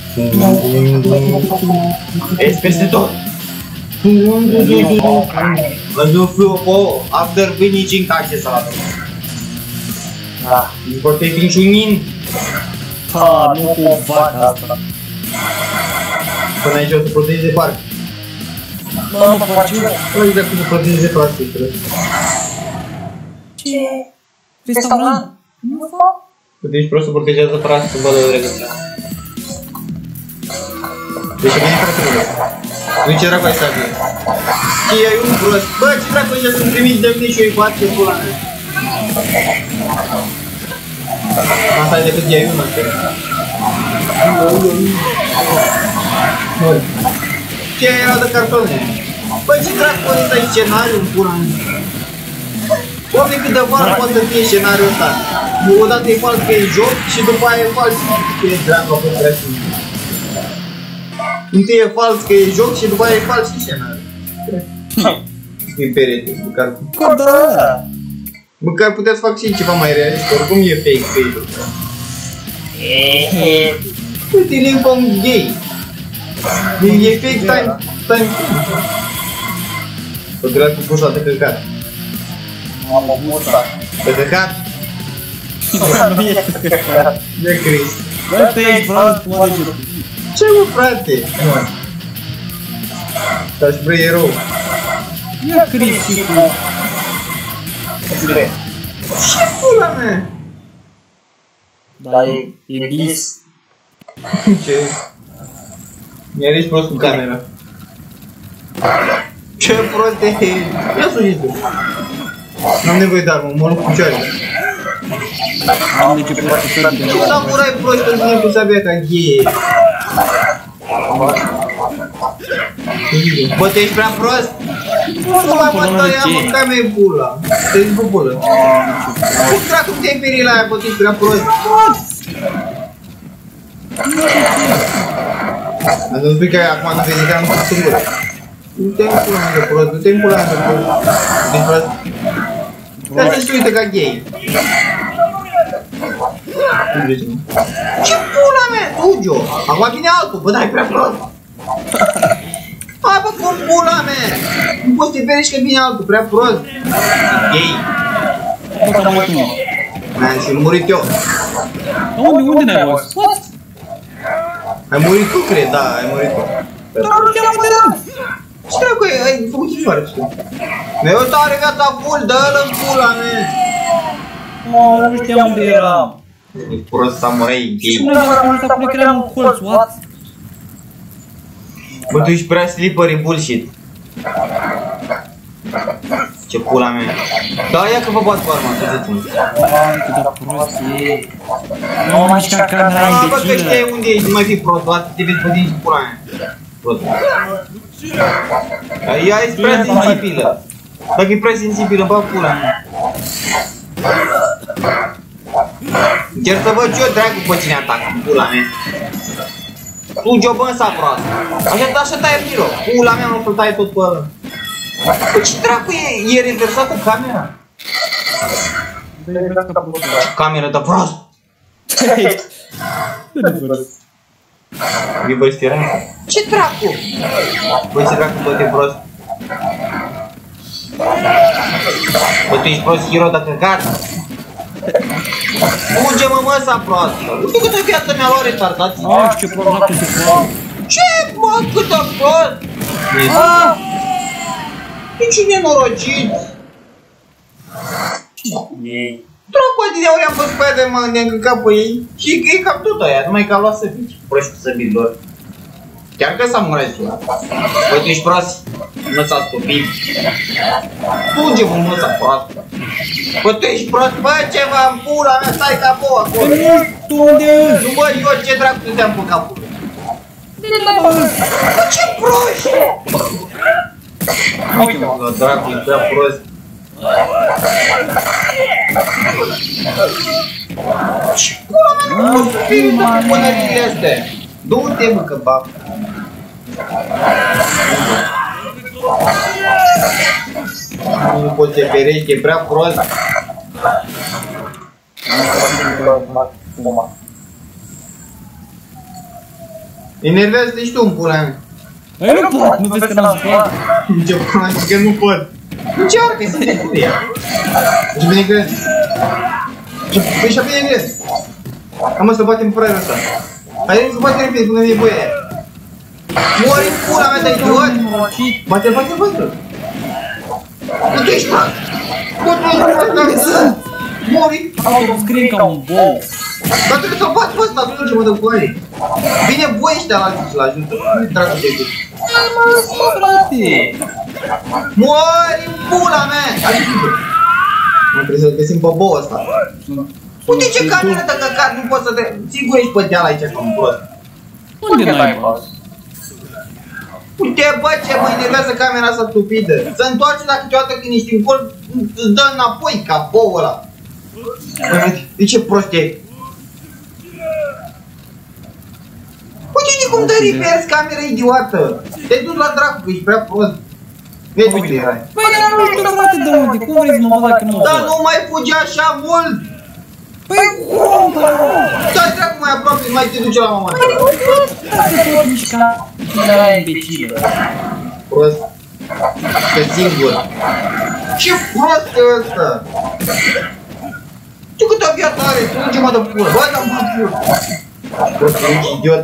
Ești peste tot. Văzut fiu, after finishing taxe salată. Da. Protecting Chunin. Ha, nu cu vaca asta. Până aici o să protejezi de parc. Nu, nu faci eu. Păi de cum să protejezi de parc, trebuie. Ce? Restaurant? Nu fac? Deci prost să protejează parc, să vadă de regăsirea. Deci e bine frătările. Nu ce dracu ai să avie. Ce e un prost? Bă, ce dracu ăștia sunt primiți de mine și eu îi bat ce pula mea. Asta e decât e unul ăsta. Ce era de cartone? Băi, ce dracu ăsta e scenariul în pula mea? Oameni cât de fals poate să fie scenariul ăsta. Odată e fals că e joc și după aia e fals că e dracu a fost creativ. Întâi e fals că e joc și după aia e fals și scenariu. E perete, măcar. Da. Măcar putea să fac și ceva mai realist, oricum e fake fail-ul. Uite, e pom gay. E fake time. O durat cu pușa de căcat. M-am omutat. De căcat? Nu e căcat. De Crist. Bă, te ești prost, mă duce. Ce mă, frate? Dar și vrei erou. Ia Crist și cu... Ce pula mea? Da, e bis. Ce? Mi-a ești prost cu camera. Ce prost e? Ia să zici tu. N-am nevoie de armă, mă rog cu picioare. Am de ce prost să fie. Ce samurai prost pentru mine cu sabia ca gheie? Bă, tu ești prea prost? Nu mai mă stai, ia mânca mea în pula. Te zic pe pulă. Cum dracu te-ai perit la aia, bă, tu ești prea prost? Dar nu spui că acum nu vezi că am fost singură. Du-te în pula mea de prost, du-te în pula mea de prost. Du-te prost. Ia să-și uite ca gay. Ce pula mea, Tugio? Acum vine altul, bă, dai prea prost. Hai bă, cum pula mea! Nu poți să te ferești că vine altul, prea prost. Gay. Nu că am murit eu. Mi-am și murit eu. Unde n-ai fost? What? Ai murit tu, cred, da, ai murit tu. Dar nu te-am uitat. Ce dracu ai făcut și foarte tu? Mi-ai uitat regata full, dă-l în pula mea! Nu știam unde eram. E prost samurai, Și gay. nu am uitat până că eram în colț, what? Bă, tu ești prea slippery bullshit. Ce pula mea. Da, ia că vă bat cu arma, să ziceți-mi. Mamă, cât de prost e. Nu mă mișca camera Da, bă, că imbecilă. știi unde ești, nu mai fi prost, doar te vezi pe din și pula mea. Prost. Ea e prea sensibilă. Dacă e prea sensibilă, bă, pula mea. Încerc să văd eu, dracu, pe cine atacă, pula mea. Tu, Giobăn, s-a proastă. Așa taie Miro. Pula mea, nu să-l taie tot pe ăla. Bă, ce dracu e reversat cu camera? Ce cameră de prost? E bă, știrea? Ce dracu? Bă, ce dracu, bă, te prost? Bă, tu ești prost hero de căcat? Fuge-mă, mă, s-a proastă! Uite câtă viață mi-a luat retardați! Nu știu ce prost că se poate. Ce, mă, câtă prost? E ce nenorocit! Dracu, de ori am fost pe aia de mă ne-am pe ei și e cam tot aia, numai că a luat săbici, proști cu săbilor. Chiar că s-a murat și ăla. Bă, tu ești prost? Mă, s-a stupit. Fuge-mă, mă, s-a prost. Bă, tu ești prost? Bă, ceva în pula mea, stai capul acolo. Tu unde ești? Nu, bă, eu ce dracu te-am pe capul? Bă, ce proști! Uite, mă, dracu, e prea prost. Ce pula mea, nu pot spirită cu pânările astea? Du-te, mă, că bap. Nu poți să ferești, e prea prost. Enervează-te și tu în pula mea. Păi nu pot, nu vezi că n-am jucat? Ce pula mea, că nu pot. Încearcă, să te curie. Ce bine crezi? Păi și-a bine crezi. Am să batem fraierul ăsta. Hai să batem repede până vine băia aia. Mori în pula mea, te-ai duat? Bate-l, bate-l, bate-l. Nu tu ești prost. Mori. Autoscreen ca un bou. Dar trebuie să-l bați pe ăsta, atunci mă dă cu aia. Vine boi ăștia la alții și-l ajută. Nu-i dracu de gât. Frate! Mori în pula mea! Ajută-te! Mă trebuie să-l găsim pe bou ăsta. Uite ce cameră de căcat, nu poți să te... Sigur ești pe deal aici ca un prost. Unde n-ai pas? Uite bă ce mă enervează camera asta stupidă. Se întoarce la câteodată când ești în col, îți dă înapoi ca bou ăla. De ce prost e? Uite cum dă repairs camera idiotă. Te-ai dus la dracu că ești prea prost. Vezi unde erai. Păi dar nu știu frate de unde, cum vrei să mă văd dacă nu mă Dar văd? nu mai fugi așa mult. Păi cum bă? Stai dracu mai aproape, mai te duce la mama ta. Dacă tot mișca aia imbecilă. Prost. Că singur. Ce prost e ăsta? Tu câtă viață are? Trage-mă de pulă. Bă, dar mă pulă. Prost, ești idiot.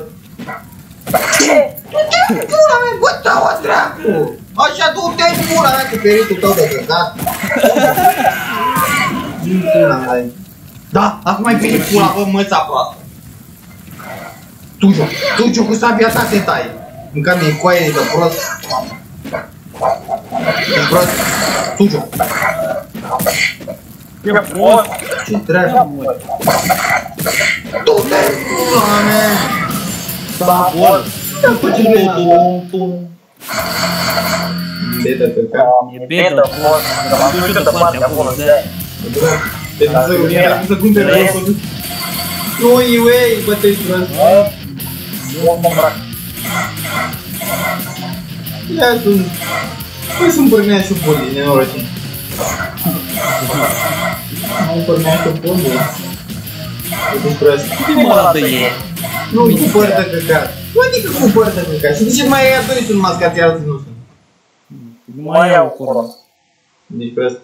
Du-te pula mea, bă, dau-o dracu. Așa du-te pula mea cu peritul tău de căcat. Din pula mea. Da, acum mai vine pula, bă, măța proastă. Tu cu sabia ta te tai. Încă mi-e coaie de prost. E prost. Tu-o. E prost. Ce dracu? Du-te pula mea. Da, bol. Bedă căcat. E bedă, prost. Că m-am dus de partea acolo, Te dezărul, mie să cumpere rău. Nu, iuei, bă, te-ai prost. Ia sunt... Păi sunt părnea și bolii, nenorocii. Nu părnea și bolii. Ești prost. Cum arată e? Nu, cu păr de căcat. Nu adică cu păr de căcat. Și de ce mai ai adoi sunt mascați, alții nu sunt? Nu mai iau cură. Ești prost.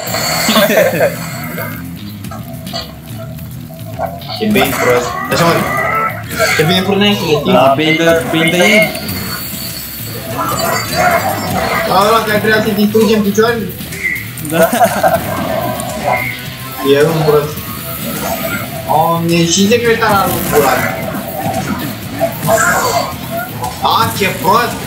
E bine prost. Așa mă. E bine părnea și le timp. Da, bine e. Ăla care trebuia să-i distrugem picioarele? Da. E un prost. E și secretara lui pula mea. A, ce prost!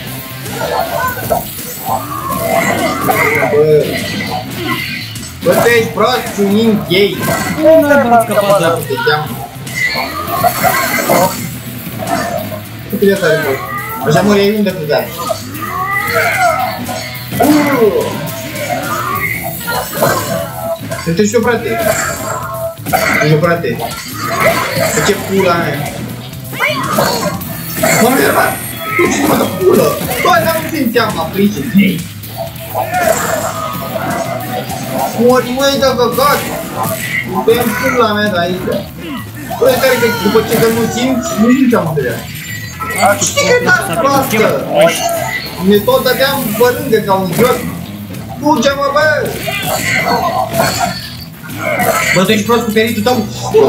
Bă, tu ești prost, ciunim chei. Nu ai bărat scăpat de Te cheamă. Cât de asta are prost? Așa mă reiei unde puteai. Sunt și eu, frate. Sunt eu, frate. Cu ce pula mea. Mă merba. Tu ce mă dă pulă? Bă, dar nu simțeam, mă plice. Mori, măi, de căcat. Dă-mi pula mea de aici. Bă, e tare că după ce că nu simți, nu simțeam de ea. Știi că e tare proastă. Ne tot dădeam pe lângă ca un idiot. Fuge-mă, bă! Bă, tu ești prost cu peritul tău?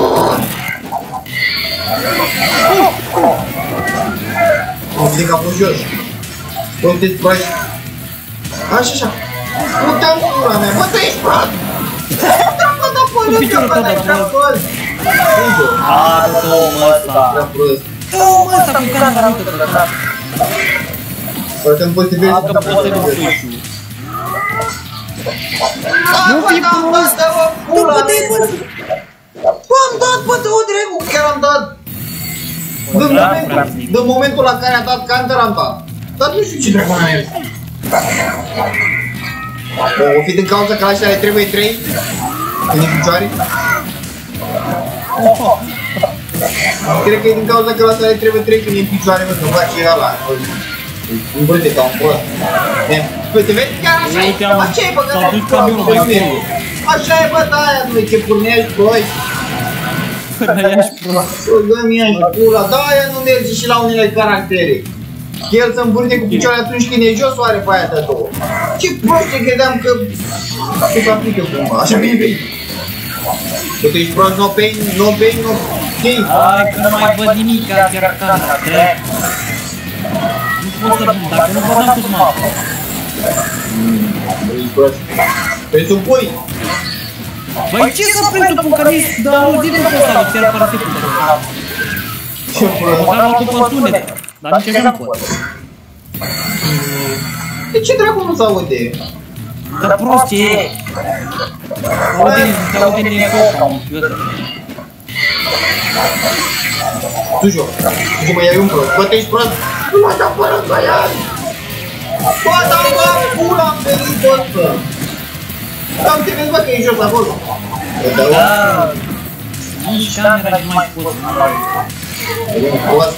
Am văzut că a fost jos. Bă, sunteți proști. Așa. Putea pula mea, bă, tu ești prost! Trapă de pe lângă, bă, ești prea prost! A, dă-o ăsta. Prea prost. Dă-o ăsta cu camera mică de căcat. Poate nu poți să vezi Asta poate nu fișu. Nu fi prost! Pula mea! Bă, am dat, bă, dă-o dracu, chiar am dat! De momentul la care a dat counter am dat. Dar nu știu ce dracu mai mers. O fi din cauza că la ăștia le trebuie 3 în picioare? Cred că e din cauza că la ăștia le trebuie 3 când e în picioare, mă, că face ăla. Îmi brâte ca un prost. Păi te vezi? Chiar așa e, așa e, bă, că așa e, bă, da, aia, nu e ce purnești, băi. Până ești prost. Dă-mi ia și pula, da, aia nu merge și la unele caractere. El se învârte cu picioarele atunci când e jos, oare pe aia de două. Ce proste, credeam că se aplică cumva, așa bine vei. Că tu ești prost, no pain, no pain, no gain. Hai că nu mai văd nimic, chiar camera, trec. Nu pot să văd, dacă nu văd, n-am cum mapă. Ești prost. Presupui. Băi, ce să presupun, că mi-i dă auzit în ăsta, chiar fără să putem. Ce prost. Măcar mă după sunet, dar nici așa nu pot. De ce dracu nu s-aude? Dar prost ce e? Aude din foc, am știu ăsta. Tujo, mă iei un prost. Bă, te-ești prost? Nu mă dă fără băiat! Bă, dar bă, pula am venit ăsta! Am te vezi, bă, că e jos acolo. Da, nici camera nu mai pot. E un prost.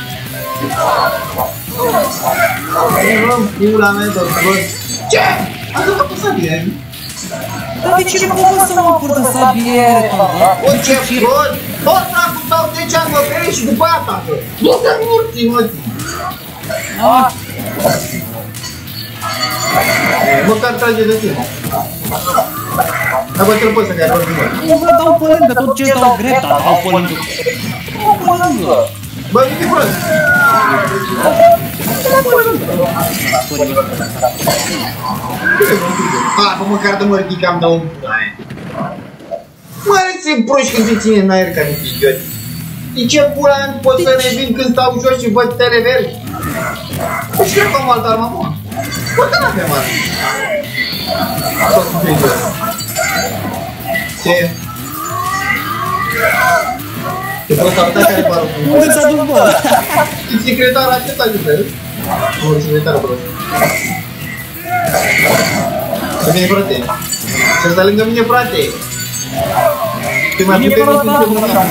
Bă, pula mea de prost. Ce? Asta a apăsat bine. Dar de ce nu pot să mă apăr de sabiere, tata? Bă, ce prost! Bă, dracu, stau 10 ani, mă vrei și după aia atacă! Nu te murți, mă! Măcar trage de tine. Dar bă, trebuie să care vorbim, mă. Nu vă dau pe lângă, tot ce dau greta, dau pe lângă. Dau pe lângă. Bă, nu-i prost! Ha, bă, măcar dă-mă ridicam, dau un pula aia. Mă rețin proști când se ține în aer ca niște idioți. De ce pula mea nu pot să revin când stau jos și văd tele verzi? Păi și eu am altă armă, mă. Bă, că n-avem armă. Tot cu idiot. Ce? Te poți salta care pară cu Unde s-a dus, bă? E secretarul acesta de fel. Nu, secretarul prost. Să vine, frate. Să stai lângă mine, frate. Te mai putem în timp ce mână.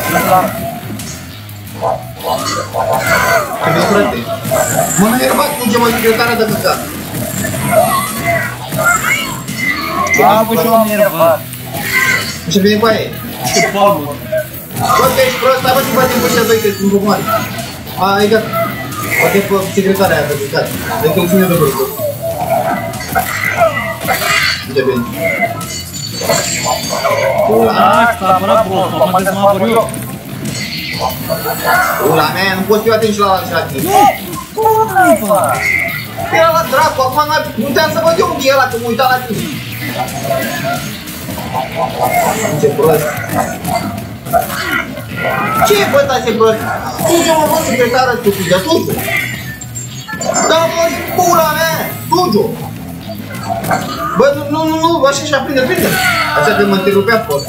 Să vine, frate. Mă nervat cu ce mă secretara de căcat. A, bă, și-o nervat. Așa vine cu aia. Ce palmă. Bă, că ești prost, hai bă să batem pe ăștia doi, că sunt comari. A, e gata. Poate pe secretarea aia de căcat. Deci că-l ține de vârfă. Uite bine. Asta, apărat prost, mă gândesc să mă apăr eu. Ula mea, nu poți fi atent și la ăla și la tine. Nu! Cum nu-i, bă? Era la dracu, acum nu puteam să văd eu unde e ăla, că mă uita la tine. Ce prost. Ce e, bă, ăsta prost? Tujo, mă, bă, secretară stupidă, Tujo. Da, mă, pula mea, Tujo. Bă, nu, așa și aprinde, prinde. Așa că mă întrerupea fost.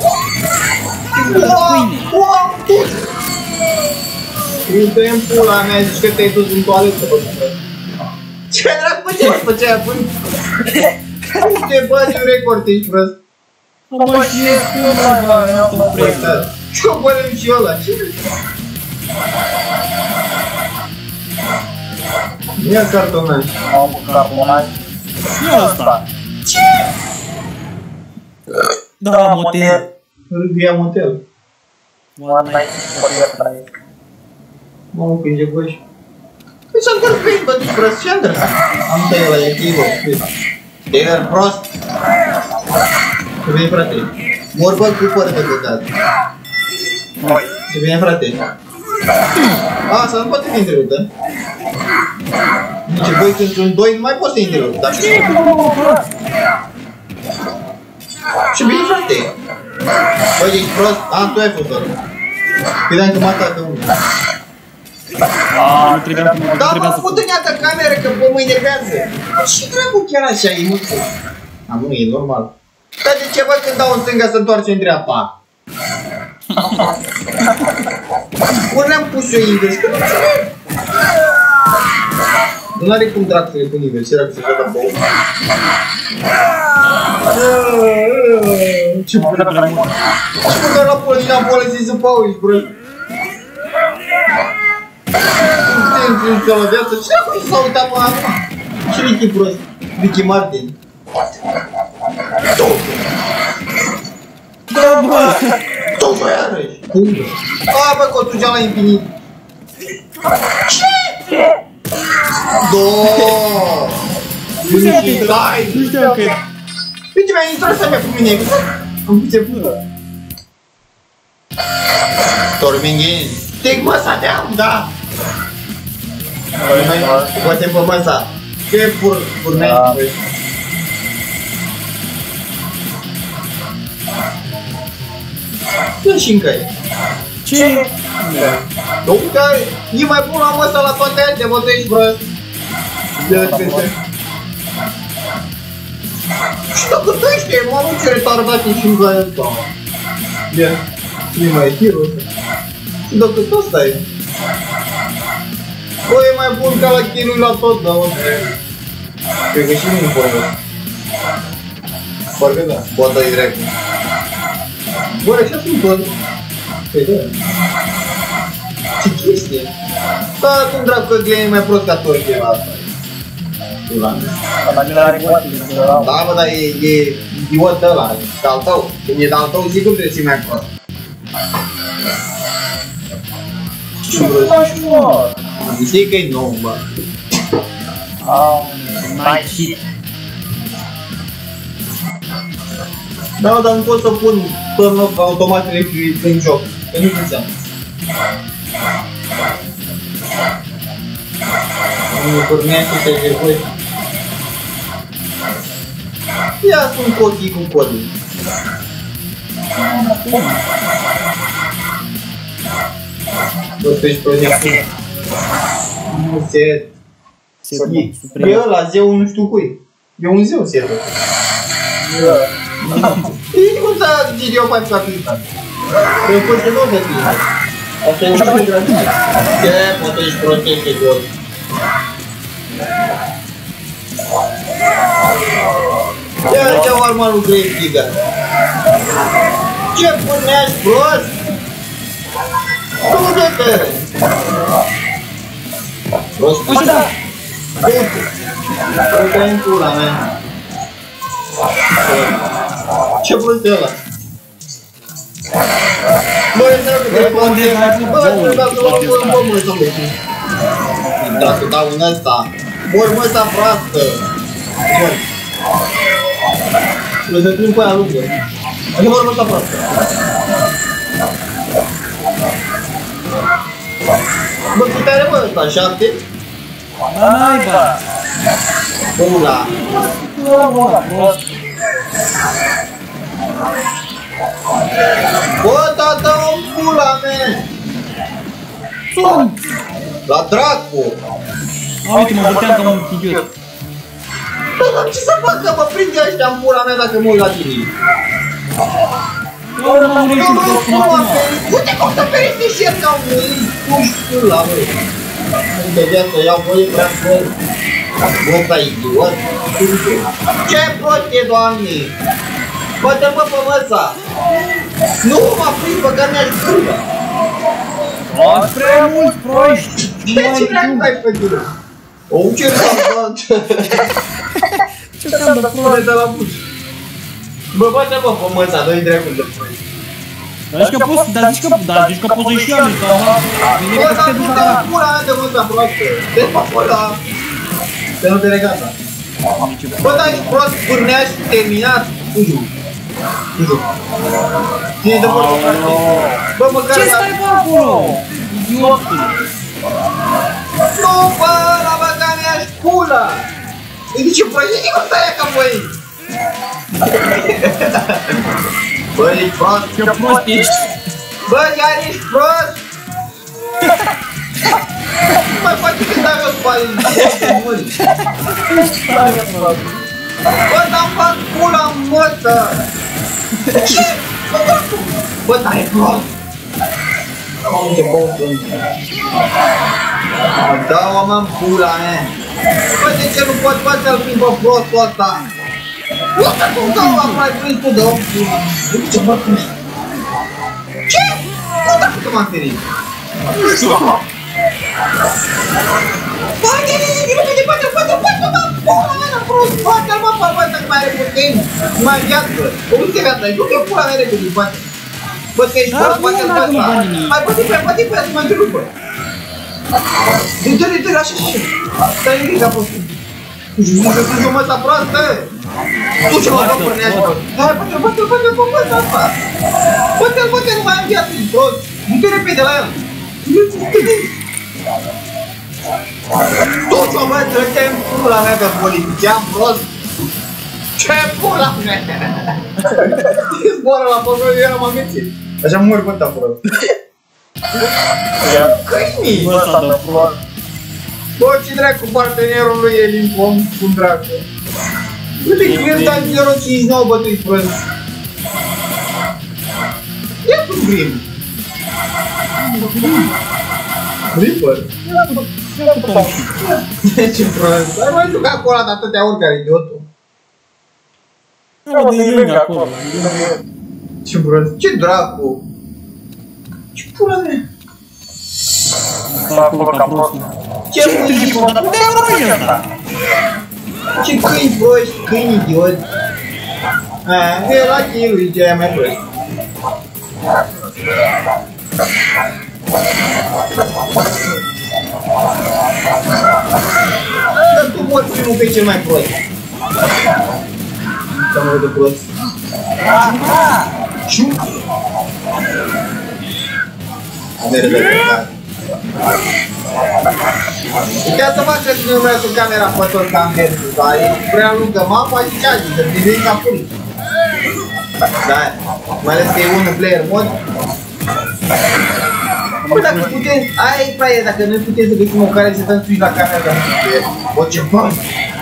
Ua, Tujo. Uite-i în pula mea, zici că te-ai dus în toaletă, bă. Ce dracu, bă, ce faci pe ce aia până? Uite, bă, din record, ești prost. Mă, și e pula mea, mi-am complet. Ce coborâm și ăla, ce? Ia cartonaj. Am cartonaj. E ăsta. Ce? Da, motel. Ia motel. One night for your life. Mă pinge goși. Păi s-a întors pe ei, bă, tu prost, ce-a întors? Am tăiat la echivă. Taylor prost. Ce vine, frate? Morbă cu pără de căcat. Ce vine, frate? A, asta nu poate fi întrerupt, da? Zice, băi, când sunt doi, nu mai poți să întrerupt, dar ce? Ce bine, frate? Băi, ești prost? A, tu ai fost ăla. Credeam că mă atacă unul. A, nu trebuia Da, să... mă, fut în iată cameră, că mă enervează. Și dracu chiar așa e, mă. A, nu, e normal. Dar de ce, bă, când dau în stânga să întoarce în dreapta? Ori le-am pus eu invers, că nu știu. Nu are cum dracu să le pun invers, era că se joacă pe om. Ce bă, dar la polă și la polă zi să pauzi, bro. La viață, ce a fost să s-a uitat până acum? Ce Ricky prost? Ricky Martin. Da, bă! Tot iarăși! Cum? A, bă, că o trugea la infinit. Ce? Două! Nu știam că... Uite, mi-a intrat să-mi cu mine, am pus fugă. Torminghin, take măsa de-am, da! Poate pe măsa. Ce furnei? Ia și încă e. Ce? Nu, că e mai bun la măsa la toate astea, bă, tu ești prost. Și dacă tu ești, mamă, ce retardat ești în gaia asta. Ia, nu mai e tirul ăsta. Și dacă tot stai. Bă, e mai bun ca la kill-ul la tot, da, mă. Cred că și nu-mi pornesc. Parcă da, poate e direct. Bă, așa sunt toți. Păi da. Ce chestie? Da, cum dracu că Glenn e mai prost ca Torque la asta. Da, bă, dar e idiot ăla, e al tău. Când e de-al tău, sigur trebuie să fii mai prost. Ce faci, mă? Știi că e nou, bă. Night hit. Da, dar nu pot să pun turn-off automatele în joc, că nu înseamnă. Nu pornește să te voi. Ia sunt cochii cu codul. Bă, tu ești proiect. Nu se... E ăla, zeu nu știu cui. E un zeu, se dă. E cum să zic eu mai capitan. Eu pot să nu de tine. Asta e un știu gratis. Ce, poate ești protecție gol. Ia ce urmă lui Grave Digger. Ce puneați prost? Nu de-te! Prost? Așa! Uite-i în pula mea. Ce prost e ăla? Bă, e dracu, te poate... Bă, trebuie să luăm un bomul ăsta, bă. Dracu, dau în ăsta. Urmă ăsta proastă. Trebuie să plimb cu aia lungă. Adică urmă ăsta proastă. Bă, câte are bă ăsta? 7? Da, naiba! Pula! Bă, tata, o pula mea! Sunt! La dracu! Uite, mă băteam ca un idiot. Bă, dar ce să fac că mă prinde ăștia în pula mea dacă mă uit la tine? Eu nu am murit și tot până acum. Uite cum să perete și el ca un murit! Puși pula, bă! Uite, viața, iau voi prea prost. Bă, ca idiot! Ce prost e, doamne! Bă-te-mă pe măsa! Nu m-a prins, bă, că mi-aș pula! Ați prea mulți proști! Ce dracu ai făcut? O, ce s-a Ce cam de proști? de la bus? Bă, bate-mă pe măsa, dă-i dracul de proști! Dar zici că poți să ieși la mine, dar... Bă, dar nu te la pula mea de măsa proastă! Te fac ăla! Te nu te regata! Bă, dar ești prost, pârneaș, terminat! Uju! Ține de mult, bă, măcar... Ce stai bă acolo? Idiotule! Nu, bă, la băga mea-și pula! Uite ce proiect, cum stai ca voi? Bă, ești prost! Ce prost ești! Bă, chiar ești prost! Nu mai face când ai o spate în muri! Bă, dar-mi fac pula în mătă! Ce? Bă, dar e prost! Am ce bun sunt! Da-o, mă, în pula mea! Bă, de ce nu poți face al fi, bă, prostul ăsta? Uite cum dau la mai prins tu de 8 pula! Uite ce bă, cum ești! Ce? Nu dacă că m-am ferit! Nu știu! Bate, bate, mă, pula mea, prost! Bate-l, mă, bă, să mai are puțin! Mai viață! Uite viața, eu că pula mea repede, bate! Bă, că ești prost, bate-l pe ăsta. Hai, bate pe aia, să mai te rupă. Dă-i, așa. Stai în rica, poți. Nu știu să mă ăsta proastă. Tu ce mă dă până prost. Hai, bate-l pe ăsta. Bate-l, nu mai am viață, ești prost. Du-te repede la el. Tu ce mă trătem pula mea de politician prost. Ce pula mea! Zboară la pământ, eu eram amintit. Așa mă mori băta prost. Câinii! Bă, ce dracu partenerul lui e limpom, cum dracu. Uite că el stai 059, bă, tu-i prost. Ia tu Grim. Reaper? Ce prost. Ai mai jucat cu ăla de atâtea ori care idiotul. Nu, de lângă acolo. Ce prost. Ce dracu. Ce pula mea? Acolo ca prost. Ce câini prost. Ce câini proști, câini idioți. E la kill-ul, ce aia mai prost. Dar tu mori primul că e cel mai prost. Să mă de prost. Șu? Merg de căcat. Putea să facă să nu vreau să camera pe tot ca în versul, dar e prea lungă mapa și ce azi, să deveni ca puri. Da, mai ales că e un player mod. Bă, dacă putem, aia e praie, dacă noi putem să găsim o care să dăm switch la camera, dar nu putem. Bă, ce bani!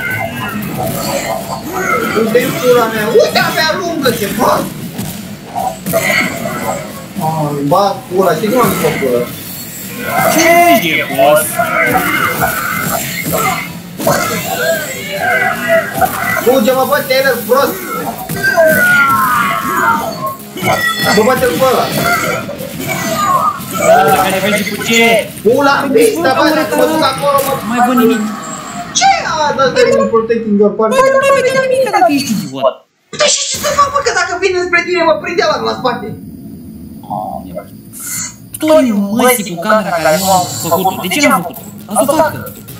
Uite-i pula mea, uite avea lungă, ce bani! Ai, bat pula, știi cum am zis o pula? Ce e, boss? Fuge-mă, bă, Taylor, prost! Bă, bate-l pe ăla! Care merge cu ce? Pula în pista, bă, dacă mă duc acolo, mă... Mai văd nimic. Ce? Asta e un protecting your partner. Bă, nu mai vede nimic dacă ești idiot. Dar și ce să fac, bă, că dacă vine spre tine, mă prinde ăla la spate? Toriu măsii cu camera care nu am făcut-o. De ce n-am făcut-o? Am să o facă.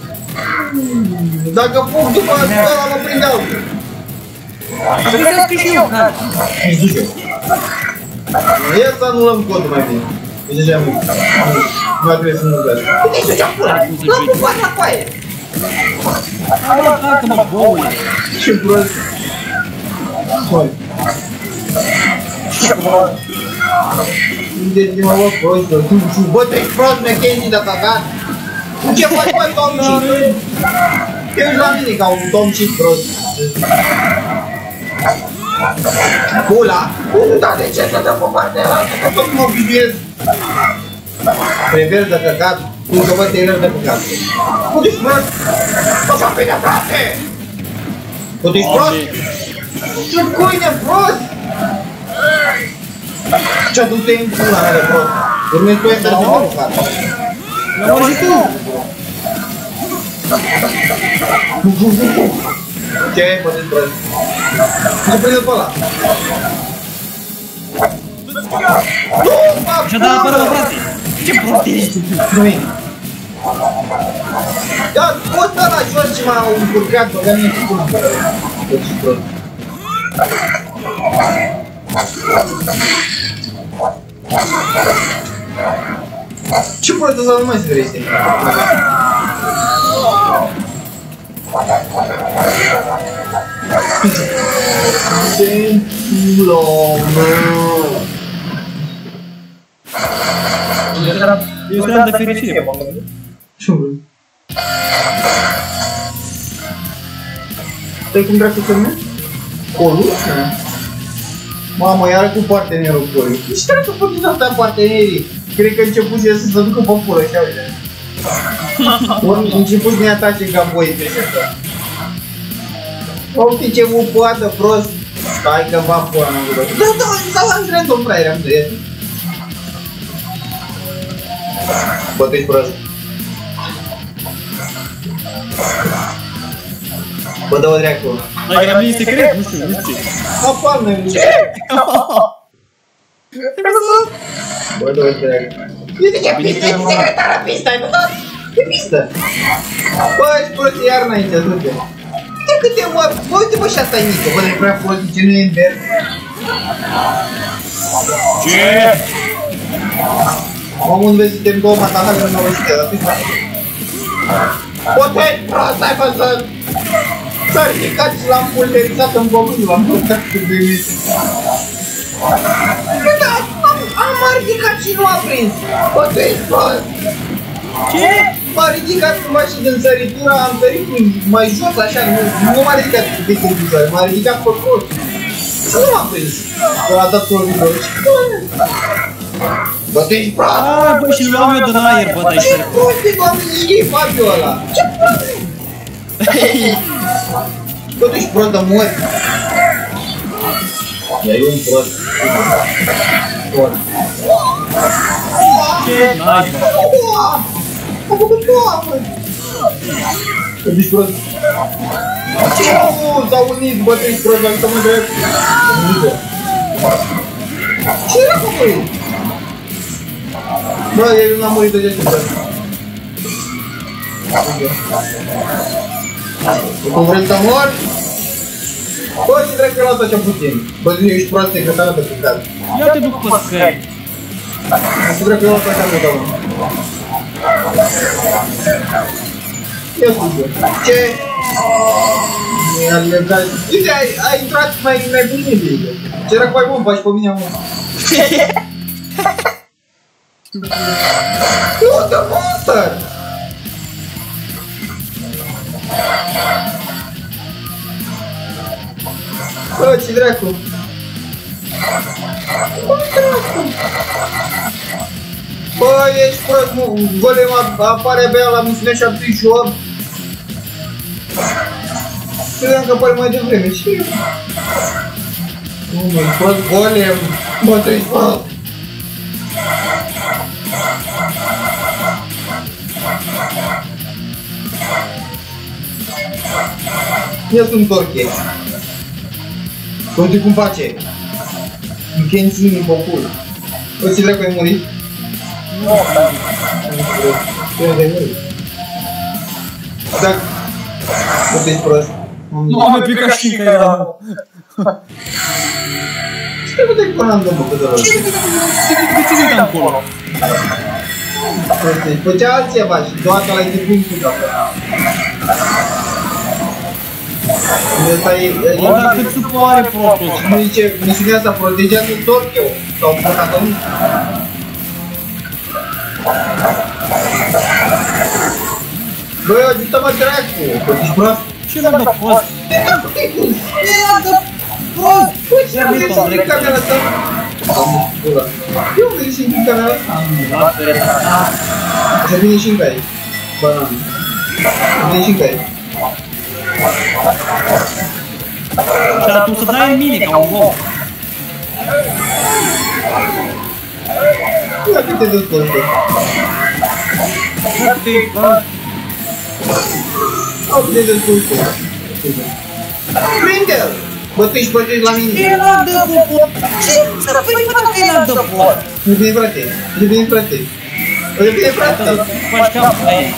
Dacă fug după ăla, mă prinde altul. Să găsească și eu, care? Nici duce. Ia să anulăm codul mai bine. Deci deja am mult. Nu mai trebuie să nu găsesc. Uite, ce ce-am pula? L-am pupat la coaie. Hai că mă boule. Ce prost. Hai. Ce prost. Unde-te mă, bă, prostă, tu, bă, tu ești prost, McKenzie de cagat. Tu ce faci, bă, Tom Cheat? Te uiți la mine ca un Tom Cheat prost. Pula? Dar de ce să dă pe partea ăla? Că tot mă viviez. Revers de căcat, cum că bă, Taylor de căcat. Bă, tu ești prost? Bă, s-a pe de-a frate! Bă, tu ești prost? Ce coine prost? Ce du-te în pula mea de prost? Urmezi tu e să-l dă pe față. L-am și tu! Ce e, bă, de prost? Ce prinde pe ăla? Nu, mă, Și-a dat apără, frate! Ce prost ești? Nu-i. Da, poți da la jos ce m-a încurcat, băga mine cu pula. Bă, ce prost. Ce prost să nu mai se vrește? Ce culo, mă! Eu speram de fericire, mă. Ce vrei? Stai cum dracu se numește? Colu? Mamă, iară cu partenerul Colu. Și cred că pot să partenerii. Cred că începuse să se ducă pe pulă, așa, uite. Ori început să ne atace ca boi pe așa. Uite ce mupoadă prost. Hai că va pula mă gură. Da, l-am random fraier, am tăiat. Bă, tu ești prost. Bă, dă-o dracu. Hai că am secret, nu știu. Apar, mă, ce? Bă, dă-te. Uite ce pistă, e secretară pista, ai văzut? E pistă. Bă, ești prost iar înainte, du-te. Uite câte mă, bă, uite bă și asta e mică, bă, de prea prost, ce nu e în verde. Ce? Am unde suntem două matahale în nouă și dar pista. Bă, tu ești prost, ai văzut? S-a ridicat și l-am pulverizat în pământ, l-am pulverizat cu bine. Da, am ridicat și nu a prins. Bă, tu ești prost. Ce? M-a ridicat cumva și din săritura, am sărit mai jos, așa, nu m-a ridicat de săritură, m-a ridicat pe cost. Și nu m-a prins. Că a dat corridor și bă, tu ești prost. Ah, bă, și luam eu din aer, bă, dai Ce prost e, doamne, e Fabio ăla. Ce prost e? Bă, tu ești prost de mori. Ia, e un prost. Ce? N-ai, bă. Am făcut toamă! Că ești prost. Ce? Nu, s-au unit, bă, tu ești prost, să mă drept. Ce era făcut? Bă, eu n-am murit de ce prost. Cum vrei să mor? Bă, ce trebuie la asta așa puțin? Bă, ești prost, e cretană pe pictat. Ia te duc pe scări. Ce trebuie la asta așa mult, mă? Ia scuze. Ce? Uite, ai intrat mai bine. Ce era cu ai bun, faci pe mine, mă? Nu, te monster! Bă, ce dracu? Bă, ești prost, golem apare abia la misiunea 78. Credeam că apare mai devreme, ce e? Nu, mă, ești prost, golem. Bă, tu ești prost. Eu sunt orche. Uite cum face. You can't see me, popul. O ți dracu ai murit? Nu, dar... Eu de murit. Da. Nu te-ești prost. Nu, am picat și că era. Ce trebuie de până am dămă pe de rău? Ce ți-ai de acolo? Făcea altceva și doar ăla-i de pun cu capă. Ăsta e... Bă, dar cât supoare prostul? Nu zice, misiunea asta protejează tot eu. Sau protagonist. Băi, ajută-mă dracu! Că ești prost? Ce l-am de prost? Ce l-am de prost? Băi, ce am greșit în camera asta? Eu am greșit în camera asta. La fereta. Să vine și în cai. Banan. Vine și în cai. Și atunci să dai în mine ca un om. Ia câte dezvoltă. Au câte dezvoltă. Prinde-l! Bă, tu ești plătit la mine. Ce l-am de popor? Ce să fii mă dacă l-am de popor? Nu bine, frate. Nu bine, frate. Nu bine, frate. Faci cam pe aia.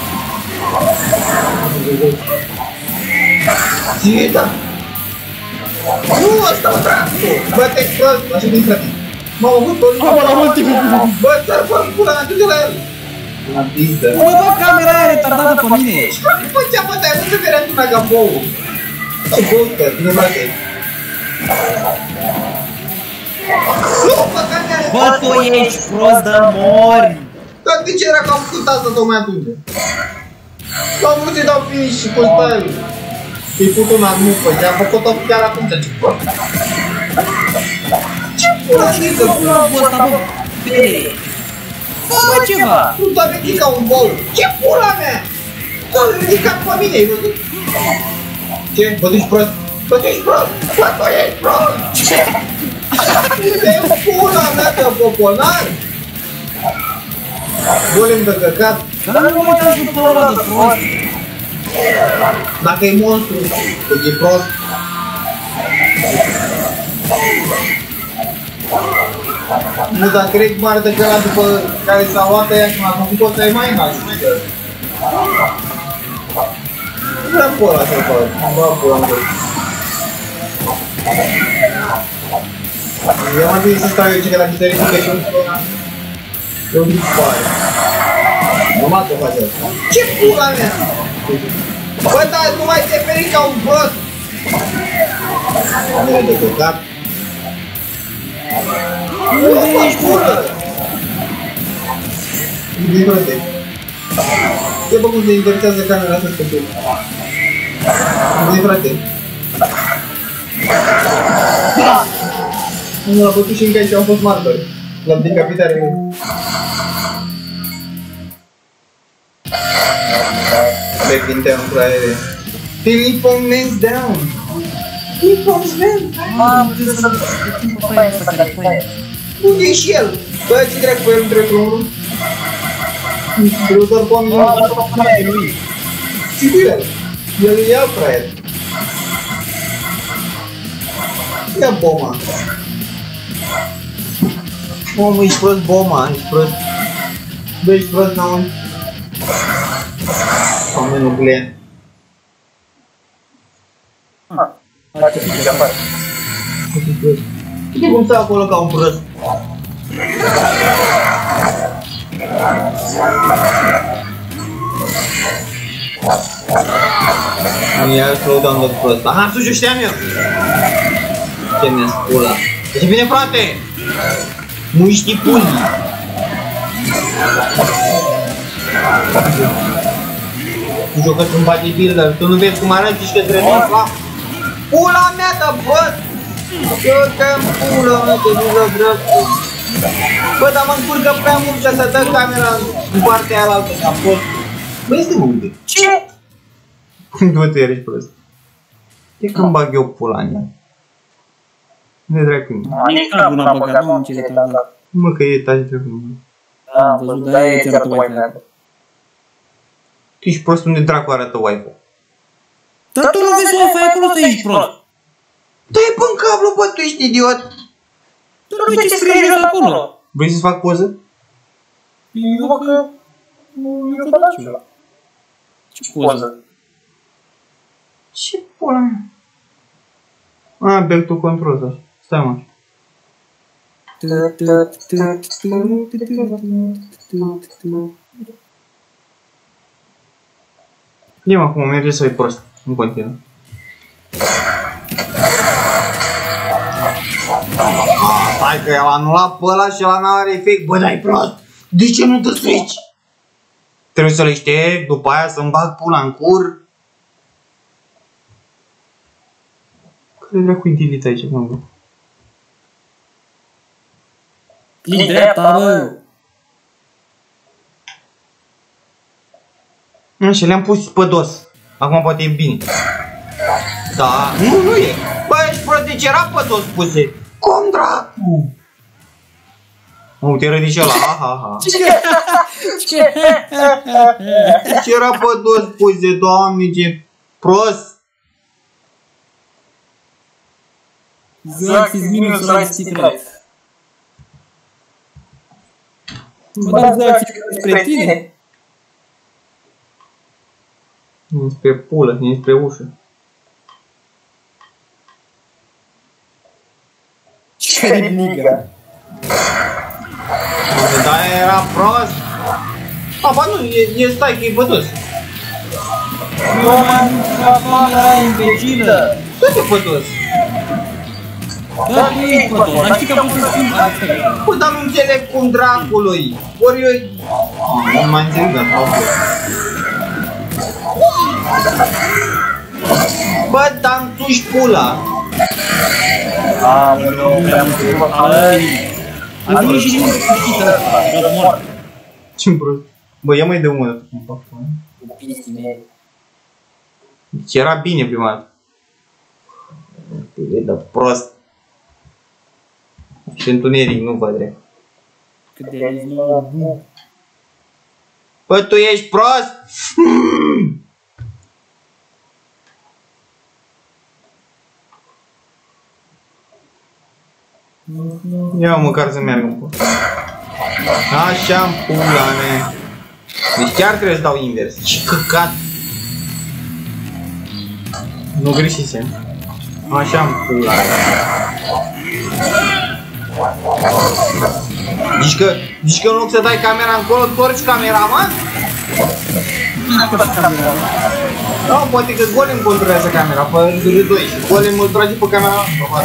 Ține-ta! Nu, ăsta mă dracu! Bă, te-ai prost, așa bine, frate. M-am avut pe ultimul. Bă, la ultimul. Bă, ți-ar fără pula, n-am de la el. La pistă. Bă, bă, camera aia retardată pe mine. Și frate, bă, ți-a bă, te-ai văzut că era într-una ca bou. Ce bou, că, bine, frate. Nu, bă, camera. Bă, tu ești prost de mori. Dar de ce era că am făcut asta tocmai atunci? Am vrut să-i dau finish și cu style. Să-i put un armupă și am făcut-o chiar atunci, ce bă? Ce pula zică, pula? Bă, ăsta, bă, bine. Fă ceva. Nu s-a ridicat un bou. Ce pula mea? S-a ridicat pe mine, ai văzut? Ce? Bă, tu ești prost? Bă, tu ești prost? Bă, tu ești prost? Ce? E pula mea de poponar? Golem de căcat. Dar nu mă uitați după ăla de prost. Dacă e monstru, că e prost. Nu, dar cred mare de că după care s-a luat aia când a făcut o să-i mai înalt. Nu vreau pe ăla să-l fac. Îmi bag pula în gură. E mai bine să stau eu ce că dacă se ridică și un ăla. E un pic pare. Normal că face asta. Ce pula mea? Bă, da, nu mai te feri ca un prost! Nu e de căcat. Unde ești, pulă? Bine, frate. Ce bă, cum se interesează camera asta pe tine? Bine, frate. Nu l-a bătut și încă aici au fost martori. La decapitare lui. Back down, frate. Filipon man's down. Filipon's man. Mamă, trebuie să fim pe aia asta care e. Unde e și el? Bă, ce dracu, el între unul? Trebuie doar pe oamenii. Sigur el. El e alt fraier. Ia bomba. Mamă, ești prost bomba, ești prost. Bă, ești prost, n-am. Oameni nucleari. Uite cum stă acolo ca un prost. Nu iar slowdown de prost. Aha, suciu știam eu. Ce mi-a spula. Deci bine, frate. Muști pulii. Tu jocă-ți un bodybuilder, tu nu vezi cum arăți și că-ți renunți la pula mea de băt! Jocă-mi pula mea de lulă drăcu! Bă, dar mă încurcă prea mult ca să dă camera în partea aia la altă ca pot. Bă, este unde? Ce? Bă, tu ești prost. E când bag eu pula în ea. Unde dracu? Nici n-am până băgat, nu încerc asta. Mă, că e taci dracu. Am văzut, dar e ți arată Wi-Fi. Tu ești prost, unde dracu arată Wi-Fi? Dar tu nu vezi Wi-Fi acolo, tu ești prost. Da, e pe-n cablu, bă, tu ești idiot. Dar nu ce scrie jos acolo. Vrei să-ți fac poză? Eu văd că... Eu văd ceva. Ce poză? Ce pula mea? Back to control, așa. Stai, mă. Ia mă, acum merge să-i prost. În continuu. Stai că el a anulat pe ăla și ăla n-are efect. Bă, dai prost! De ce nu te strici? Trebuie să le șterg, după aia să-mi bag pula în cur. Care dracu-i delete aici, mă, bă? Click dreapta, bă! Așa, le-am pus pe dos. Acum poate e bine. Da, nu e. Bă, ești prost, deci era pe dos puse. Cum dracu? Uite, era de ăla, ha. Ce? Deci era pe dos puse, doamne, ce prost. Zaxis minus Rice Secrets. Bă, dar Zaxis spre tine? E spre pulă, e spre ușă. Ce nimica? Dar era prost. Ba nu, stai că e pe dos. Nu mai camera imbecilă! Tot e pe dos. Da, tu ești pe tot, dar știi că am pus să schimb asta. Bă, dar nu înțeleg cum dracului. Ori eu... Nu mai înțeleg, dar bă, dar-mi tuși pula. Aoleu, prea mult de bă. Ai venit și nu știi asta, dat mort. Ce-mi prost. Bă, ia mai de unul dată cum fac. Deci era bine prima dată. E de prost. Și întuneric, nu văd drept. Cât de rizmă bun. Bă, tu ești prost? Ia măcar să meargă. Așa-mi pula mea. Deci chiar trebuie să dau invers. Ce căcat. Nu greșisem. Așa-mi pula mea. Zici că în loc să dai camera încolo, torci camera, mă? Da, poate că Golem controlează camera, pe R2 și Golem îl trage pe camera mea.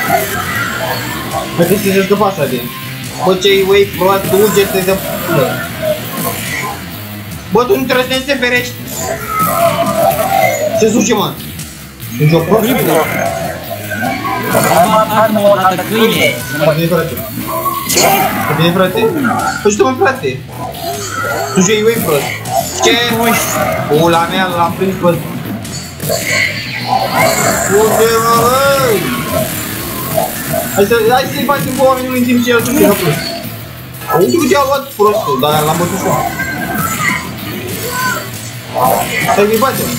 Poate să se scăpa așa de. Bă, ce-i wave prost, duge-te de pulă. Bă, tu nu trebuie să te ferești. Ce suce, mă? Ești o prostă? Armă o dată câine! Mă bine, frate. Mă bine, frate. Păi știu, mă, frate. Tu ce-i wave prost? Ce? Pula mea, l-am prins pe... Uite-mă, băi! Hai să-i facem pe oamenii în timp ce el suce, hăpus. Uite ce a luat prostul, dar l-am bătut și-o. Să-i facem.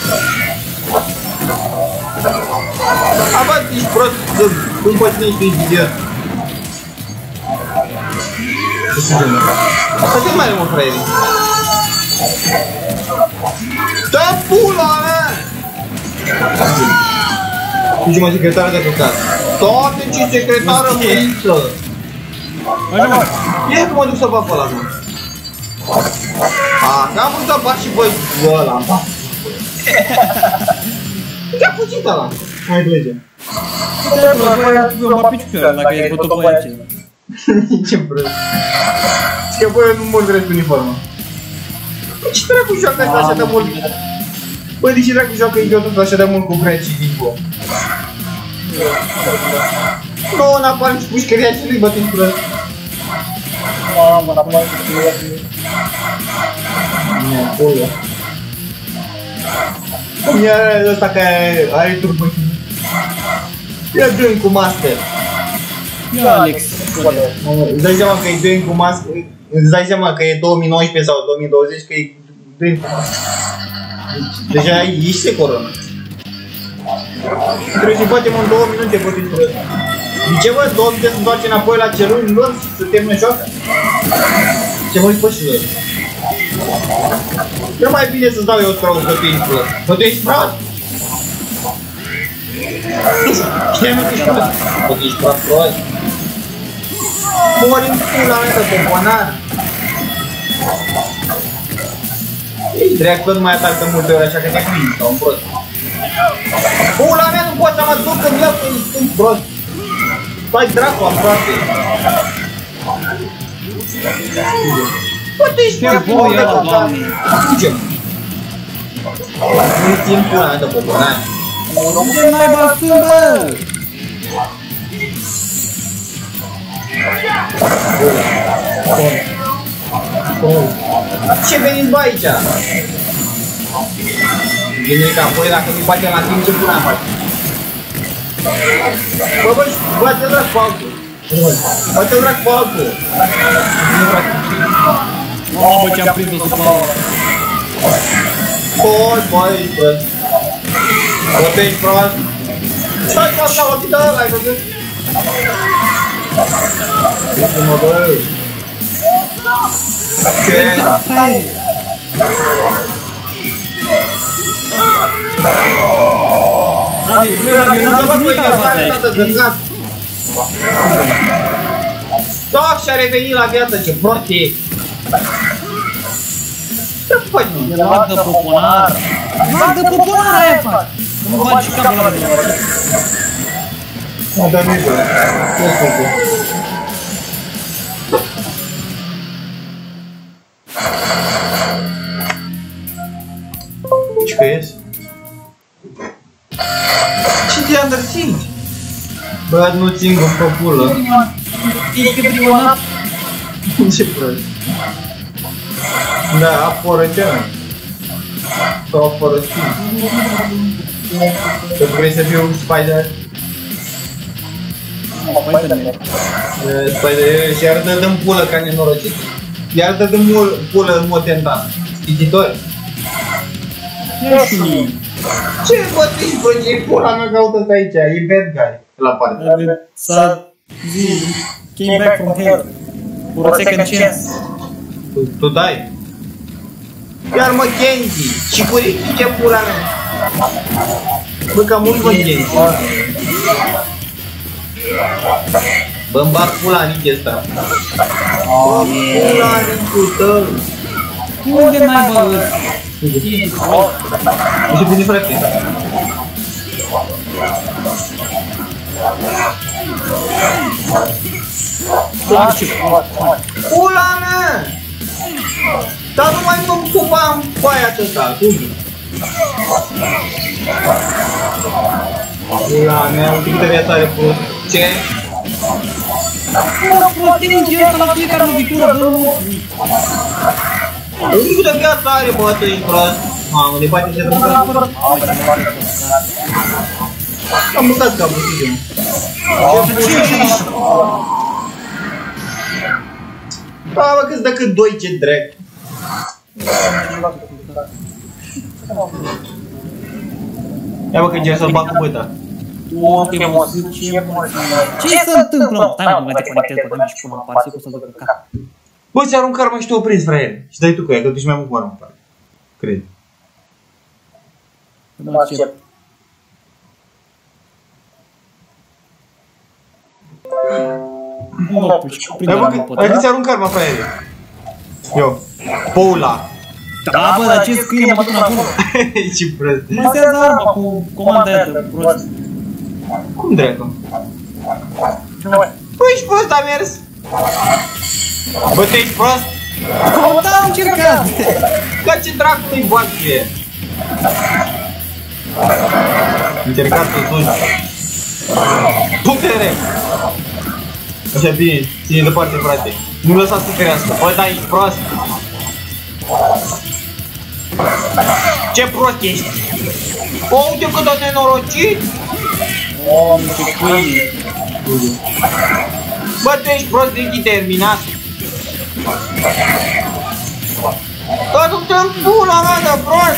Abă, ești prost, cum poți să ești idiot? Ce suge, mă? Asta ce mai are, mă, fraieri? Dă pula mea! Nici mă, secretară de căcat. Toate ce secretară măiță! Ia că mă duc să bat pe ăla, mă. Că am vrut să bat și băi ăla, mă. Ce-a fugit ăla? Hai plece. Eu mă piciucă ăla, dacă e fotopoia aceea. Ce prost. Că băi, eu nu mă doresc uniformă. Ce dracu joacă ăsta așa de mult? Bă, de ce dracu joacă idiotul așa de mult cu Brad și Dico? Nu, n-apar nici pușcăria și nu-i bătând prost. Mamă, n-apar pușcăria și nu-i. Nu, acolo. Cum e ăsta care are turbo? Ia dă-mi cu master. Ia, Alex. Îți dai seama că e dă-mi cu master? Îți dai seama că e 2019 sau 2020 că e dă-mi cu master? Deja ești se coronă. Trebuie să-i batem în 2 minute, bă, din prost. De ce, bă, 2 minute să întoarce înapoi la cerul lor și să termine joaca? Ce mă-i spă și lor? E mai bine să-ți dau eu scroll că tu ești prost. Că tu ești prost? Știi, mă, că ești prost? Că tu ești prost, prost. Mori în pula mea de componar. Ești dreac că nu mai atacă multe ori așa că te cuiți, ca un prost. Pula mea, nu pot să mă duc în el că sunt prost. Stai dracu aproape. Bă, tu ești prost, boi ăla, doamne. Fuge. Nu țin pula mea de componar. Ce naiba sunt, bă? Ce veniți bă aici? Vine ca apoi dacă nu-i bate la timp ce până faci. Bă, bate-l drac pe altul. Bate-l drac pe altul. Mamă, ce-am prins-o sub ăla. Poți, bă, ești prost. Bă, tu ești prost. Stai cu asta, o pită ăla, ai văzut? Uite-mă, bă. Ce? Doc, și-a revenit la viață, ce prost e! Ce faci, mă? Vadă poponar! Vadă poponar aia fac! Nu mă faci capul la mine! Nu, dar nu-i bă. Ce spune? Ce că ies? Ce te undersimți? Bă, nu țin pe pulă. Ești că prima dată? Ce prost. Da, a părățeană. Sau a părățit. Că vrei să fiu Spider? Spider și iar dă-mi pulă ca nenorocit. Iar dă-mi pulă în mod tentant. Schizitori. Ce bă, tu ești bă, ce pula mea caută-ți aici? E bad guy la parte. Came back from hell. For a second chance. Tu dai? Iar mă, Kenji! Și cu Ricky, ce pula mea? Bă, cam mult mă, Kenji. Bă-mi bag pula Nicky ăsta. Bă, pula Nicky-ul tău. Unde n-ai băut? Nu se pune frate. Pula mea! Dar nu mai dăm cupa în foaia ăsta, cum? Pula mea, uite câte viața are prost. Ce? Protege ăsta la fiecare lovitură, bă! Uite câte viața are, bă, ăsta e prost. Mamă, ne bate ce drăguță. Am bucat capul, știu. Da, bă, că-ți dă cât 2, ce drept. Ia bă, că încerc să-l bag cu băta. Ce se întâmplă? Stai mă, mai deconectez pe mine și pun în parte, că o să-l duc în cap. Bă, ți arunc arma și te opriți, fraier. Și dai tu cu ea, că duci mai mult cu arma în parte. Cred. Nu accept. Hai bă, hai că ți arunc arma, fraier. Eu. Paula. Da, bă, dar ce scrie mă până acolo? Ce prost. Masează arma cu comanda aia de prost. Cum dracu? Bă, ești prost, a mers. Bă, tu ești prost? Cum da, am încercat? Ca ce dracu nu-i bag ție? Încercat să suci. Putere! Așa, bine, ține departe, frate. Nu lăsa să crească. Bă, da, ești prost. Ce prost ești? O, uite cât a nenorocit! O, ce câine! Bă, tu ești prost, Ricky, terminat! Bă, du-te în pula mea de prost!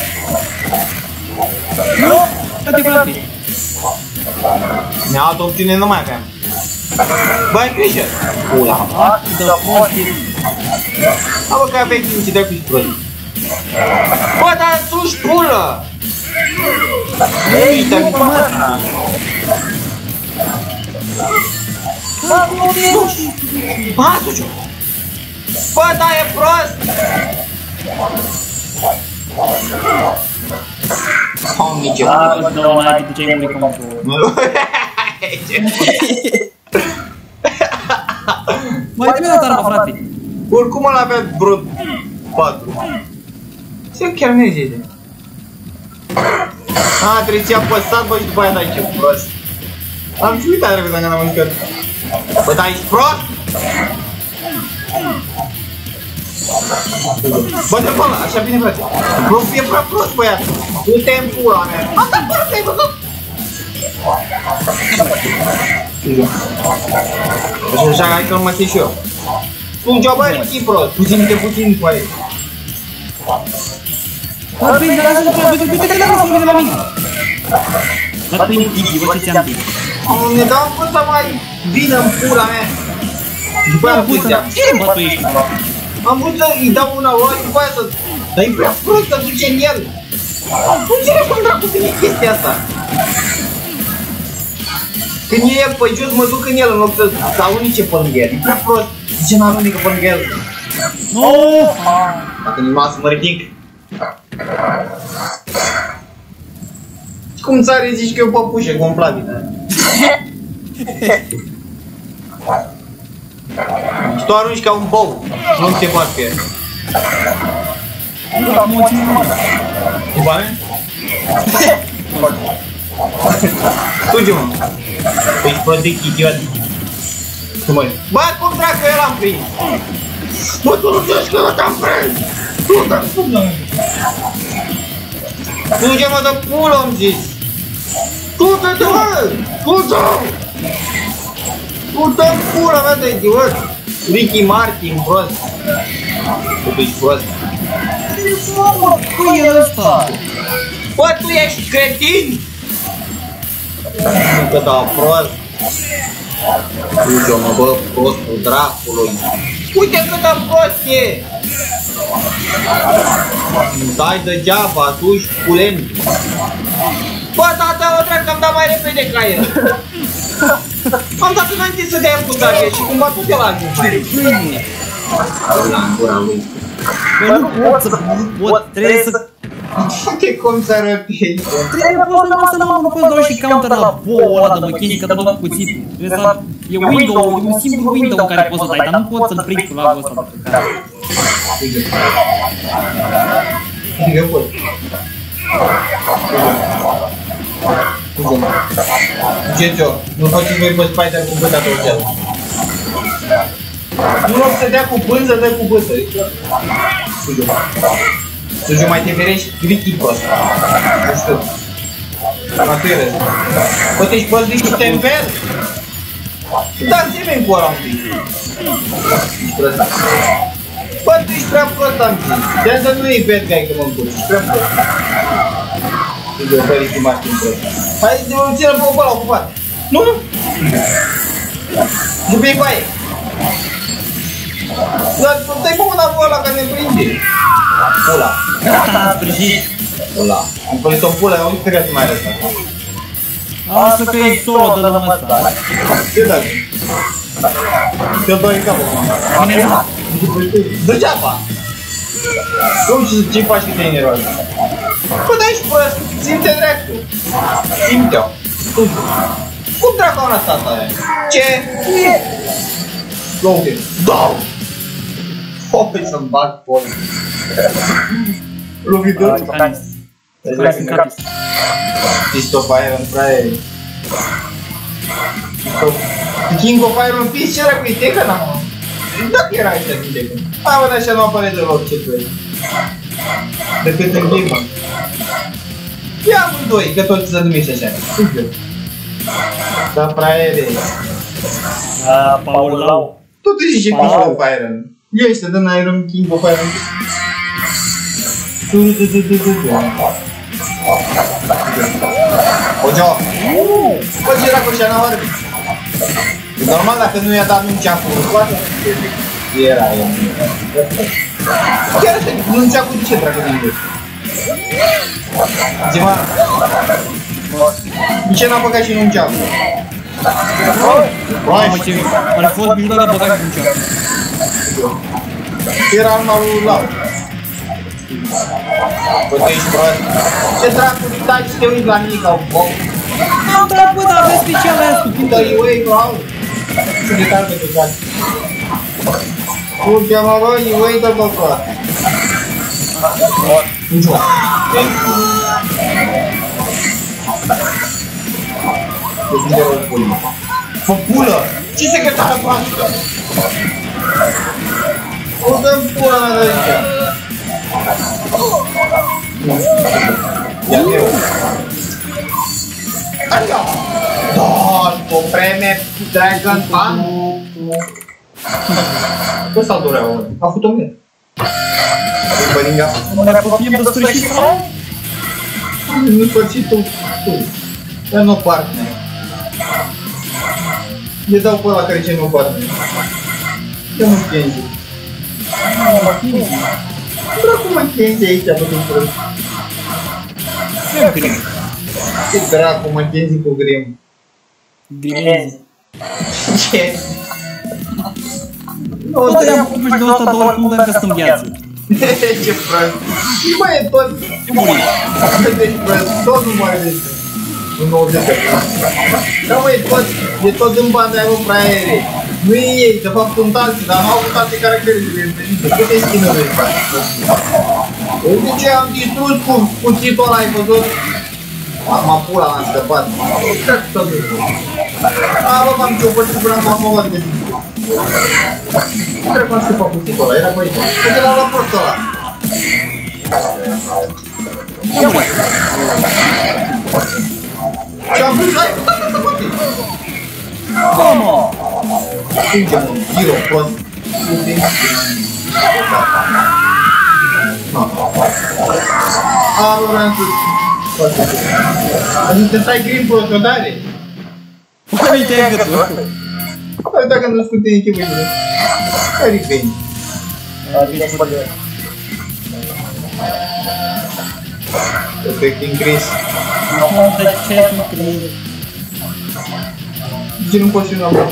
Nu! Frate, frate! Ne altă opțiune nu mai aveam. Bă, ai grijă! Pula! De prost e... A, bă, că aveai timp și dai cu-i prost. Bă, dar suși pulă! Ei, te-am uitat! Ba, suci-o! Bă, da, e prost! Oh, nici eu! Da, bă, dă-o mai de ce-ai murit cum mai trebuie dat arma, frate! Oricum ăla avea vreo 4. Ce chiar merge de? A, trebuie să-i apăsat, bă, și după aia dai ce prost. Am și uitat repede dacă n-am mâncat. Bă, dar ești prost? Bă, de până, așa bine, frate. E prea prost, băiat. Du-te în pula mea. Asta prost, ai văzut? Așa, hai că-l mă țin și eu. Tunge-o, bă, Ricky, prost. Puțin cu aia. Bă, bine, dar lasă-l prost, uite că le-am spus de la mine! Bă, tu-i Digi, bă, ce ți-am zis? Ne dau cum să mai vină în pula mea. După aia putea. Ce, bă, tu ești? Am vrut să-i dau una ori și după aia să... Dar e prea prost să duce în el. Nu înțeleg cum dracu vine chestia asta. Când e el pe jos, mă duc în el în loc să alunice pe lângă el. E prea prost. De ce n-alunică pe lângă el? Noooo! Dacă nu m-a să mă ridic. Cum ți-are zici că e o păpușă gonflabilă? Și tu arunci ca un bou, nu te bați pe el. Nu, am o ținut. Cu bani? Fugi-mă! Ești prost de idiot. Bă, cum dracu eu l-am prins? Bă, tu nu știi că eu te-am prins! Fuge-mă de pulă, am zis! Du-te-te, mă! Du-te! Du-te-n pula mea de idiot! Ricky Martin, prost! Tu ești prost! Cui e ăsta? Bă, tu ești cretin! Nu că da, prost! Uite-o mă, bă, prostul dracului. Uite câtă prost e! Nu dai degeaba, tu ești curent. Bă, tata, o drac că am dat mai repede ca el. Am dat înainte să dea cu tare și cumva tot el a ajuns mai repede. La gura lui. Bă, nu pot să... trebuie să... Uite cum să răpezi. Trebuie nu pot să dau și counter la boul ăla de mechanică, de bă cuțitul. Trebuie să... E window, e un simplu window în care poți să dai, dar nu poți să-l prind cu lagul ăsta de pe care. Adică pot. Duceți-o, nu faceți voi pe Spider cu băta tot cel. Nu loc să dea cu pânză, dă cu bătă. Suju, mai te ferești critic prost. Nu știu. Mă târăs. Bă, te-și poți zici cu tempel? Da, zi-mi cu ăla un pic. Bă, tu ești prea prost, am zis. De-asta nu e bad guy că mă încurci, ești prea prost. Suju, fără și mașini prost. Hai, ține pe ăla ocupat. Nu, nu. Nu pe-i baie. Dar dai pe mâna pe ăla care ne prinde. Pula. Gata, sfârșit. Pula. Am pălit o pula, eu nu cred că mai are asta. Asta că e solo de la ăsta. Ce dă? Te-o doi în capul. Degeaba! Cum ce faci că te-ai enervat? Bă, dar ești prost, simte dracu. Simte-o. Cum dracu am lăsat aia? Ce? Uite. Dau! Hopui să-mi bag poli. Lovitor. Fist of Iron Fire. King of Iron Fist, ce era cu Iteca, n-am? Dacă era așa cu Iteca. A, bă, așa nu apare deloc ce trebuie. Decât în game. Ia amândoi, că toți se numește așa. Super. Da, praere. Paulau. Totuși zice King of Iron. Ia ăștia, dă-n Iron King of Iron. Ojo! Bă, ce era cu așa n-a oară? E normal dacă nu i-a dat un ceafă în coată? Era el. Chiar așa, nu ceafă de ce dracu de indes? Zi-mă! De ce n-a băgat și în un ceafă? Mamă, ce... Ar fi fost mijloc de băgat și un ceafă. Era arma lui Lau. Bă, tu ești prost. Ce dracu de dai și te uiți la mine ca un boc? N-am dat, bă, dar aveți special aia stupidă. Dă-i uei, Lau. Ce de tare de cat. Tu te-am avut, uei, dă-l bă, prost. Nu joc. Deci o pulă. Fă pulă! Ce secretară proastă? O dăm pula mea de aici. Ia eu. Aia! Da, compreme Dragon Pan. Bă, s-a durea, mă. A făcut o mie. Băringa. Nu ne apropiem de sfârșit, sau? Nu sfârșit tu. Dar nu partner. Le dau pe ăla care ce nu partner. Ia mă Kenji. Dracu mă Kenji aici, bă, tu prost. Ce grim? Ce dracu mă Kenji cu grim. Grimezi. Ce? Nu, te-am făcut și de 100 de ori cum dăm că stăm viață. Ce prost. Bă, e tot... Deci prost, tot nu mai vezi. Un 90 de prost. Da, bă, e tot în banda aia, bă, praere. Nu e ei, de fapt sunt alții, dar nu au avut alte caractere de întâlnite. Câte skin-uri îi faci? Uite ce am distrus cu cuțitul ăla, ai văzut? M-a pula, l-am scăpat. Cred că tot distrus. A, bă, m-am ciopățit până m-am făcut de distrus. Nu cred că am scăpat cuțitul ăla, era pe aici. Uite l-am luat prostul ăla. Ia măi! Ce-am vrut? Hai, să mă fii! Cum? Suntem un hero prost. A, vreau să... Nu te stai green pe o cădare? Uite-i gâtul. Hai dacă nu-ți cu tine chipurile. Care-i veni? Vine și băgă. Perfect increase. Nu de ce nu cred. De ce nu poți fi un amor?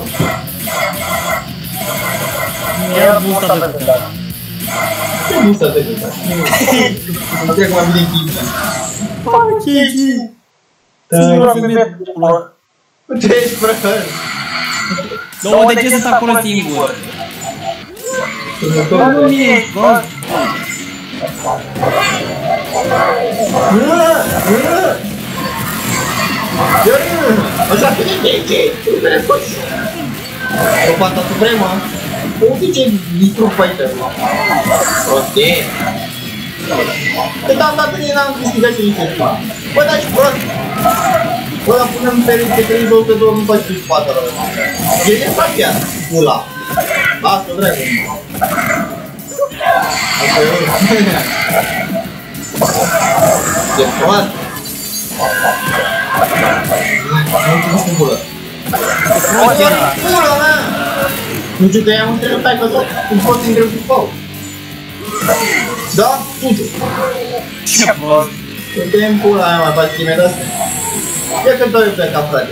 Era busta de putea. Ce nu s-a trecut? Nu cred că mai bine chipii. Chichi! Singura femeie de lor. Ce ești, frate? Două, de ce sunt acolo singur? Dar nu ești, bă. Așa că ce? O pata supremă? Uite ce distrug pe aici. Prostie. Cât am dat în ei n-am câștigat și nici ceva. Bă, dar și prost. Bă, dar punem pe 32 de 2 nu faci și pata rău. E de sapia, pula. Lasă, dragă. Asta e urmă. E prost. Nu știu pula. Pula mea! Nu știu că i-am întrebat pe că tot, cum poți să întrebi cu pau. Da? Uite. Ce prost! Uite în pula mea, mai faci chime de-astea. Ia că dau eu pleca, frate.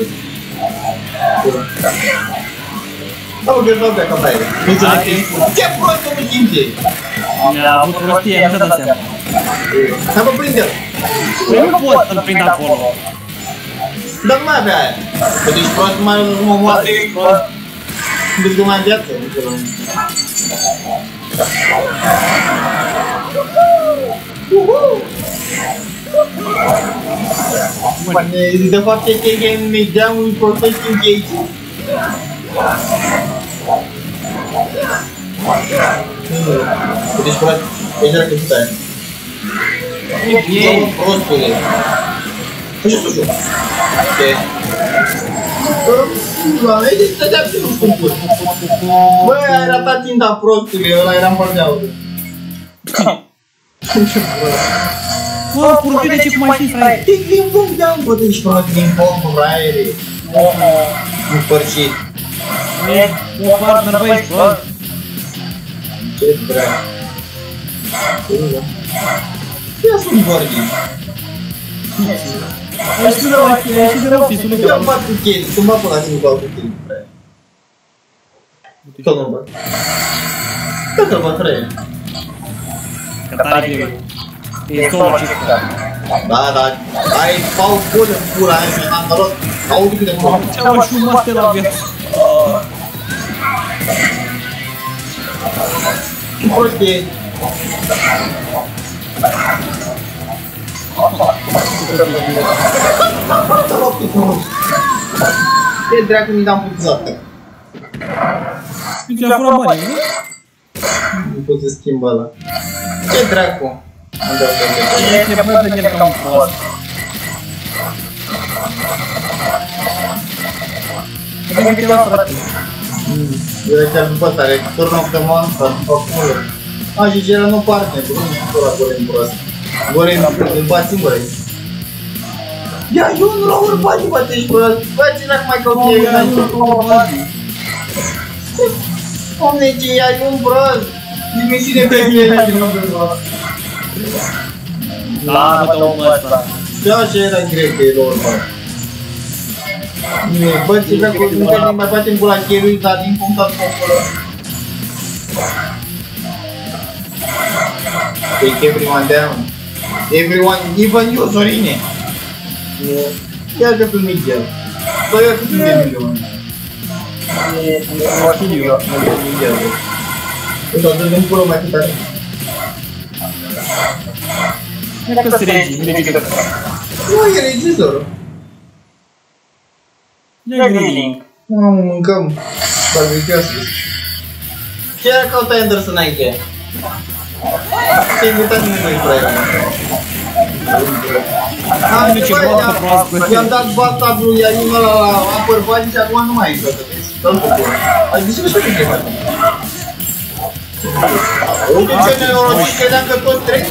Da, mă, că dau pleca, frate. Ce prost că nu simte? Mi-a avut prostie, nu și-a dat seama. Hai, mă, prinde-l. Păi nu pot să-l prind acolo. Dar nu mai avea aia. Că tu ești prost, mai rău mă moare. Deci că mai am viață. De fapt, e că mi dea un protest în cheici. Deci, prost, e era că putea. E prostule. Așa să joc. Ok. Doamne, de ce te-am ținut scumpul? Băi, ai ratat tinta prostule, ăla era în partea auto. Bă, purtine ce cum ai fi, frate? Din punct de-am bătut și prost, din pomp, fraiere. Împărșit. E o partner, băi, ești prost. Ce drag. Ia sunt vorbi. Ești de rău, ești de rău, fisul Eu îmi bat cu chestii, când mă pun la tine cu altul chestii, frate. Tot nu-l bat. Tot nu-l bat, frate. Că tare greu. E solo ce Da, da, ai pau bun în pula aia și am noroc. Auzi cât de mult. ce-am și un master la viață. Prostie. Ce dracu mi dam puțat? Ți-a furat banii, nu? Nu pot să schimb ăla. Ce dracu? Am dat E trebuie să el ca un prost. Cred că te lasă, frate. Eu chiar după tare, turn of the month, fac mulă. A, și era nu partner, nu știu ăla Gorem prost. Gorem îl bat singur aici. Ia, eu nu l-au urbat, bă, te ești prost. Bă, ce n-aș mai căuti ei înainte? Omne, ce ai un prost? Dimensiune pe mine, nu vreau. Da, bă, te omul ăsta. Da, ce era greu că e lor, bă. Bă, ce vreau că nu mai facem cu la cherui, dar din punctat cu acolo. Take everyone down. Everyone, even you, Sorine. Ia că tu Miguel. Bă, ia că tu Miguel. Miguel. Uite, o dă-mi pulă mai tare. Cred că-s regii de asta. Nu, e regizorul. Ia grilling. Mamă, mâncăm. Barbecue. Ce era cauta Anderson aici? Ce-ai invitat nimeni cu aia? I-am dat basta lui Ianin ăla la apăr bani și acum nu mai intră, că trebuie să dăm cu bun. Ai zis că știu ce uite ce nenorocit, credeam că toți trec.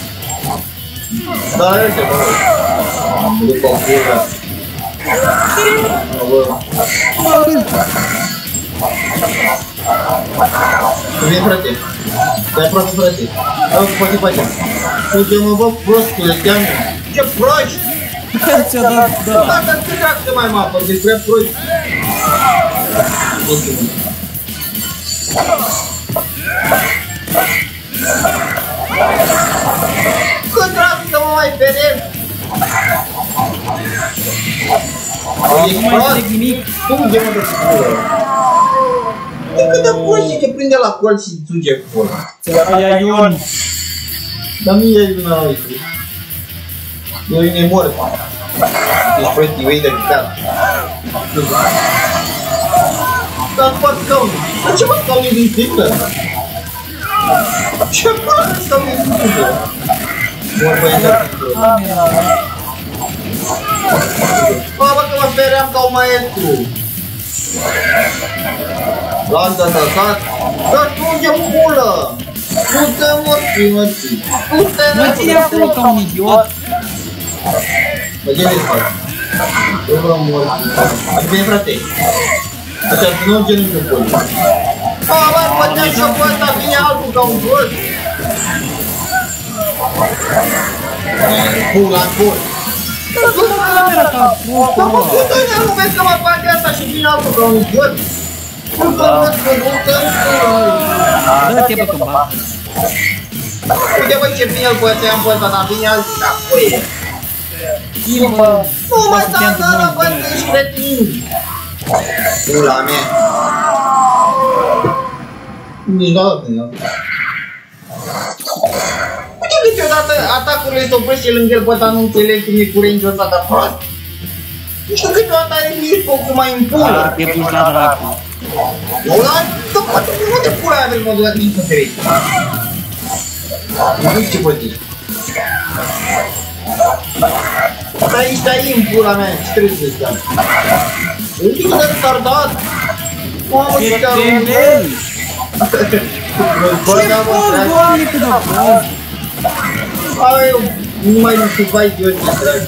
Dar are ce, bă. Am murit pe-o pulă. Vine, frate. Stai aproape, frate. Ia uite, poate facem. Uite-mă, bă, prostule, te-am. Ce proști! Ce-a dat, da. Da, dar ce dracu să mai mă apăr, deci prea proști. Uite-mă. Cât dracu să mă mai perem? Nu mai înțeleg nimic. Suge-mă de pulă. De cât de proști te prinde la col și suge pulă. Aia Ion. Dar nu e una uite. Eu e nemor. Deci proști, eu e de gâtat. Dar fac scaun. Dar ce mă scaun e din sticlă? Ce fac scaun e din sticlă? Mor băi de sticlă. Bă, că mă speream ca un maestru. L-am atacat. Dar trunge pulă. Nu te morți, mătii. Nu te Mă ține acolo ca un idiot. Bă, ce vrei să faci? Eu vreau morți. Adică e frate. Așa, să nu genunchi în pulă. Bă, putem să pot ăsta vine altul ca un prost. Pula, pula. Bă, mă, pută-ne, nu vezi că mă face asta și vine altul ca un idiot? Dă-te bă când bat. Uite băi ce bine îl poți să ia-mi pe ăsta, dar vine altul înapoi. Schimbă. Nu mă da, bă, că ești cretin. Pula mea. Nici n-a dat în el. Uite câteodată atacurile se opresc și lângă el, bă, dar nu înțeleg cum e cu range-ul ăsta, dar prost. Nu știu câteodată are mirco cum mai împulă. Te duci la dracu. Eu la... Dar poate nu de pula aia vrei mă duc nici nu te vezi. Nu știu ce păti. Stai în pula mea, ce trebuie să stai? Uite cât de retardat! Mamă, ce te-a rugat! Ce bol, doamne, cât de bol! Hai, eu nu mai nu știu, vai, eu ce drag.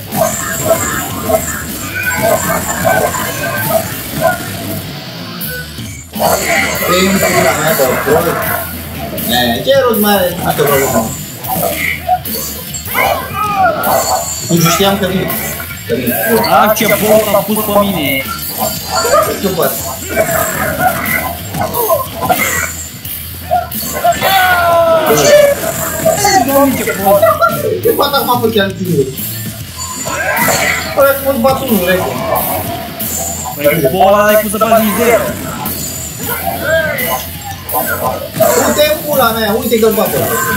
Ei, în pula mea, dar bol. Ce rost mai are? Asta vreau să nici nu știam că vine. Ah, ce bol a pus pe mine! Nu știu poate. Doamne, ce bol! Ce poate acum pe chiar singur? Păi, mă bat unul, repede. Păi, cu bola ai pus să faci din zero. Uite în pula mea, uite că-l bate.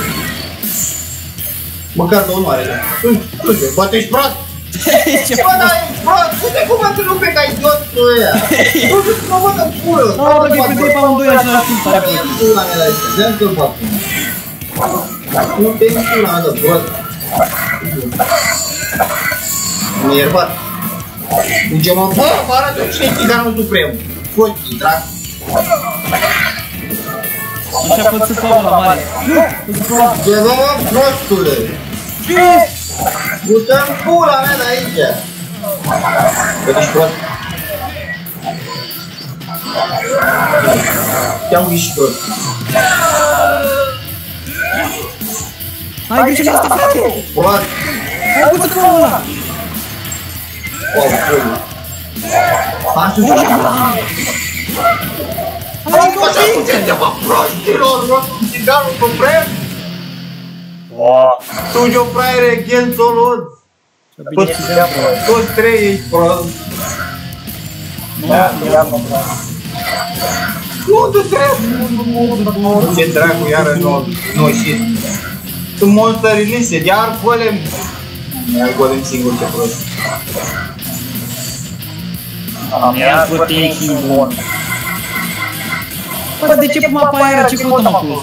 Măcar două nu are. Uite, poate ești prost. Bă, dar ești prost. Uite cum mă întrerupe ca idiotul ăia. Uite cum mă văd în pulă. Nu, că te prindei pe amândoi același timp. Uite în pula mea de aici. De-aia că-l bate. Uite în pula mea de prost. Mi-e ierbat. Uite mă, bă, mă arată cine e tiganul suprem. Cotii, dracu. Așa pot să fac la mare. Ce bă, mă, prostule! Ce? Du-te-n pula mea de aici! Că ești prost. Te-am ești prost. Hai grijă de asta, frate! Prost! Hai pus să fac ăla! Wow, pula! Hai sus! Hai că Așa puteți, mă, prostilor, mă, tiganul suprem! Tu ce-o fraiere, gen solud! Toți trei ești prost! Nu, tu trebuie! Ce dracu, iară, nu șit! Tu monster release, iar golem! Iar golem singur, ce prost! Mi-a protection bun. Bă, de ce mă apare ce căutăm acolo?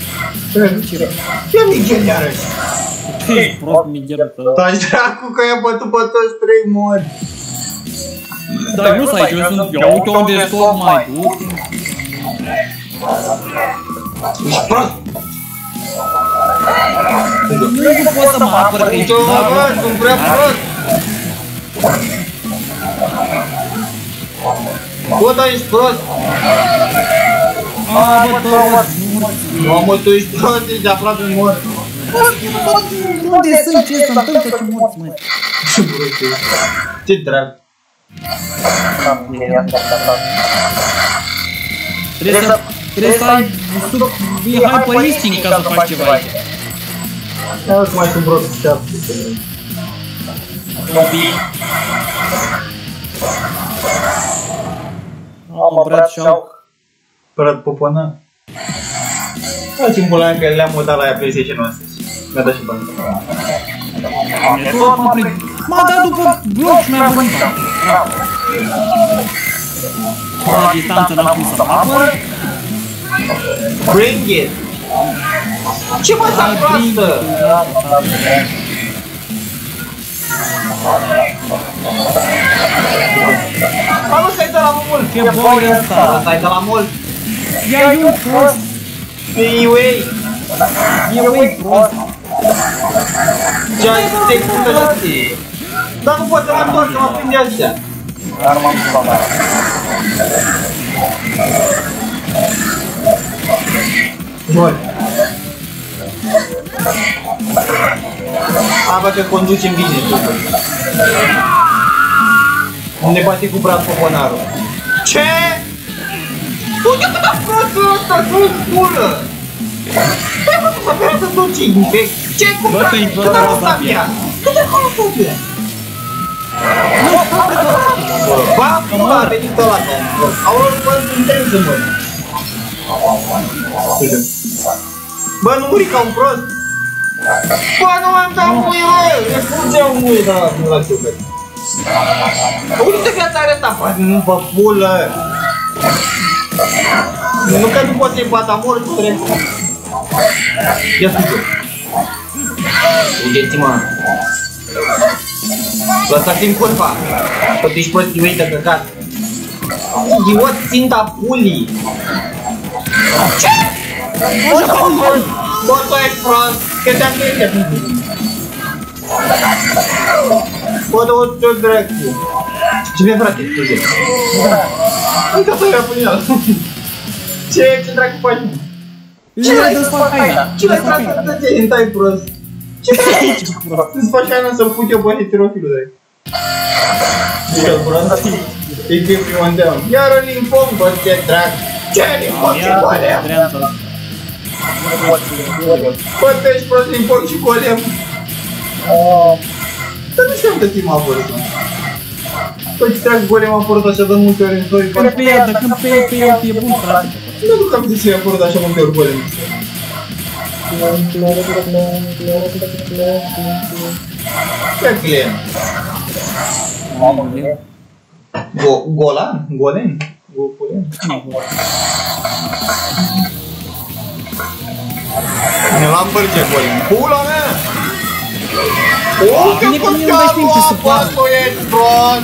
Ce Miguel iarăși? Ce prost Miguel ăsta. Stai dracu că i-a bătut pe toți trei mori! Dar nu stai, eu sunt, ia uite unde stop mai, du-te. Ești prost! Nu pot să mă apăr că ești Uite-mă, sunt prea prost! Bă, dar ești prost! Mamă, tu ești prost, ești de aproape mort. Unde sunt? Ce se întâmplă? Ce morți, măi? Ce drag. Trebuie să ai hyper-listing ca să faci ceva aici. Ia să mai sunt vreo șapte. Un pic. Am Brad Shaw. Brad Popona. Facem pula mea că le-am mutat la ea PlayStation-ul ăsta. Mi-a dat și bani. M-a dat după bloc și mi-a venit. La distanță n-am pus să mă apăr. Bring it! Ce mă s-a proastă? Bă, nu stai de la mult! Ce boi e ăsta? Stai de la mult! Ia eu prost! Iuei! Iuei prost! Ce-ai să te cumpărați? Dar nu pot să mă întorc, să mă prinde așa! Dar m-am pus la mare. Bun! A, bă, că conducem bine, după. Ne bate cu Brad Poponaru. Ce? Unde cât a prostul ăsta, nu-i spulă? Păi, mă, să vreau să duci infect. Ce cu Brad? Cât a rostat ea? Cât a rostat ea? Ba, pula, a venit ăla, au răzbăt intens în mână. Bă, nu muri ca un prost! Bă, nu m-am dat mui, bă! Ne fugea un mui, da, nu la ciucă. Unde viața are asta? Bă, nu vă pulă! Nu că nu poți să-i bata mort, nu trebuie. Ia fuge! Fugeți-mă! Lăsați-mi curva! Că tu ești prost iuit de căcat! Idiot, ținta pulii! Ce? Bă, tu ești prost! Că te-am gândit! Bă, dă-o dracu! Ce vine, frate? Uite, asta era până el! Ce dracu faci? Ce l-ai desfac haina? Ce l-ai tras să te hentai prost? Ce dracu? Îți faci haina să-l put eu pe heterofilul de-ai. Ce-l prost? E game one down. Iar în infom, bă, ce dracu! Ce infom și golem? Bă, tu ești prost infom și golem? Dar nu știam de timp a apărut. Păi ce treacă golem a apărut așa de multe ori în story? Când pe ea, când pe el e bun, frate. Nu duc am zis să-i apărut așa multe ori golem. Ce client? Golan? Golem? Golem? Ne l-am bărge golem. Pula mea! O, te-am păscat, bă, tu ești prost!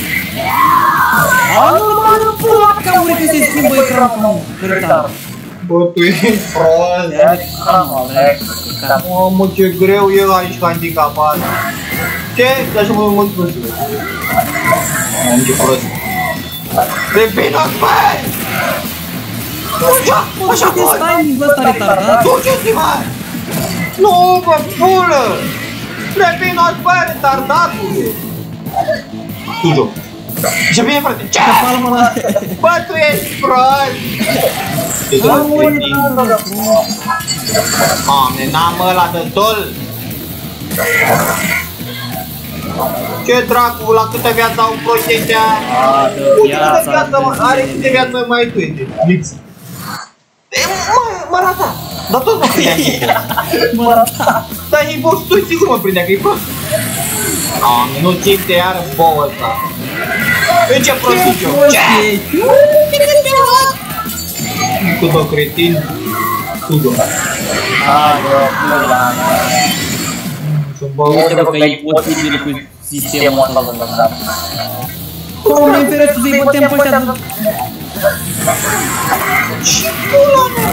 Nu pula că uri că se schimbă ecranul hârtar. Bă, tu ești prost! Mamă, ce greu e aici handicapat! Ce? Așa mă spus. Mamă, ce prost! Revino-ți, băi! Așa mult! Duceți-te, mă! Nu, bă, pulă! Revino-ți, băi, retardatule! Tu joc! Ce bine, frate! Ce? Bă, tu ești prost! Doamne, n-am ăla de dol! Ce dracu, la câtă viață au proști ăștia? Uite câtă viață, mă, are câte viață mai tu, uite, lipsă. Mă rata! Dar tot mă prindea hipul. Mă rata! Dar hipul, tu sigur mă prindea că e prost. Doamne, nu țin de iară bouă ăsta. În ce prostit eu? Ce? Cu două cretin. Cu două. Uite că e posibil cu sistemul ăsta. Cum ne înferă să-i bătem pe ăștia? Ce pula mea?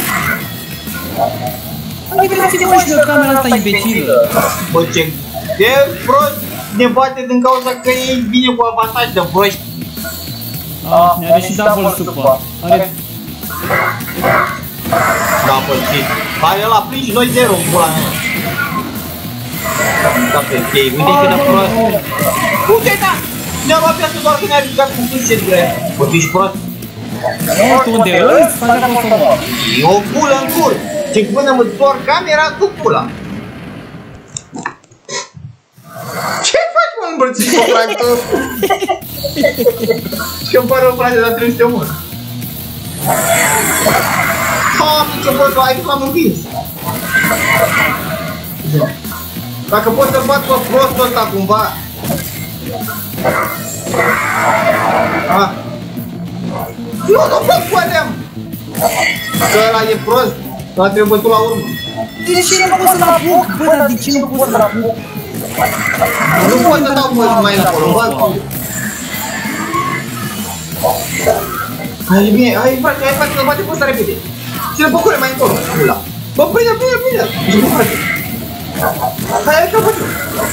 Adică să ținem și de camera asta imbecilă. Bă, ce... E prost, ne bate din cauza că ei vine cu avantaj de proști. Are și double supă. Are... Double kill. Hai ăla, prinși noi 0 în pula mea. Da pe chei, uite cât de prost. Uite-i da! Ne-a luat viață doar când ne-a jucat cu câștiri grea. Bă, tu ești prost? Nu, tu unde îți faci acolo să mă. E o pulă în cur. Și până mă întorc camera cu pula. Ce faci, mă, îmbrățiși pe tractor? Și-mi pare o frate, dar trebuie să te omor. Ce pot, ai că l-am învins. Dacă pot să bat pe prostul ăsta cumva. Nu pot putem! Că ăla e prost, ăla trebuie bătut la urmă. De ce nu pot să-l apuc? Bă, dar de ce nu pot să-l apuc? Nu pot să dau mai încolo, bă. Hai, bine, hai, frate, să-l bate pe ăsta repede. Ține pe cure mai încolo, ăla. Bă, prinde. Ești bun, frate. Hai, că bătu.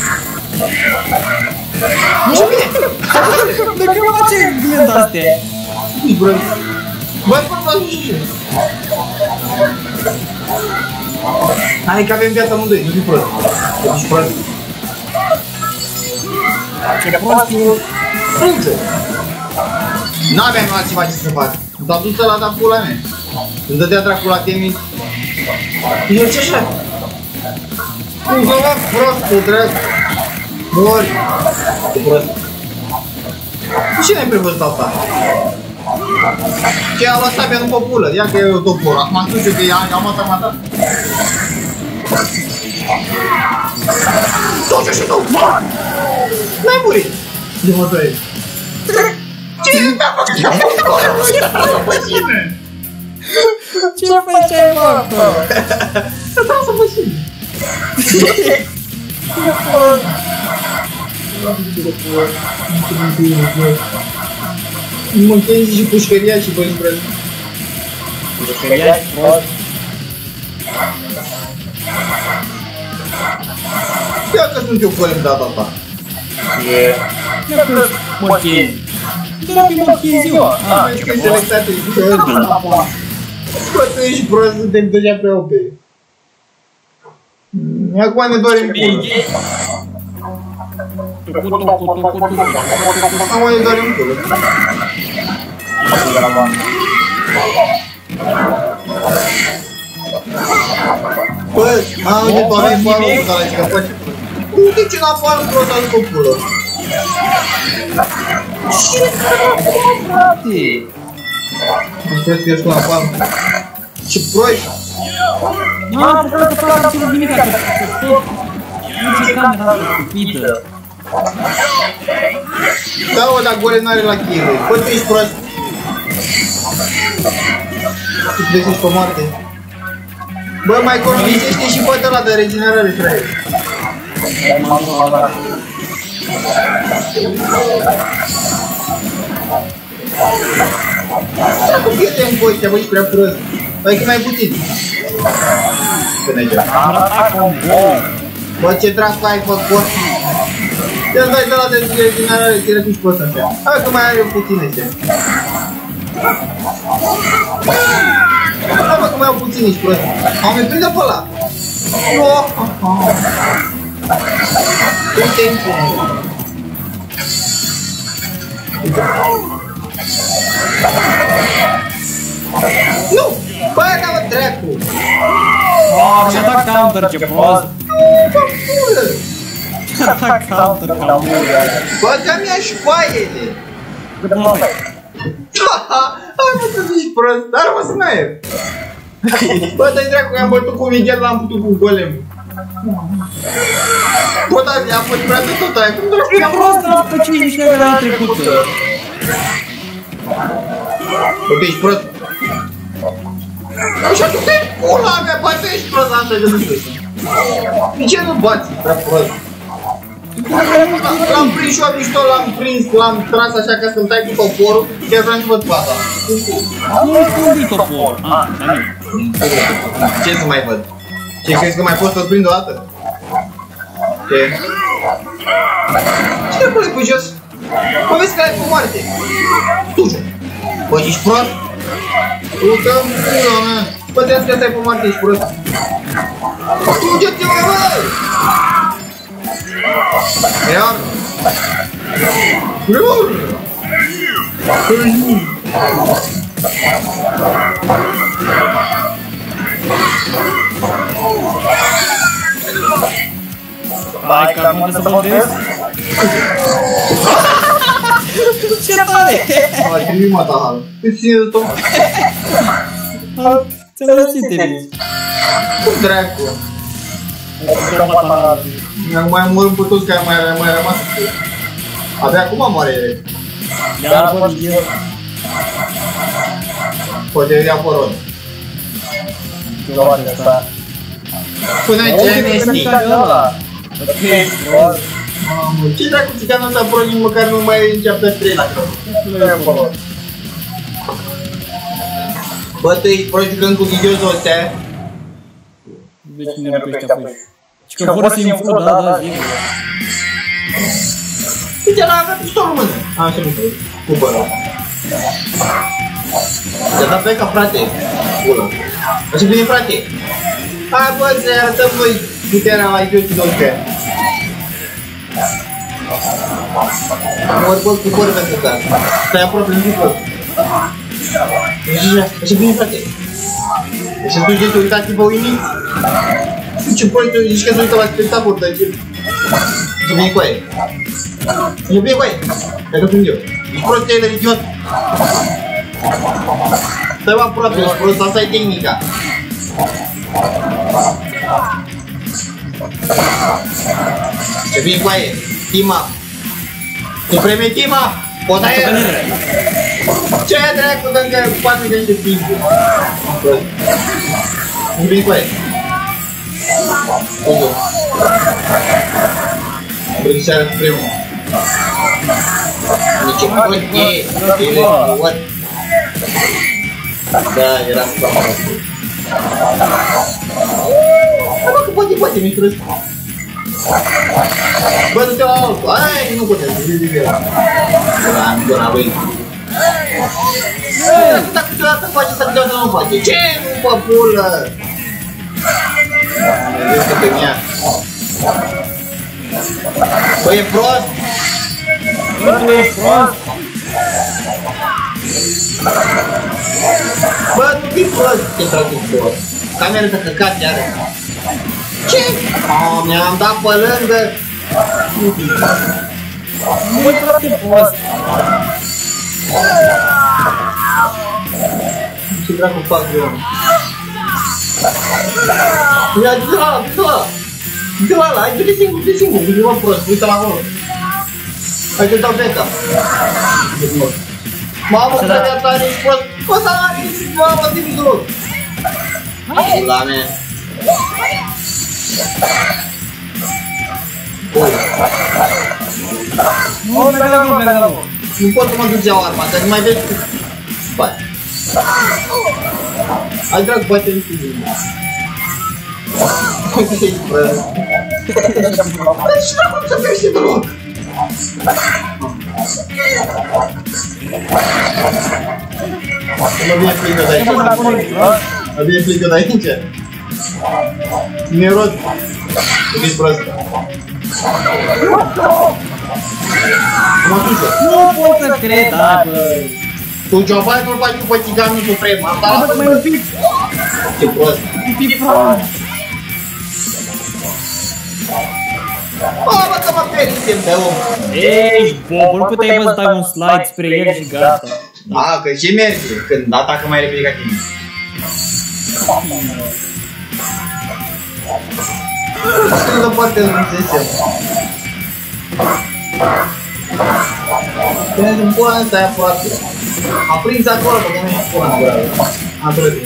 Ești bine. De că mă face glenda astea? Ești bră. Bă, la și. Hai că avem viața amândoi, nu fi prost. Ești prost. Ce prost e. Frunță. N-aveam altceva ce să fac. S-a dus ăla da pula mea. Îmi dădea dracu la Temi. Eu ce așa? Cum vă mă prostul, dracu? Mori. Ce prost. Ce n-ai prevăzut asta? Ce a luat sabia nu pe pulă? Ia că e o topor. Acum am spus eu că i-a matat. 22! N-ai murit! De mă doi. Ce mi-a făcut? Ce făceai, mă? Vreau să vă simt. Mă închezi și pușcăria și băi brăzi. Pușcăria și prost. Ia că sunt eu golem de data asta. Ia că mă chezi. Dar că mă chezi eu. Vezi că e selectate și că ăsta. Bă, tu ești prost, suntem deja pe OP. Acum ne doare în cul. Acum ne doare în cul. Bă, uite, doare în palul ăsta la ce că face. Uite ce n-a palul prost al copulă. Ce frate? Nu crezi că ești la palul. Ce proști. N-am făcut că fac absolut nimic, că tot duce camera asta stupidă. Da, o, dar Gore n-are la kill-uri. Bă, tu ești prost. Tu te găsești pe moarte. Bă, mai convingește și pe ăla de regenerare, frate. Dacă pierdem cu ăștia, bă, ești prea prost. Adică mai puțin. Până aici. Am ratat ca un bol. Bă, ce dracu ai făcut? Ia-ți dai de la de regenerare, te recuși pe ăsta așa. Hai că mai are puțin ăștia. Hai, bă, că mai au puțin, ești prost. Am mai prinde pe ăla. Cum te impune? Nu! Bă, da-mă dracu! Și-a dat counter, ce prost! Și-a dat counter ca un... Bă, dă-mi-a școaiele! Hai mă, să zici prost, dar mă să n-aer! Bă, dă-i dracu, i-am bătut cu Miguel, l-am putut cu golem! Bă, da, i-am fost prea de tot aia, cum dracu i-am prost la pe 5 era trecută! Bă, tu ești prost! Așa tu te pula mea, bă, tu ești prost, asta de nu știu. De ce nu bați, prea prost? L-am prins și eu mișto, l-am prins, l-am tras așa ca să-mi tai cu toporul, chiar vreau să văd fata. Nu-i unde-i toporul? Ah, da, ce să mai văd? Ce, crezi că mai pot să-l prind o dată? Ce? Ce pune pe jos? Mă vezi că ai cu moarte? Tu, Bă, ești prost? Uite-mi pula mea! Bă, trebuie să stai pe moarte, ești prost! Fuge-te-mă, bă! Iar! Hai că am să botez. Ce tare! Ai primit matahal. Îți ține de tot. Ți-am lăsit Teris. Cum dracu? Mi-am mai omorât pe toți care mai rămas. Abia acum moare. Iar bă, eu. Poate ia poron. Până aici ne știi. Mamă, ce dracu țiganul ăsta pro nici măcar nu mai înceaptă strela. Bă, tu ești pro jucând cu videozul ăstea? Deci nu ne pe ăștia păi. Și că vor să-i înfură, da, zic. Uite, l-a avea pistolul în mână. Așa nu știu, cu băra. Te-a dat pe ca, frate. Pula. Așa bine, frate. Hai, bă, să-i arătăm noi puterea la idioții de ăștia. Mor, bă, cu bără pentru asta. Stai aproape, nu zic bă. Așa bine, frate. Așa tu zici, uitați-vă uimit. Ce băi, tu zici că se uită la spectacol, dar ce... Ce bine cu aia. Ce bine cu aia. Dacă prind eu. Ești prost, Taylor, idiot. Stai mă aproape, ești prost, asta e tehnica. Ce bine cu aia. Team up. Supreme team up. Pot aia. Ce aia dracu, dă încă 4 de niște timp. Ce bine cu aia. Uite. Brățișarea supremă. Nici pot e. Ele pot. Da, era foarte. Bă, că poate, mi-i crezi. Bă, du-te la altul. Ai, nu puteți, zi. Am gâna lui. Dacă câteodată face asta, câteodată nu face. Ce? Nu, bă, pulă! Vezi că pe mea. Bă, e prost! Nu e prost! Bă, nu fii prost! Ce tragi prost? Camera de căcat iară. Ce? Mi-am dat pe lângă. Nu fii prost. Nu e prost! Ce dracu fac eu? Ia, du-te la ala, du-te la ala! Du-te la ala, hai, du-te singur, du-te mă prost, uite la acolo! Hai că-ți dau beta! Mamă, că de-a tare, ești prost! Bă, să are, mamă, divizor! La mea! Boi! Nu pot să mă duc iau arma, că nu mai vezi cu... Bai! Hai, drag, bate-mi cu mine! Ești prost! Dar și dracu să crește deloc! Mă bine plică de aici! Mă bine plică de aici! Mi-e rost! Ești prost! Mă duce! Nu pot să cred, da, bă! Tu ce-o faci, nu-l faci după țiganul suprem! Am dat la Mai un pic! Ce prost! Un pic prost! Bă, că mă ferisem de om! Ești bob, nu puteai să dai un slide spre el și gata. Da, că și merge, când atacă mai repede ca tine. Când o poate nu se semn. Când îmi pune ăsta e aproape. A prins acolo, că nu mi-i pune acolo. Am trăit.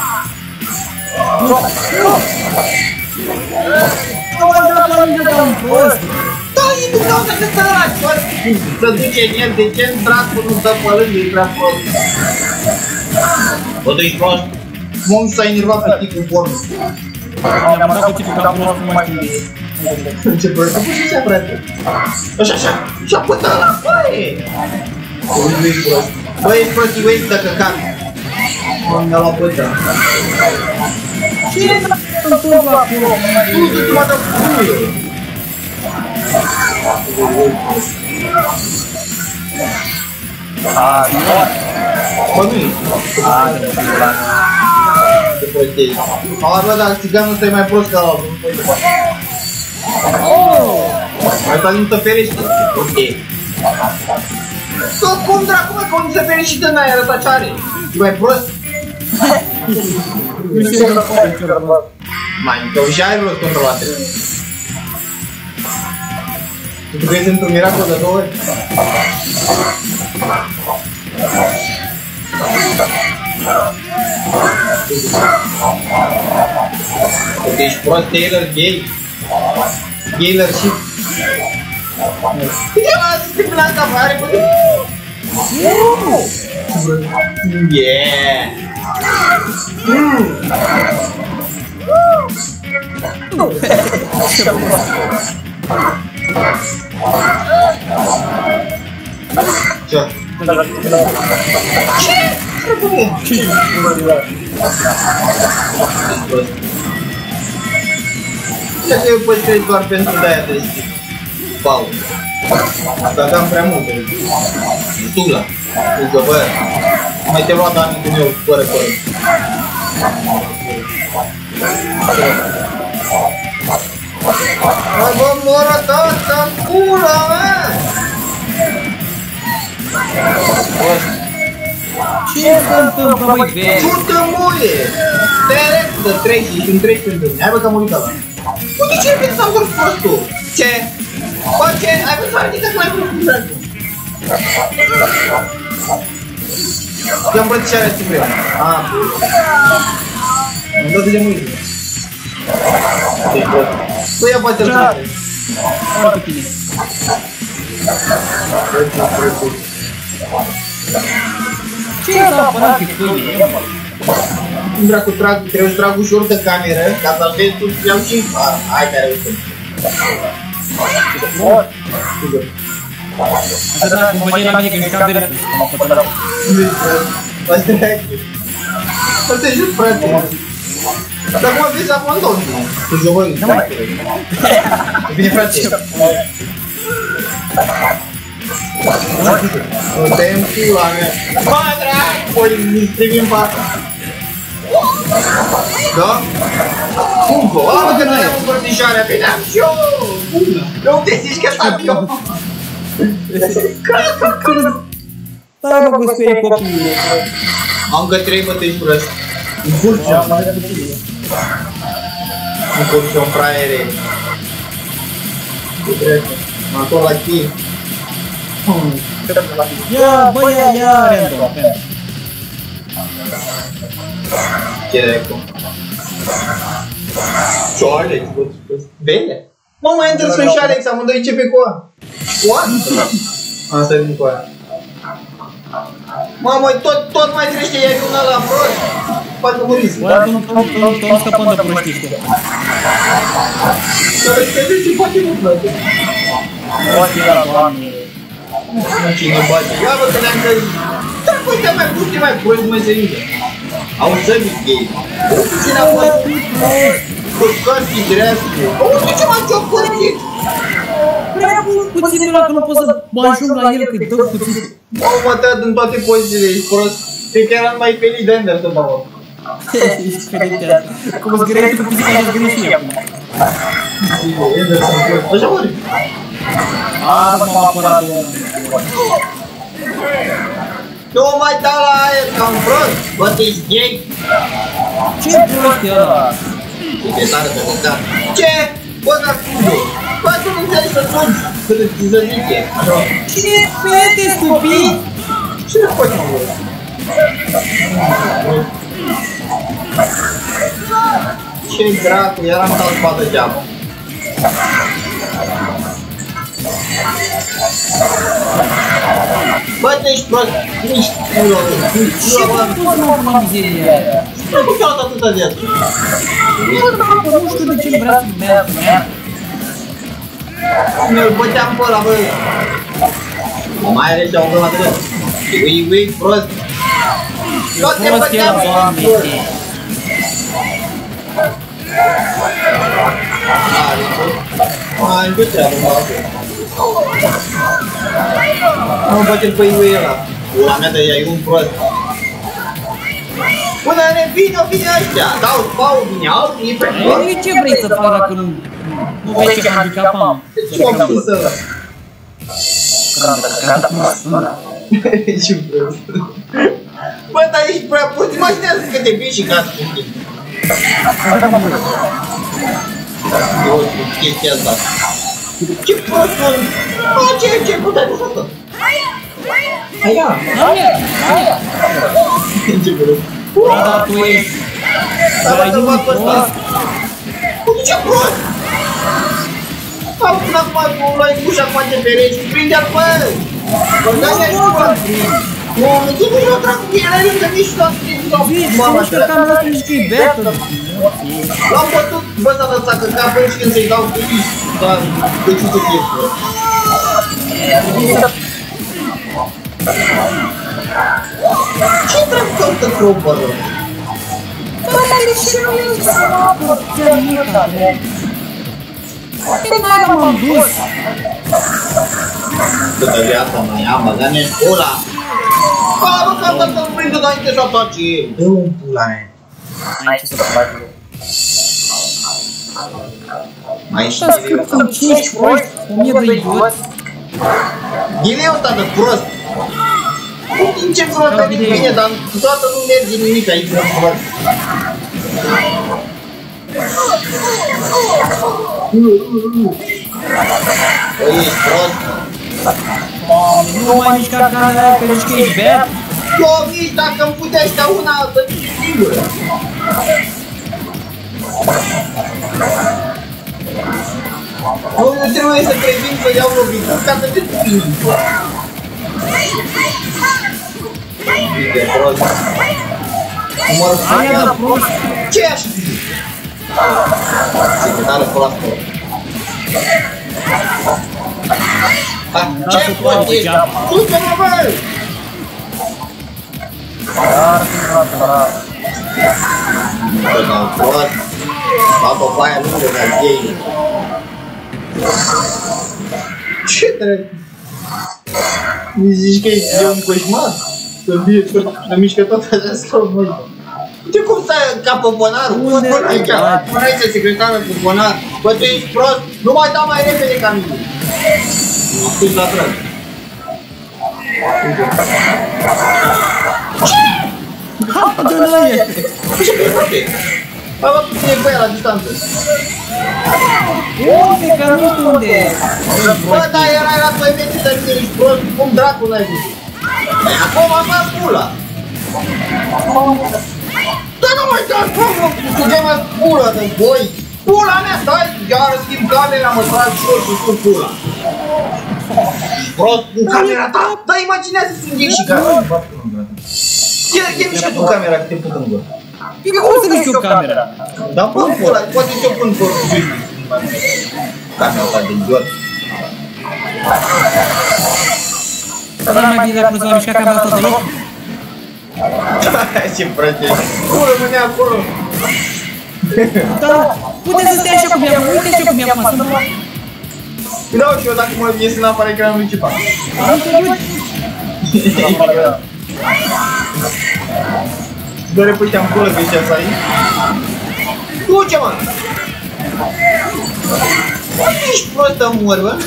Nu mă dă la mine ca un prost! Da, e din cauza că stă ăla prost. Se duce în el, de ce în dracu nu dă pe lângă, e prea prost. Bă, tu ești prost? Mom s-a enervat pe tipul porno. Mi-am dat cu tipul ca prost, nu mai știu. Ce prost, a pus și așa, frate. Așa, și-a pătă ăla, băi! Nu ești prost. Bă, ești prostii, uite de căcat. M-a luat păța. Ce s-a întâmplat acolo? Tu mă dă puiul. Bă, nu-i. Te prostei. Bă, dar țiganul ăsta e mai prost ca ăla. Mai stai nu te ferește. Ok. Tot cum dracu, mă, că nu se ferește în aia ăsta ce are? E mai prost? Nu știu că poate fi răbăt. Mai, că și ai rost controlate. Tu crezi într-un miracol de 2 ori? Că ești prost, Taylor, gay. Gaylor și... Câte mă zis că până asta mare, bă? Yeah! Ce? Ce să eu păstrez doar pentru de-aia de stil? Paul. Asta aveam prea multe. Destula. Uite, bă, mai te lua Dani cu meu, fără. Hai, bă, moră tata, pula mea! Ce se întâmplă, băi, vezi? Pută muie! Te-ai repus de 30 și un 30 pentru mine, hai bă că am murit ăla. Uite ce ai s-a întors prostul? Ce? Bă, ce? Ai văzut să arătică că mai vrut cu dracu. Dă îmbrățișarea supremă. Ah, am dat de murit. Bă, ia poate-l trate. Foarte bine. Ce s-a apărat pe câine? Cum dracu trag, trebuie să trag ușor de cameră, ca să vezi tu să iau și în fară. Hai care uite. Așa da, compania la mine că mișcam de rău. Asta e aici. Asta e just, frate. Dar cum vezi abandon, cu jocul. Bine, frate. O tăiem pula mea. Bă, dracu, păi, mi strivim fața. Da? Cum vă? Bă, că n-ai o părtișoare, bine am și eu. Eu te zici că s-a eu. Stai, mă, cu sperie copiii. Am încă 3 bătăi și prost. Încurce-o. Încurce-o în fraiere. Cu drept. M-am tot la chii. Ia, bă, ia random. Ce dracu? Ce-o Alex, bă, bine? Mă, mai întâlțim și Alex, amândoi începe cu A. Cu A? Asta e din cu A. Mamă, tot mai crește iar una la prost. Poate muriți. Bă, nu scăpăm de proștiște. Să vezi că zici, poate nu plăte. Poate la doamne. Nu cine bate. Ia bă că ne-am căzut. Dar păi te mai pusti mai prost, mă se intră. Au să-mi chei. Cine a fost? Cu scorții dreapte. Uite ce m-am ciop curătit. Prea puțin ăla că nu pot să mă ajung la el cât dă puțin. Au mătat în toate pozițiile, ești prost. Cred că eram mai felit de Ender să mă rog. Ești fericit. Cum îți grei tu puțin că ești grei și eu. Ender să-mi prost. Așa mori. Asta m-am apărat de Nu mai dau la aer ca un prost. Bă, tu ești gay. ce prost e ăla? Secretară de mâncat. Ce? Bă, dar cum e? Bă, tu nu înțelegi să tragi. Să zice. Ce fete stupid? Ce ne faci, mă? Ce dracu, iar am dat spadă degeaba. Bă, tu ești prost. Nici pula, Ce mă pus mă mizeria aia? Ce am făcut atâta viață? Nu știu de ce vrea să meargă. Mi-l băteam pe ăla, bă. Mă mai are și-au găma drept. Ui, prost. Toate Prost el, băteam doamne, prost. ce. Ai, nu treabă, mă avem. Mă batem pe Iui ăla. Ula mea de ea, e un prost. Până ne vine ăștia. Dau spau, vine alții, pe prost. Ei, ce vrei să fac dacă nu vezi ce handicap am? Ce-o pus ăla? Ce prost. Bă, dar ești prea prost, imaginează că te vii și gați cu tine. Eu cu chestia asta. Ce prost, mă? Ce puteai de fătă? Aia! Ce prost. Da, tu ești. Dar să fac pe ăsta. Uite ce prost! Am până acum cu luai ușa acum de pereți și prinde-l pe el! Bă, da-i ai prost! Nu, nu te duci la dracu, era lângă nici la tine sau mama și Că am luat nici că-i betă. l-am bătut, bă, s-a dat să capă și când să-i dau cu ei, dar de ce să fie prost? Ce dracu caută crowbar-ul? Bă, dar de ce nu e să mă apăr? Ce mica, bă? Ce n-ai că m-am dus? Câtă viața mai am, băgane pula! Bă, că am dat să-l prindă înainte să atace el! Dă-un pula mea! N-ai ce să faci. Mai și Asta ghileu sunt 5 proști, 1000 de idioți. Ghileu ăsta de prost! Ce prost a venit bine, dar toată nu merge nimic aici de prost! Băi, ești prost! Nu mai mișca camera că zici că ești beat. Eu nici dacă îmi putea ăștia una, să fii singură! Eu trebuie să previn să iau lovitura ca să te spingi. Uite, prost. Aia de prost. Ce aș fi? Secretară proastă. Ce prost ești? Du-te-mă, bă! Bă, dar prost. Bă, pe aia lungă, dar gay. Ce trebuie? Mi zici că e un coșmar? Să mișcă tot așa sau noi? Uite cum stai ca poponarul? Unde? Până aici, până aici, secretară poponar. Bă, tu ești prost? Nu mai dau mai repede ca mine. Nu spui la trag. Dă-l-aie. Ce pe Bă, bă, puține pe aia la distanță. Unde, că nu știu unde e. Bă, dar erai la 2 metri de mine, ești prost, cum dracu n-ai văzut? Acum am dat pula! Dar nu mai dați pula, cu ce mai pula de voi? Pula mea, stai, iar schimb camera, mă trag jos și sunt pula. Ești prost cu camera ta? Dar imaginează să înghești și camera. Ia mișcă tu camera, că te put în gură. Cum să mișc eu camera? Dar bă, pula, poate ți-o pun pe jos. Camera ta de idiot. Dar mai bine dacă nu s-a mișcat camera asta deloc? Ce prost ești. Nu rămâne acolo. Da, puteți să stai așa cum e acum, uite așa cum e acum, să nu... Dau și eu dacă mă ies în afară ecranului ce fac. Am să duci. Doar păi te-am pulă că ăștia să ai. Duce-mă! Ești prost de mor, bă?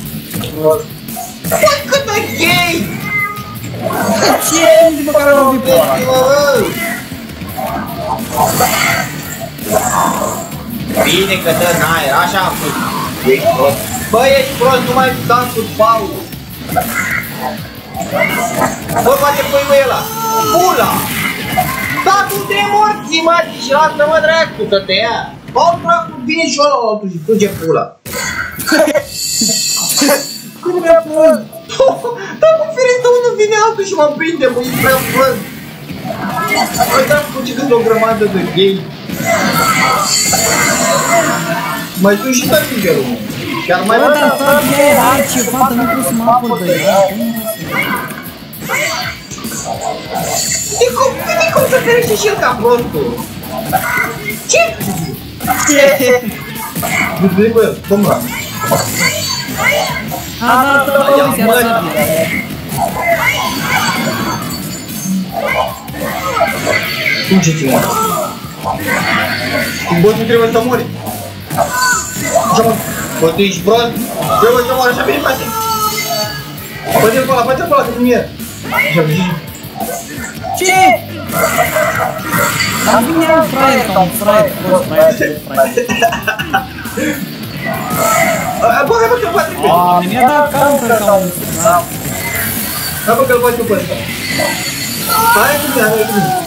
Băi, cât de gay! Ce? Nici măcar nu vi pula. Bine că dă n-aer, așa am fost. Ești prost. Bă, ești prost, nu mai dans cu Paul. Bă, bate păi ăla. Pula! Da, tu te morți, mă, și lasă-mă dracu să te ia. Bă, dracu, vine și ăla altul și duce pula. Cum e prost? Dar cu firește unul vine altul și mă prinde, mă, e prea prost. Băi, dracu, cu ce gând o grămadă de gay. Mai sunt și tătigerul. Chiar mai Bă, dar tot e altceva, dar nu pot să mă apăr de ea. De cum să ferește și el ca prostul? Ce? Du-te, bă, bă, cum ce ți moare? Bă, tu trebuie să mori. Așa mă, bă, tu ești prost? Trebuie să mori, așa bine face. Bă-te-l pe ăla, bă-te-l pe ăla, că nu e. Așa bine. Ce? Am vine un fraier ca un fraier, prost fraier. Bă, hai bă, că-l bate pe ăla. Mi-a dat counter ca un... Hai bă, că-l bate pe ăsta. Hai cu mine, hai cu mine.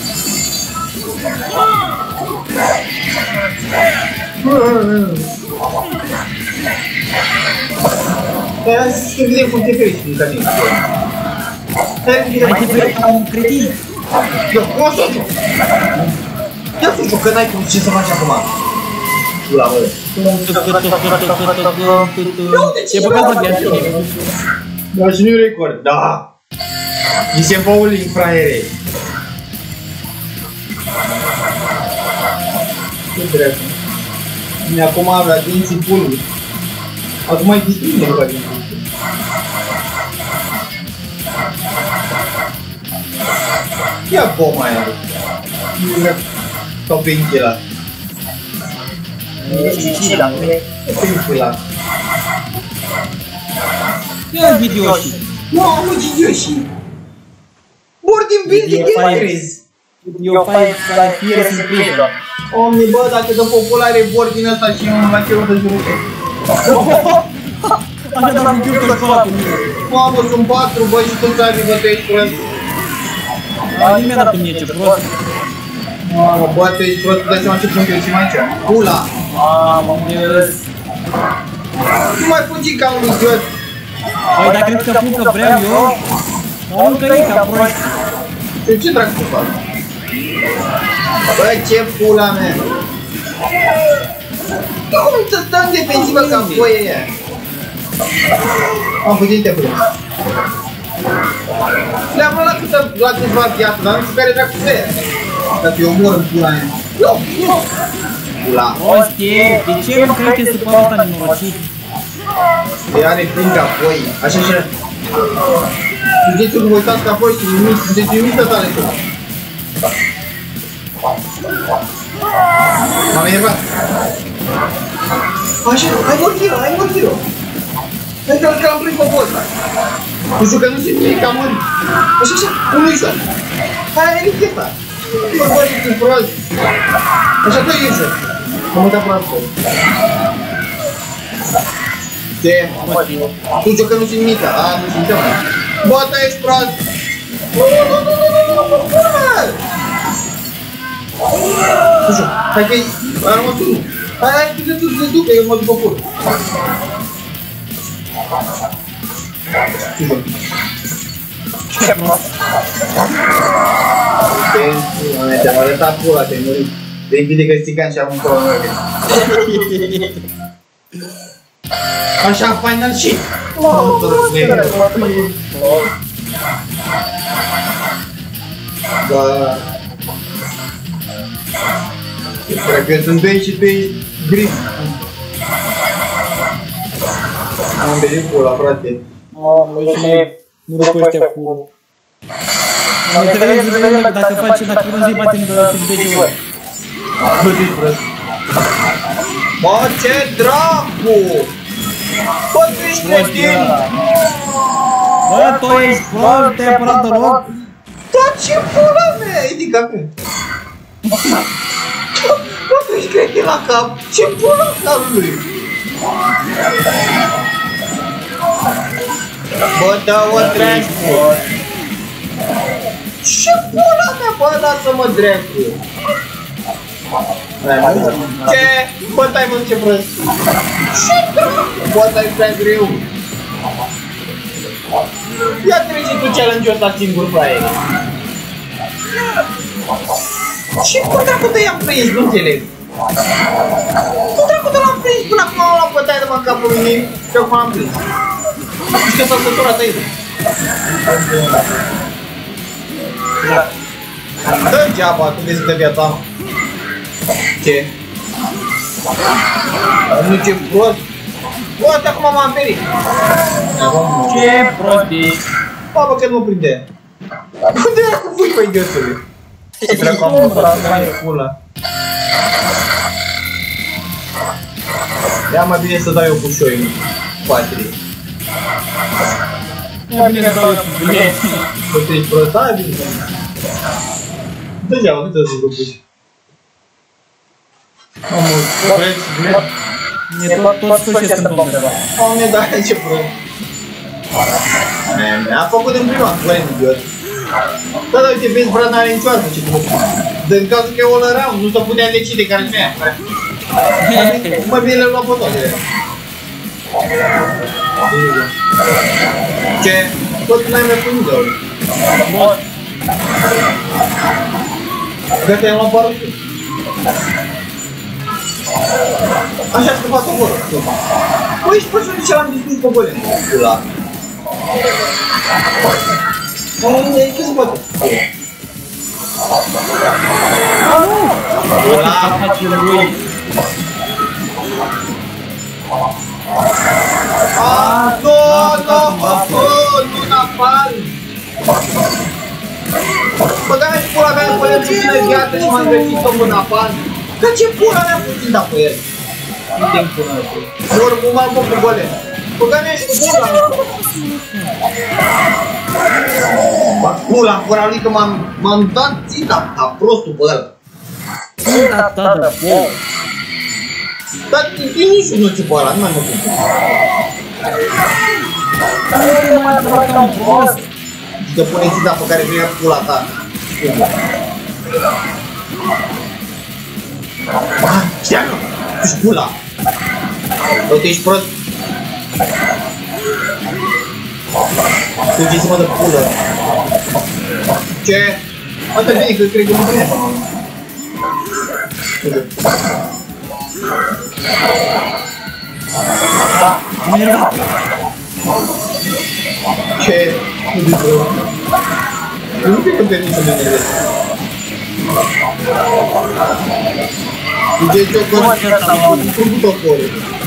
Hai, hai să vedem cum te ferești din camin. Hai te ferești ca un cretin. Eu, cum să joc? Ia să joc, că n-ai cum ce să faci acum. Ula, bă. E băgat la viață. Da, și nu-i record, da. Zicem bowling, fraiere. Ce dracu? Mine acum avea dinții pulului. Acum ai distrine băgat dinții. Ia bomba aia. Sau pe închela. Pe închela. Ia Hidyoshi. Mamă, Hidyoshi! Bord din building crezi? Eu fac fire în prison. Omni, bă, dacă dă populare bord din ăsta și nu mai cerut de jurută. Așa dar nu știu că toată. Mamă, sunt 4, bă, și tu ți-ai bă, tu ești prost. Nimeni a dat pe mine ce prost. Mamă, bă, tu ești prost, tu dai seama ce sunt eu și mai aici. Pula! Mamă, yes. Nu mai fugi ca un idiot. Băi, dar cred că pun că vreau eu, o încă e ca prost. Ce dracu să fac? Bă, ce pula mea! Cum să stăm în defensivă ca foie aia? Am fugit de până. Le-am luat la câțiva viață, dar nu știu care dracu să e. Dacă eu mor în pula aia. Nu! Pula! Ostie, de ce nu crește supărul ăsta nenorocit? E are plin ca foi, așa și... Sunteți că vă uitați ca foi și nimic, sunteți nimic totale tu. M-am enervat. Așa, hai morchiro, hai morchiro. Hai că l-am prins pe boss. Nu știu că nu simt nimic, am murit. Așa, așa, unul joc. Hai, ai venit chesta. Mă băi, sunt prost. Așa, doi iese. M-am uitat prost. Ce? Tu știu că nu simt nimic, a, nu simteam. Bă, ta ești prost. Nu știu, hai că-i, a rămas unul. Hai, tu te duc, că eu mă duc pe pur. Ce mă? Te-am arătat pula, te-ai murit. Te-ai vede că țigan și am un pula mea. Așa, final shit. Da. Cred că sunt 2 și 3 gris. Am venit pula, frate. Nu răpește cu... Nu te vedem dacă faci dacă nu zi batem de 10 ori. Bă, ce dracu! Bă, tu ești cretin! Bă, tu ești prost, te-ai apărat de loc? Da, ce pula mea! E din capul. Bă, tu ești cretin la cap! Ce pula capului! Bă, dă-o dracu! Ce pula mea, bă, lasă-mă dracu! Ce? Bă, tai mă, ce prost! Ce dracu! Bă, tai prea greu! Ia trece tu challenge-ul ăsta singur, fraier! Ce cum dracu de i-am prins, nu înțeleg? Cum dracu de l-am prins până acum l-am bătaie de mă în capul lui și acum l-am prins? Știu că s-a săturat aici. Dă geaba, tu vezi că viața. Ce? Nu ce prost. Uite acum m-am ferit. Ce prost ești. Babă că nu mă prinde. Unde era cu fui, băi, idiotule? Ce dracu am făcut, mai pula. Ia mai bine să dau eu cu șoi în patrie. Ia bine să dau eu cu bine. Bă, tu ești prost, hai bine. Dă geaba, cât să zic o puși. Mamă, vreți, vreți? E tot sfârșesc în undeva. Doamne, da, ce prost. A făcut în prima, băi, idiot. Da, da, uite, vezi, brad, n-are nicio armă, ce prost. Din cazul că eu o lăream, nu se putea decide care-s mea. Mai bine le-am luat pe toate. Ce? Tot n-ai mai pus nicio. Gata, i-am luat parașut. Așa să fac o voră. Băi, ești persoane ce l-am distrus pe golem. Pula. Ce se poate? Pula. Nu napal! Bă, dar și pula mea pe el puțină viață și m-am găsit tot în napal. Că ce pula mea puțin da pe el? Nu te-mi pula mea. Oricum m-am făcut cu golem. Bă, dar mea și cu pula mea. Bă, pula lui că m-am dat țita, a prostul pe ăla. Țita ta de bou. Dar nici nu ți pe ăla, nu mai mă pun. Nu te mai aproape ca un prost. Și te pune țita pe care vrea pula ta. Șteană! Tu-și pula! Bă, tu ești prost! Tu ce-ți-mă de pulă? Ce? Asta e bine, că cred că nu vine pe mână. M-am enervat. Ce? Nu zic rău. Eu nu cred că te nici să mă enervezi. De ce o conă? Am făcut o poră.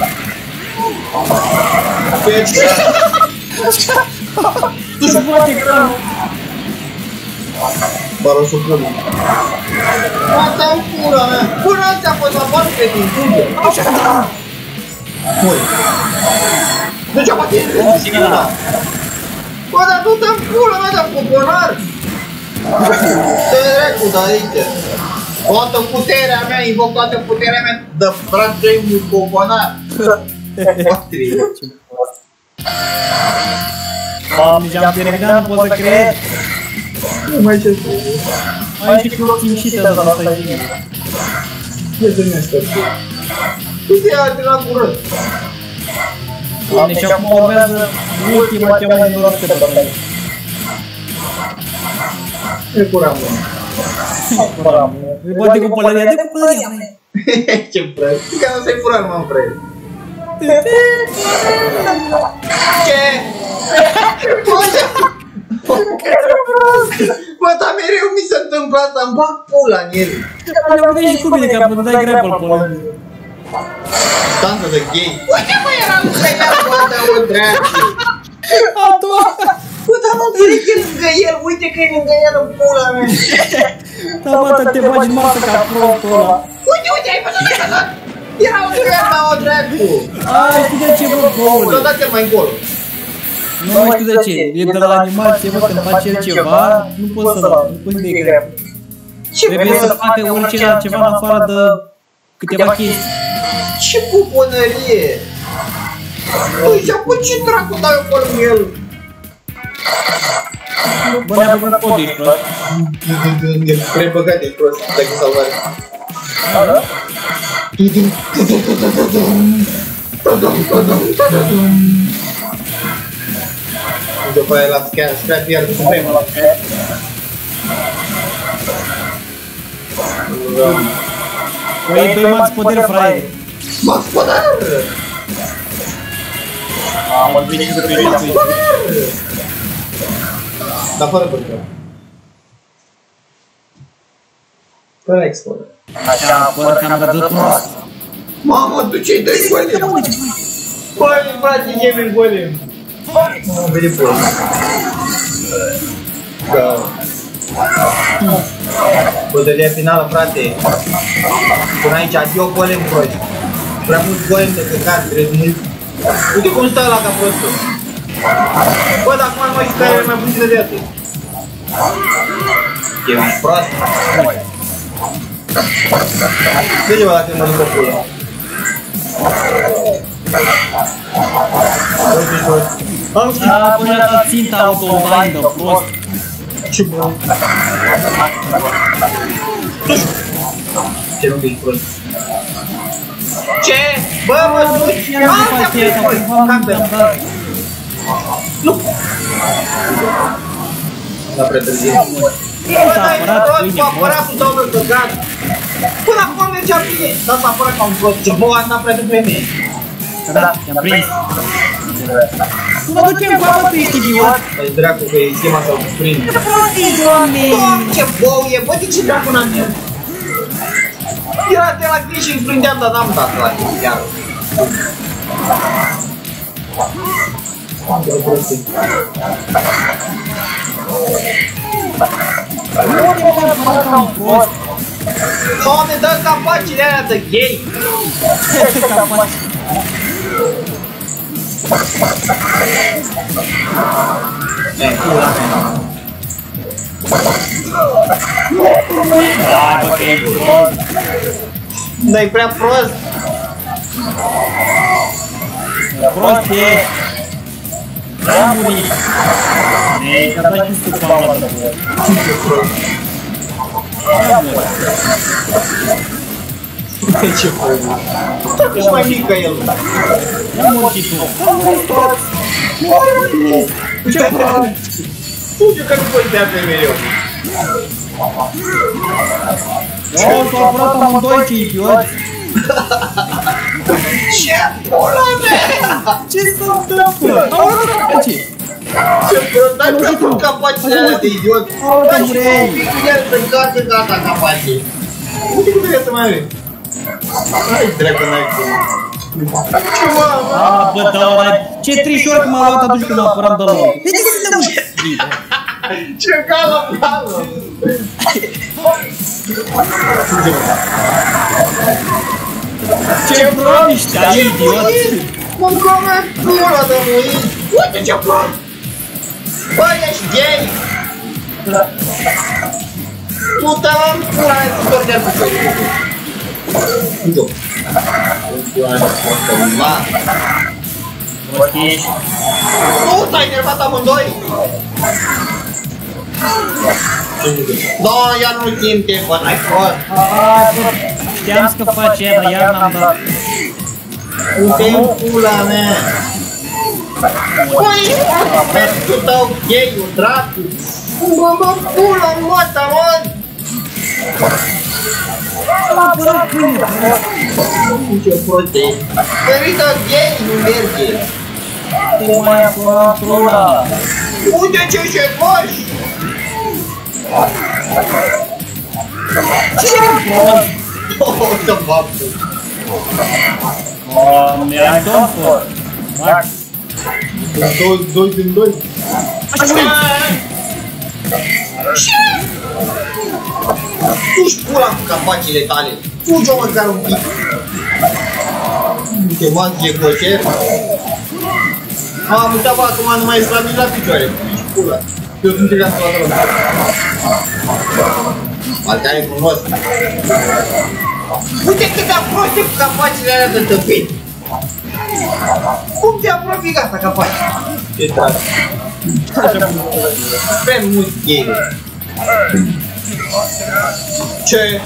Ce? Tu se poate că... Barosul pula. Asta-mi pula mea. Până ți-a fost la bani pe din tine. Așa da! Mori. De ce-a bătit? Bă, dar tu te-am pula mea de poponar. Te dracu de aici. Toată puterea mea, invoc toată puterea mea de frate un poponar. Patrie. Nici am terminat, nu pot să cred. Nu mai ce să Ai și cloținșită de la stăgine. ce să ne stăpâi? Uite, a terminat curând. Deci acum urmează ultima cea mai înduroasă pe aici. E curam, Curam. Îi bate cu pălăria, de cu pălăria, măi. ce frate? Că nu să-i furat, mă, frate. Ce? Bă, dar mereu mi se întâmplă asta, îmi bag pula în el. Am vedea și cu mine, că am dai grapple pe ăla. Stanță de gay. Uite, mă, era un băiat cu ăsta, o dracu. A doua! Bă, dar mă cred că e lângă el, uite că e lângă el în pula mea. Da, mă, te bagi în masă ca prostul ăla. Uite, uite, ai văzut, ai văzut? Era un băiat, o dracu. Ai, știi de ce, bă, Bă, boule? dați-l mai încolo. Nu mai știu de ce, e de la animație, bă, când face el ceva, nu poți să dai grapple. Trebuie să facă orice altceva în afară de câteva chestii. Ce puponărie! Păi, și acum ce dracu dau eu pe lângă el? Bă, ne-a băgat podul, ești prost. E prebăgat, e prost, dacă salvare. După aia la scrap iar cu prima la scrap. Păi, doi max poder, fraiere. Max poder! Am vorbit și de pe Dar fără pătră. Fără export. Așa, Bă, cam rădă prost. Mamă, tu ce-i dai golem? Băi, frate, Gaming golem. Nu, vede prost. Da. Bătălia finală, frate. Până aici, adio golem prost. Prea mulți golem de căcat, trebuie mult. Uite cum stă ăla ca prostul. Bă, dar acum nu mai știu care e mai puțin de viață. E mai prost. Vede-mă dacă mă duc pe pula. Am zis. Da, până la ținta auto-online de prost. Ce bă? Ce nu vei prost? Ce? Bă, mă duci! Am te-am prost! Campel! Nu! La prea târziu. Bă, dai prost cu aparatul tău de căcat! Până acum mergea bine! Dar s-a apărat ca un prost, ce bă, n-a prea de vreme! Da, te-am prins. Nu mă ducem cu apă, tu ești idiot. Păi dracu că e schema să-l prind. Ce prostii, doamne! Doamne, ce bou e, bă, de ce dracu n-am mers? Era de la gri și îmi prindeam, dar n-am dat la tine, chiar. Ce prostii. Nu te mă apărat ca un prost. Doamne, dă capacile alea de gay! Ce capaci? Pula mea. Da, bă, că e prost. Dă-i prea prost! Prost e. Am murit. Ei, că dai și tu cam la dă. Ce prost! Ce prost! Ești mai mic ca el! Ia murit tu. Ce prost! Fuge că nu poți dea pe mereu! Eu s-au apărat amândoi, ce idioți. Ce pula mea! Ce s-a întâmplat? Au luat ce? Ce prost! Dai prea mult capacile alea de idiot! Dai și mă bine să gata, gata capacii! Uite cum trebuie să mai are! Hai dracu n-ai cum! Ce mă, mă! A, bă, da, dar ce trișor că m-a luat atunci când apăram de la loc. De ce să te uiți? Ce cală pală! Ce promiști, ai idiot! Mâncome pula de muit! Uite ce prost! Bă, ești gay! Tu te am pula mea să tornea cu tău! Uite-o! Pula mea să tornea! Prostiști. Nu, s-a enervat amândoi! Da, iar nu simte, bă, n-ai prost! A, bă, știam că faci aia, dar iar n-am dat. Uite-i pula mea! Băi, pentru tău gay-ul, dracu! Bă, pula-n moata, mă! M-a apărat câine. Ce prost e! Pentru gay nu merge! Te mai apărat ăla. Uite ce șecoș! Ce prost? Oh, să faptă! Mi-ai dat-o. Max. Doi din doi! Așa mă. Puși pula cu capacile tale! Fugi-o măcar un pic! Uite, mă, șecoșer! Am uitat, bă, acum nu mai ești la mine la picioare! Ești pula! Eu sunt legat la tău! Altea e frumos! Uite cât de aproape cu capacile alea de tăpit! Cum te apropii ca asta capaci? Ce drag! Prea mult gay! Ce?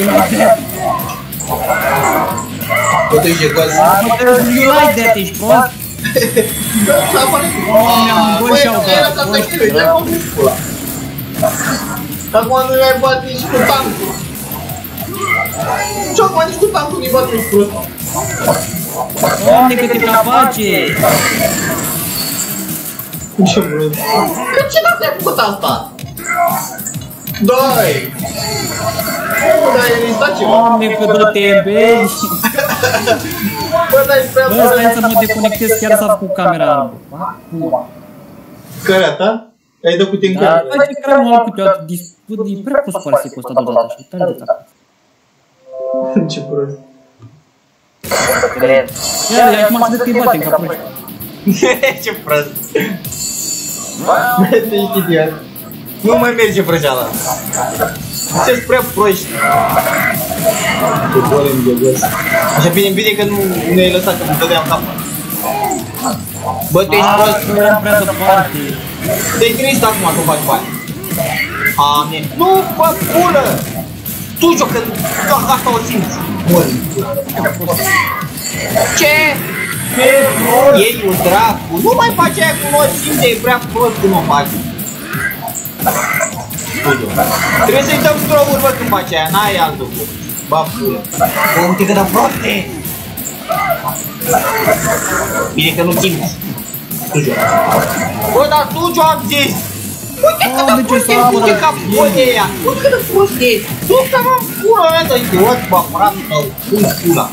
Tot ești de cozi? You like that, ești prost? Băi, era să te știi, te-am omit pula! Acum nu i-ai bat nici cu tancul! Ce acum nici cu tancul nu-i bat nici prost! Doamne, câte capace! Ce vreau? Că ce n-a făcut asta? Dai! Dar e listat ceva. Doamne, că dă-te, bei! Bă, dai prea Bă, stai să mă deconectez chiar să cu camera albă. Care ta? Ai dat cu tine în Da, care? face care mă câteodată e prea fost false cu ăsta deodată așa, tare de tare. Ce prost. Cred. Ia, acum să că-i batem ca proști. Ce prost. Te știi idiot. Nu mai merge vrăjeala. Ce-s prea proști. Ce bolem de gos. Așa bine că nu ne-ai lăsat că nu dădeam capul. Bă, tu ești prost. Nu eram prea departe. Te-ai trist acum că faci bani. Amen. Nu, bă, pulă! Tu jocă, asta o simți. Mori. Ce? Ei un dracu. Nu mai faci aia cu noi simte, e prea prost cum o faci. Trebuie să-i dăm throw-uri, bă, când faci aia, n-ai alt lucru. Bă, pulă. Bă, uite cât de proste! Bine că nu simți. Tu joc. Bă, dar tu joc, am zis! Uite cât de prost e, uite ca folie aia! Uite cât de prost e! Du-te, mă, pula mea, dă idiot, bă, fratul tău! Cum pula?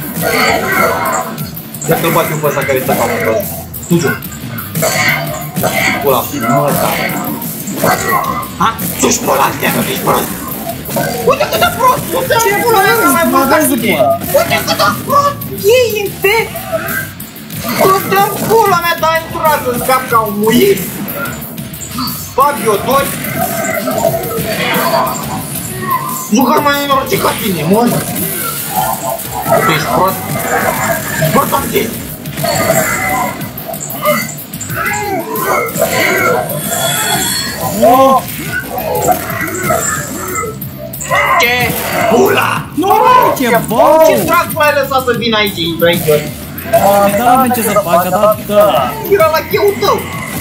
Ia că-l bate pe ăsta care stă ca un prost. Tu joc. Pula, mă, da. Ha? Tu-și pula, stea că tu-ești prost! Uite cât de prost! Uite ce pula mea, că mai mult ca tine! Uite cât de prost! Ei în pe! Du-te-n pula mea, dai într-una să scap ca un muit! Fabio 2! Jucăr mai nenorocit ca tine, mă! Tu ești prost? Bă, s-am zis! Ce? Pula! Nu, ce bău! Ce dracu ai lăsat să vină aici, idiot? Da, nu ce să fac, da, da. Era la cheul tău!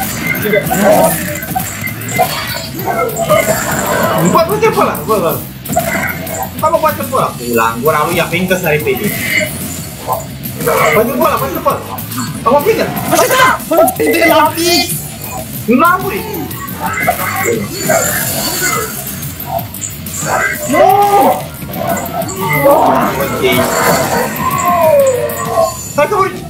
Bă, du-te pe ăla, bă! Bă, bate pe ăla! Pula, în gura lui, a venit să repede! Bă-te pe ăla, bă-te pe ăla! Mă prinde-l! Așa, bă, prinde la fix! Nu a murit! Nu! Ok. Hai că urci!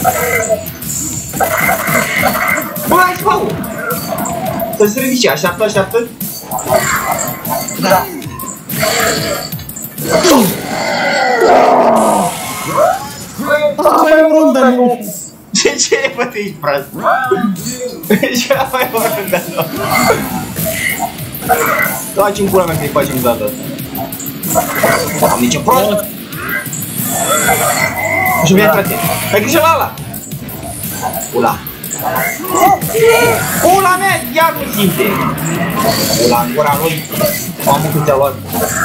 Bă, hai spau! Să-ți ridice, așteaptă, așteaptă! Da. Mai o rundă, nu! Ce bă, tu ești prost? Ce mai o rundă, nu? Faci-mi pula mea că-i facem data asta. Am nici prost! Așa bine, frate! Hai grijă la ăla! Pula! Pula mea, iar nu simte! Pula în gura lui! Mamă, cât te-a luat!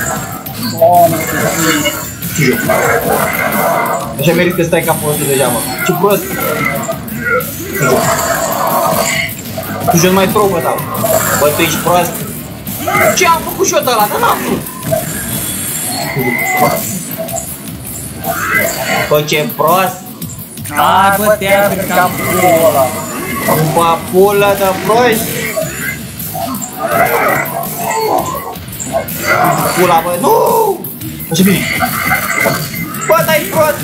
Ce joc? Așa merită că stai ca prostul deja, mă! Ce prost! Ce joc? Tu joc mai throw, bă, da! Bă, tu ești prost! Ce am făcut și eu de ăla, dar n-am vrut! Bă, ce prost! Hai, bă, te-ai cârcat ăla! Bă, pulă de proști! Pula, bă, nu! Așa bine! Bă, dai prost!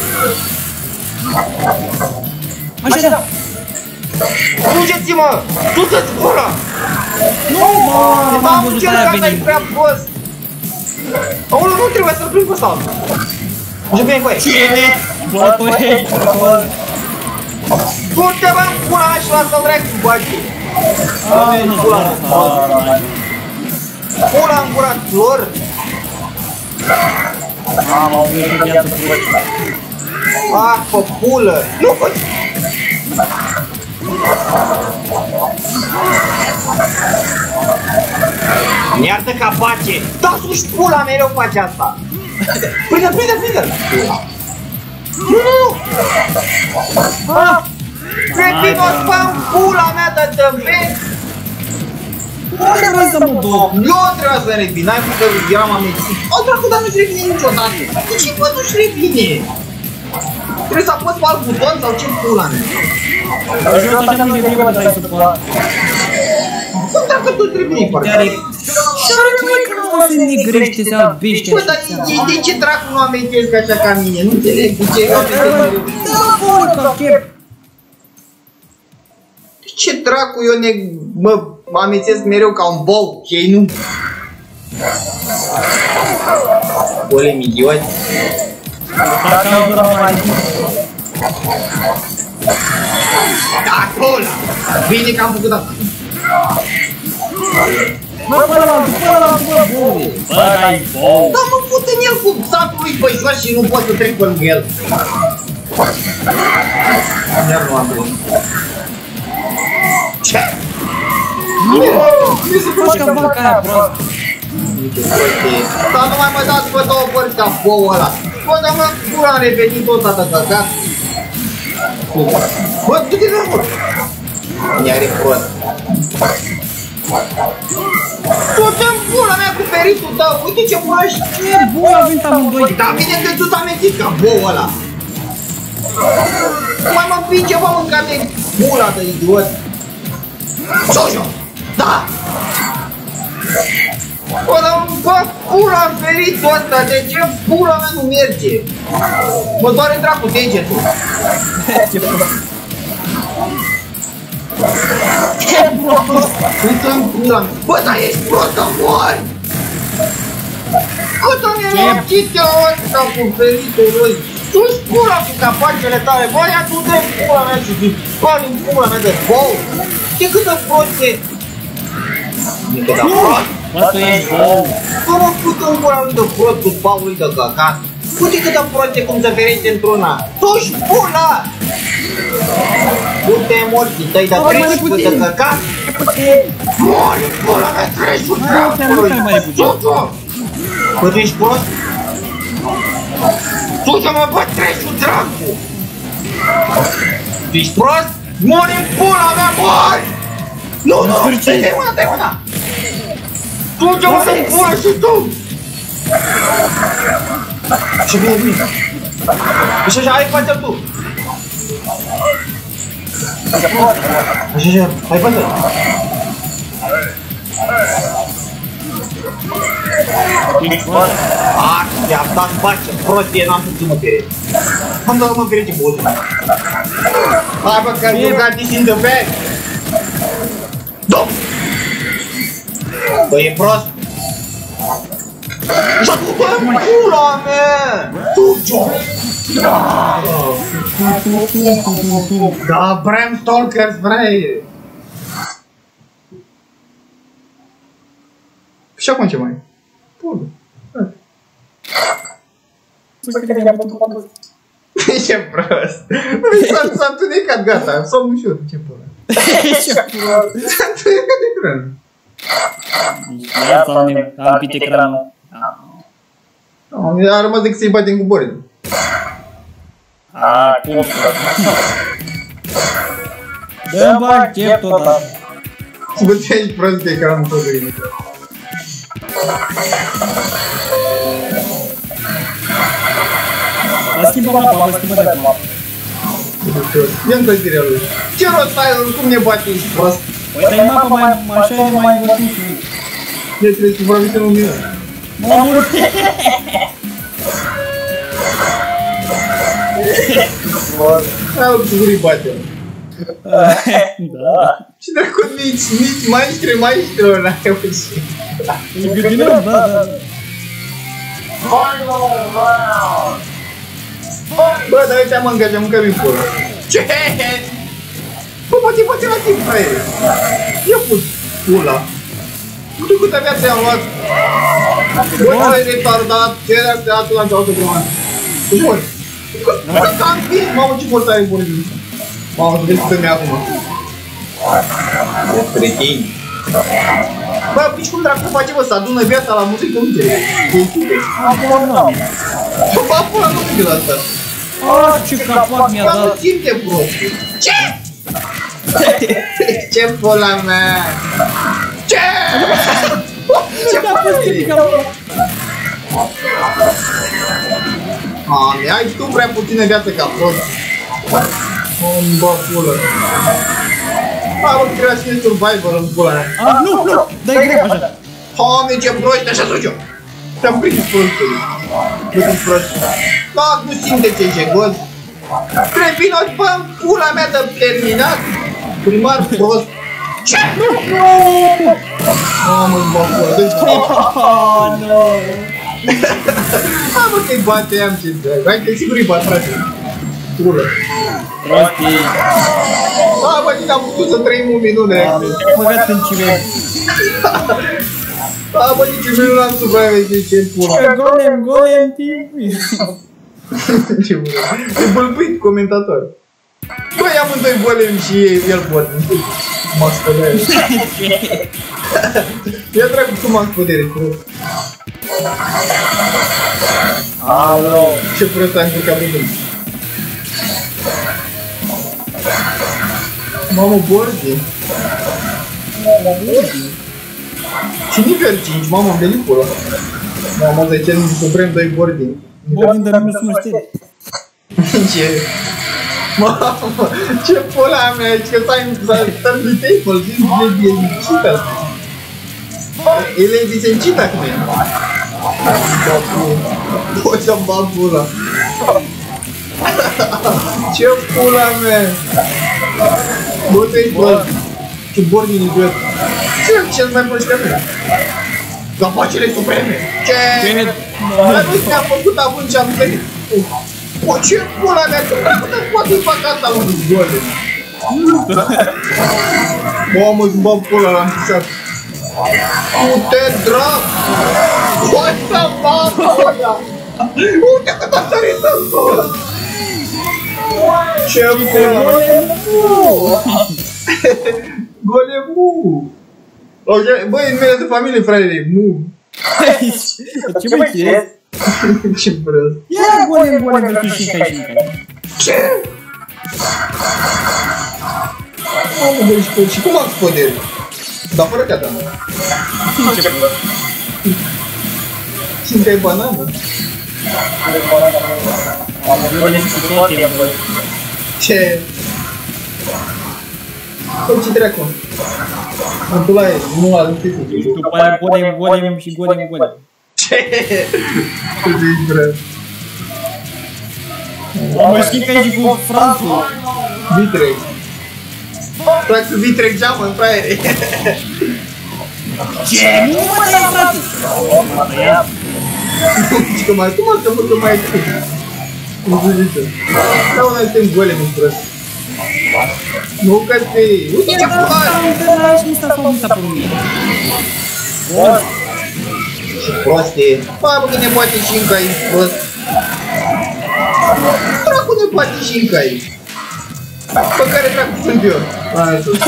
Așa, da! Fugeți-mă! Du-te-ți pula! Nu, mă, m-am văzut că a dai venit! prea prost! Aoleu, nu trebuie să-l prind pe ăsta! Așa bine cu aia! Cine? Bă, tu ești prost! Du-te, bă, pula mea și lasă-l dracu, bagi! Ai, nu, pula mea! Pula în gura lor! Am auzit viață prost! Ah, pe pulă! Nu faci! Iartă că face! Da sus pula, mereu face asta! Prinde-l, prinde-l, prinde-l! Nu! Ah! Cretinos, bă, în pula mea de tăveci! Unde vrei să mă duc? Eu trebuia să revin, n-ai făcut că eram amețit. O, dracu, dar nu-și revine niciodată! De ce, bă, nu-și revine? Trebuie să apăs pe alt buton sau ce pula mea? Jos așa nu e bine, dai supărat. Cum dacă tu trebuie parcă? Și are mai că nu se negrește, se albește. Bă, dar de ce dracu nu amintesc așa ca mine? Nu înțeleg de ce amintesc mereu. Da, bă, ca chep. De ce dracu eu mă amintesc mereu ca un bou și ei nu? Bole mighioți. Dacă am durat mai mult. Acolo! Bine că am făcut asta. Bă, bă, dai bou. Dar mă fut în el cu satul lui băișor și nu pot să trec pe lângă el. Iar nu am trec. Ce? Nu se faci ca vaca aia proastă. Dar nu mai mă dați pe două părți ca boul ăla. Bă, dar mă, pula am revenit tot atâta căcat. Bă, du-te de acolo. Mi-are prost. Du-te-n pula mea cu peritul tău, uite ce pula și... Ce bun a venit amândoi. Da, bine că tu t-am mențit ca boul ăla. Mai mă pui ceva mâncat de pula de idiot. Jojo! Da! Bă, dar bă, pula am ferit-o ăsta, de ce pula mea nu merge? Mă doare dracu degetul. Ce prost. Ce prost! Uite-mi pula mea. Bă, dar ești prost că mori! Cât o nenorocite ăsta cu feritul lui? Tu-ți pula cu capacele tale, bă, ia tu de pula mea și zici, bani în pula mea de bou! Ce câtă prost e? Nu câtă prost! Bă, tu ești bou. Bă, mă pută în pula lui de prost cu paului de căcat! Uite câtă prost e cum se ferește într-una! Tu-și pula! Du-te morții tăi de crești de căcat! Mori în pula mea, crești-ul dracului! Tu-tu! Bă, tu ești prost? Tu să mă bă, crești-ul dracu! Tu ești prost? Mori în pula mea, mori! Nu, dai mâna, dai mâna! Tu ce mă să-mi pula și tu! Așa bine, bine! Așa, hai, față tu! Așa, hai, față! Ah, i-am dat bace, prostie, n-am putut mă ferește. Am dat mă ferește bozul. Hai bă, că you got this in the bag. Dom! Bă, e prost. Și tu, bă, pula mea! Tu, ce-o? Da, Bram Stalker vrei. Și acum ce mai e? Pula. Ce prost! S-a întunecat, gata, somn ușor, ce pula. Ce prost. S-a întunecat ecranul. Am pit ecranul. A rămas decât să-i batem cu borele. Cum să Dă-mi bani, chef tot asta. Bă, ce ești prost de ecranul tot de iniță. Dar schimbă mapa, vă schimbă de acum. Ia-mi clădirea lui. Ce rost ai, cum ne bate, ești prost? Păi dai mapa mai așa e mai învățit. Ne trebuie să vorbim în un minut. M-am murit. Hai, o cuvârii bate. Da. Și dracu, nici maestru n-ai reușit. E gândinăm, da, da. Bă, dar uite, am angajat, mâncăm în pula. Ce? Bă, poate la timp, fraier. Ia pus pula. Nu știu câtă viață i-am luat. Bă, ce-ai retardat, ce-ai retardat la cealaltă grămadă. Deci, bă, cât am fi? Mamă, ce forță ai în bună zi. Mamă, tu vezi câtă mea acum. E pretini. Bă, pici cum dracu face, bă, să adună viața la muzică, nu înțeleg. Acum n-am. Bă, pula, nu știu la asta. Ce capac mi-a Bă, nu dat. simte prost. Ce? Ce pula mea? Ce? Ce faci? Mami, ai tu prea puțină viață ca prost. Îmi bă pulă. Mă, trebuia să fie survivor în pula mea. Nu, dai grep așa. Doamne, ce proști, așa suciu! Te-am prins prostul. Nu-ți prost. Nu simte ce jegos. Crepino, bă, pula mea de terminat. Primar prost. Ce? Nu! Mamă-ți bă, pula, dă-i Nu. Mamă că-i bateam ce drag. Hai că sigur-i bat, frate. Pulă. Prostii. Bă, ce am putut să trăim un minut de acte. Te-am băgat în cime. Bă, nici nu l-am supraviețuit, ce pula. Golem, timp. Ce bună. E bălbuit comentator. Băi, amândoi golem și el pot. Max Podere. Ia dracu cu Max Podere, prost. Alo. Ce prost am încurcat pe drum. Mamă, Borgi. Și nivel 5, mamă, am venit pula. Mamă, de ce nu suprem 2 Borgi. Bordin de nu sunt știri. Ce? Mamă, ce pula mea, că stai în Thunder Table, zici Lady Encita. E Lady Encita cum e. Poți să-mi bag pula. Ce pula mea. Bă, te-ai prost. Ce Borgin idiot. Ce e cel mai prost ca mine? Gafacele supreme. Ce? Dar nu ți-am făcut atunci, am venit. Bă, ce pula mea, că poate fac asta unul golem. Mamă-ți bă pula, l-am pisat. Du-te drag! Poate să fac pula! Uite cât a sărit în pula! Ce pula? Golemu! Băi, în numele de familie, fraiere, mu! Ce mai chezi? Ce prost! Ia golem, de și încă. Ce? Mamă, băi, și cum am Podere? Dar fără katana. Ce prost. Și încă ai banană? Am vorbit cu toate, bă. Ce? Păi, ce dracu? În pula e, nu la lupte cu tine. După aia golem și golem. Ce? Ce zici, bre? Mă schimb ca și cu Franțul. Vitreg. Practic Vitreg geamă, fraiere. Ce? Nu mă dai, frate! Cum mai e cât? Cum se zice? Da, una suntem golemi în prost. Nu că te... Uite ce pula! Și mi s-a părut mie. Ce prost e! Bă, că ne poate și încă aici, prost! Dracu ne poate și încă aici! Pe care dracu sunt eu? Aia sus!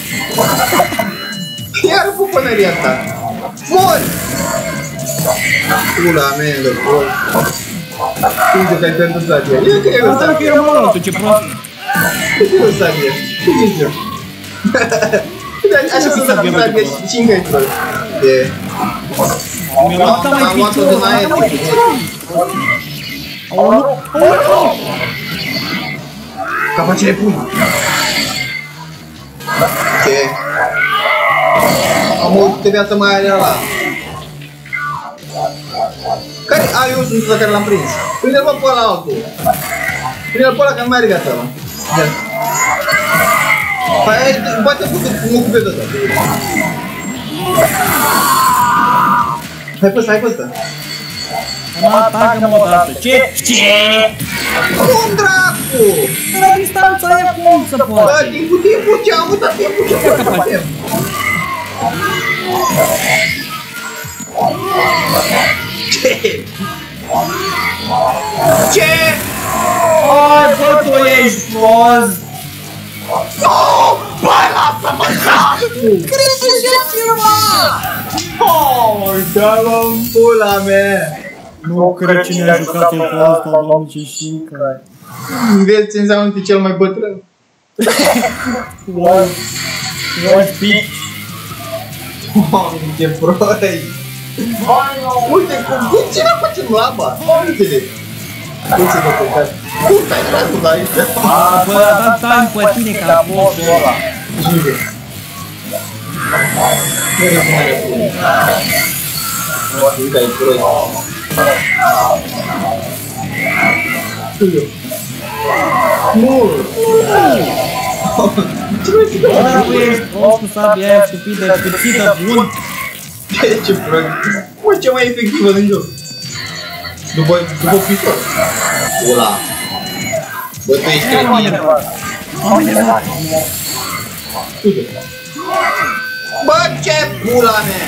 Iar pupănăria asta! Mori! Pula mea de prost! Uite că ai pierdut Sabia! Ia că e o Asta că era mă altul, ce prost! Cât e o Sabia? Ce zici eu? Așa sunt Sabia și încă e prost! E... Mi-a luat mai Am luat-o din aer! Capacele pun! Ce? Am o de viață mai are ăla! Care? A, eu sunt ăla care l-am prins! Prinde-l pe ăla altul! Prinde-l pe ăla că nu mai are viața ăla! Hai, bate-l cu mă cu pe ăsta! Hai pe ăsta, hai pe ăsta! Mă atacă-mă odată. Ce? Cum dracu? La distanța aia cum să Bă, poate? timpul, ce am uitat timpul, ce pot să facem? Ce? Ce? Ai, bă, tu ești prost! Bă, lasă-mă, dracu! Crezi ce ceva! Oh, dă-mă în pula mea! Nu cred cine a jucat el cu asta, doamne, ce șincă. Vezi ce înseamnă că e cel mai bătrân? Wow, bitch. Mamă, ce prost! Uite, cum cine facem laba? Uite-le! Ce de căcat? Cum stai dracu la aici? Bă, a dat time pe tine ca postul ăla. Unde? Mereu cum are pune. Uite aici, prost. Nu! Ce vrei să dau? Bă, tu ești prost cu sabia aia stupidă, câțită bun. Ce prost. Mă, ce mai efectivă din joc. După pistol. Ula. Bă, tu ești cretin. Bă, ce pula mea!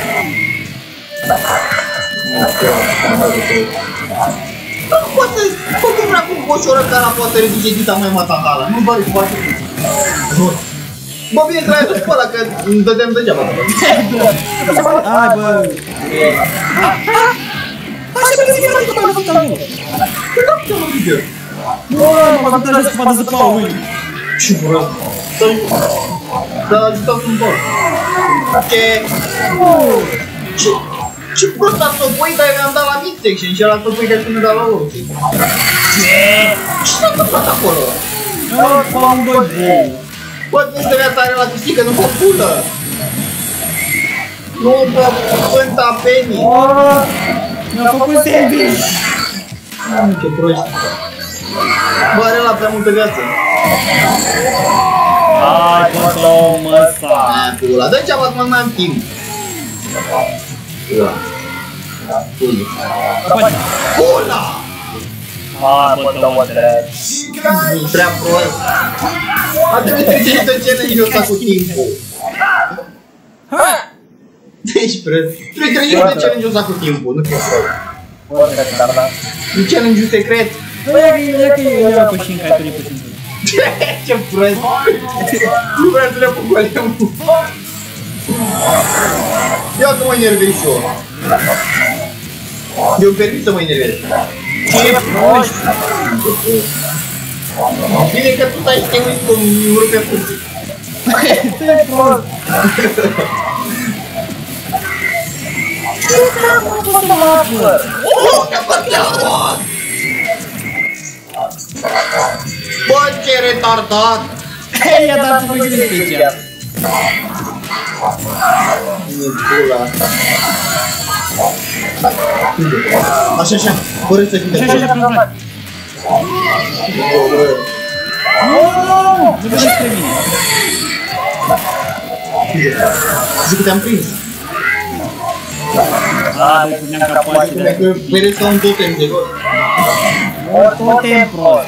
Nu poate să... Cum vrea cu coșoră care poate ridice dita mai matahala. Nu bă, poate. Bă, bine că l-ai dus pe ăla, că îmi dădeam degeaba. Hai, bă. Așa că zic că mai după făcut acolo. Că n-am putea mă video. Bă, m-am ajutat să facă zăpau lui. Ce vreau? Să-l ajutat un bol. Ce prost a topoi, dar mi-am dat la midsection și ăla topoi că și mi-a dat la low. Ce s-a întâmplat acolo? Am doi bou. Bă, nu se vrea tare la pisică, nu mă pulă! Nu mă pânta Penny! Mi-a făcut sandwich! Ce proști! Bă, are la prea multă viață! Hai, bă, mă, sa! Aia, pula, dă-i ceaba că mai am timp! Pula! Pula! Hai, bă, dă-mă drept. Nu-i prea prost! A trebuit să trece de challenge-ul ăsta cu timpul! Ești prost! Trebuie să trece de challenge-ul ăsta cu timpul, nu fi prost! E challenge-ul secret! Bă, ia că eu iau pe șinca, ai tu puțin. Ce prost! Nu vreau să le apuc golemul! Ia că mă enervezi și eu! Eu-mi permit să mă enervez! Ce proști! Bine că tu stai și te uiți cum îmi rupe fuții! Ce prost! Bă, ce retardat! Hei, i-a dat pe gândit special! Așa, așa, fără să fii de Așa, așa, frate! Nu vedeți spre mine! Zic că te-am prins! A, băi, puneam capacitate! Dacă vedeți ca un totem de gol! Totem prost!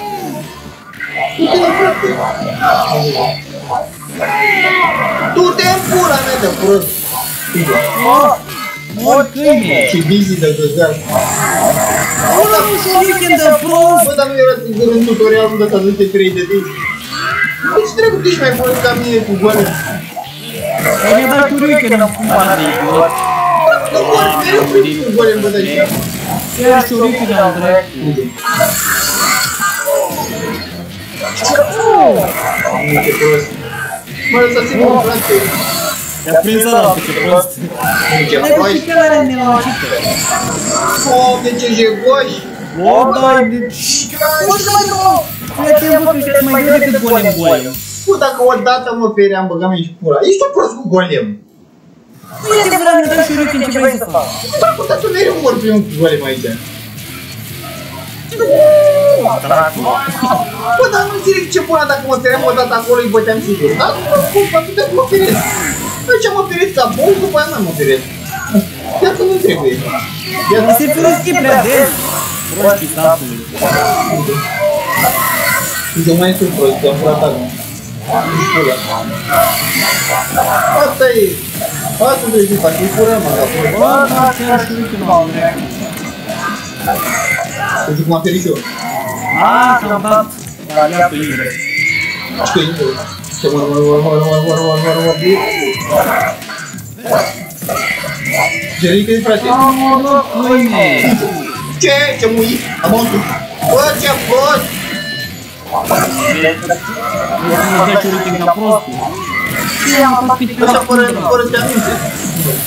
Du-te în pula mea de prost! Mor câine! Ce busy de găgat! Ăla nu și-o weekend de prost! Bă, dar nu era în tutorialul ăsta de 3 de zi! Deci trebuie că ești mai bun ca mine cu goale! Mi-a dat cu weekend în fumare de idiot! Nu mor, mereu cu goale în bădăști! Chiar și-o weekend am dreptul! Ce prost! Mă lăsați-mă în frate! Te-a prins ăla, pe ce prost! Ce Hai că proști! știi că ăla are nelăucită! Oh, de ce jegoși! O, dai, deci... Bă, ce mai rău! Fii atent, bă, că ăștia mai greu decât golem. Bă, dacă odată mă feream, băgam și pula. Ești tu prost cu golem! Nu este vreau, ne dai și weekend, ce vrei să fac? Dar cu tatu mereu mor primul cu golem aici. Bă, dar nu înțeleg ce pula dacă mă feream odată acolo îi băteam sigur. Dar nu mă cum, atâtea mă feresc. Aici mă feresc ca bou, după aia n-am mă feresc. Iar că nu trebuie. Dar se feresc prea des! Proștii statului. Eu mai sunt prost, am furat acum. Asta e. Asta trebuie să faci, îi furăm acum. Bă, da, chiar și weekend am dreptul. Uite cum am ferit eu. A, s-am dat la leapă invers. Și că e invers. Ce mor. Gerică-i, frate. Mă, câine! Ce? Ce mui? Am auzit. Bă, ce prost! Nu dai și weekend ca prostul. Ce am dat pe Așa fără să te aminte.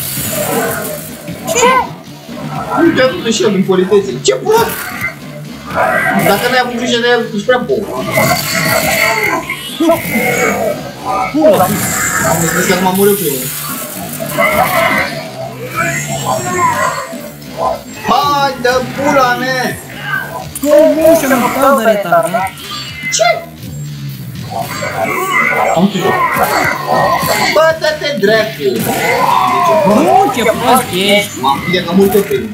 Ce? Nu te-a dus și el din politețe. Ce prost! Dacă n-ai avut grijă de el, ești prea bun. Am zis că acum am murit primul. Hai, dă pula mea! Cum și-am măcat de retardat? Ce? Am tujut. Bă, dă-te dracu! Nu, ce prost ești! M-am prinde că am murit primul.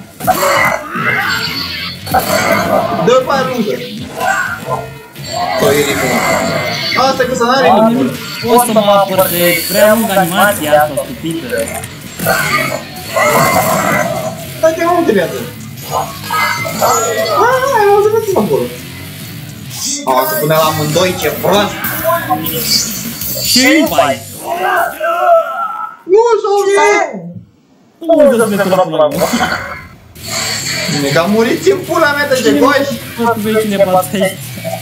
Dă-l pe aruncă! Bă, e nebun. Asta e că să n-are nimic. O să mă apăr de prea lungă animația asta stupită. Hai că nu trebuie atât. Hai, o să vezi acolo. O să pune la amândoi, ce prost! Ce bai? Nu, s-o Nu să metă la pula mea. Bine, că am murit în pula mea de goși! Nu vei cine bați aici.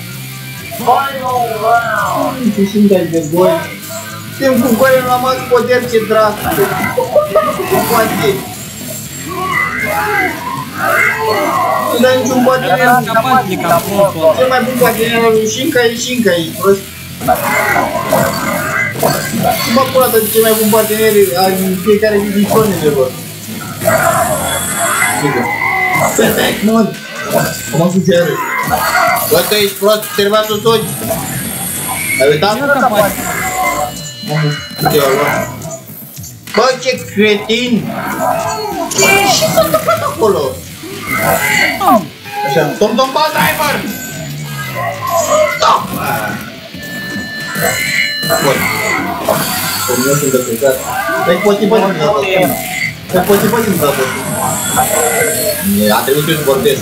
Ce sunt aici de goși? Timp cu goile nu am mai poder, ce dracu! Nu poate! Nu dai niciun partener! Cel mai bun partener al lui Shinka e Shinka, e prost! Și mă pula de cel mai bun partener al fiecare din zonele lor! Perfect, mod! Am ajuns iarăși! Bă, tu ești prost, trebuia să o soci! Ai uitat? Bă, ce cretin! Ce s-a întâmplat acolo? Așa, Tom Ball Driver! Stop! Bun. Nu sunt descurcat. Dai poți-bă din dată. Dai poți-bă din dată. A trebuit să vorbesc.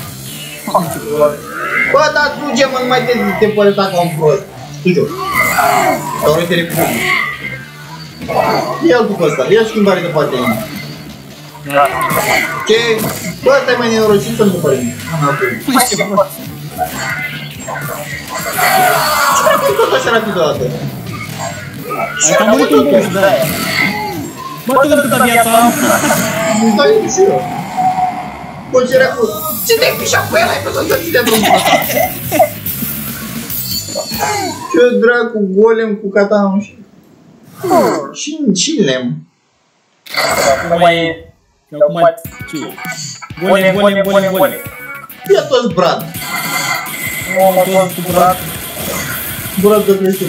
Bă, dar tu ce mă, nu mai te părăta ca un prost. Studiu. Sau uite repede. Ia-l după ăsta, ia schimbare de parteneri. Ce? Bă, ăsta e mai nenorocit să-mi după nimic. Ce vreau tot așa rapid o dată? Ai cam murit un puș de aia. Bă, cât câtă viață am? Nu stai nici și eu. Bă, ce reacul? Ce te-ai pișat cu el? Ai văzut să ți te drumul ăsta? Ce dracu, golem cu katana nu știu. Și lemn. Acum e... Acum ce e? Golem. Ia toți brad. Nu am tot cu brad. Brad de creștin.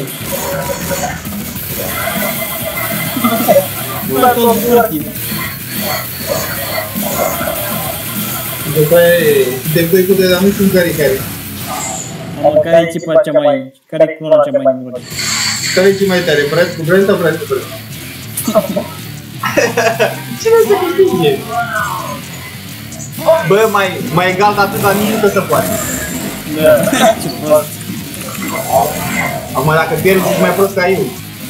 Ia toți brătim. De doi cu de la nu știu care. Care e echipa cea mai... Care e clona cea mai mult? Care e cea mai tare? Brad cu brad sau brad cu brad? Cine se câștige? Bă, mai egal de atâta nici nu se poate. Ce prost. Acum dacă pierzi ești mai prost ca eu.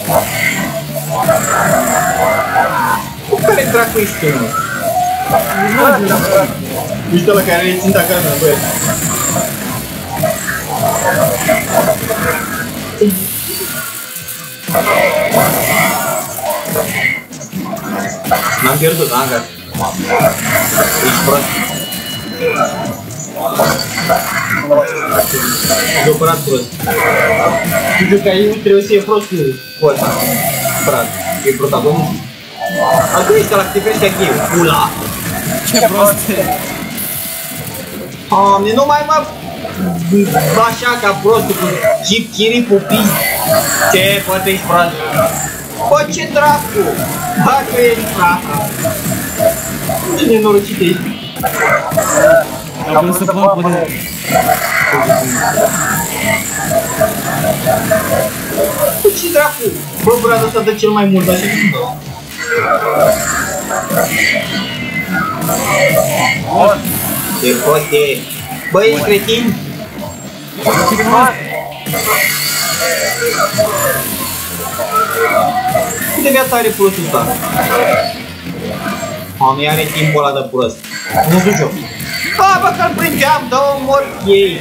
Cu care dracu ești tu, mă? Ești ăla care e ținta carnea, bă. N-am pierdut, n-am gata. Ești prost. Adevărat prost. Știu că eu trebuie să fie prost cu ăsta. Brad, e protagonist. Acum ești ăla că te crește achei, pula. Ce prost e. Doamne, nu mai mă... Așa ca prostul cu chip, chiri, pupii. Ce, bă, tu ești prost? Bă, ce dracu! Dacă ești frata! Ce nenorocit ești? Am vrut să fac până... Bă, ce dracu! Bă, brada ăsta dă cel mai mult, așa cum dă. Ce prost e! Bă, ești cretin? Cât de viață are prostul ăsta? Mami, are timpul ăla de prost. Nu știu ce-o. A, bă, că-l prindeam, dă-o mor ei.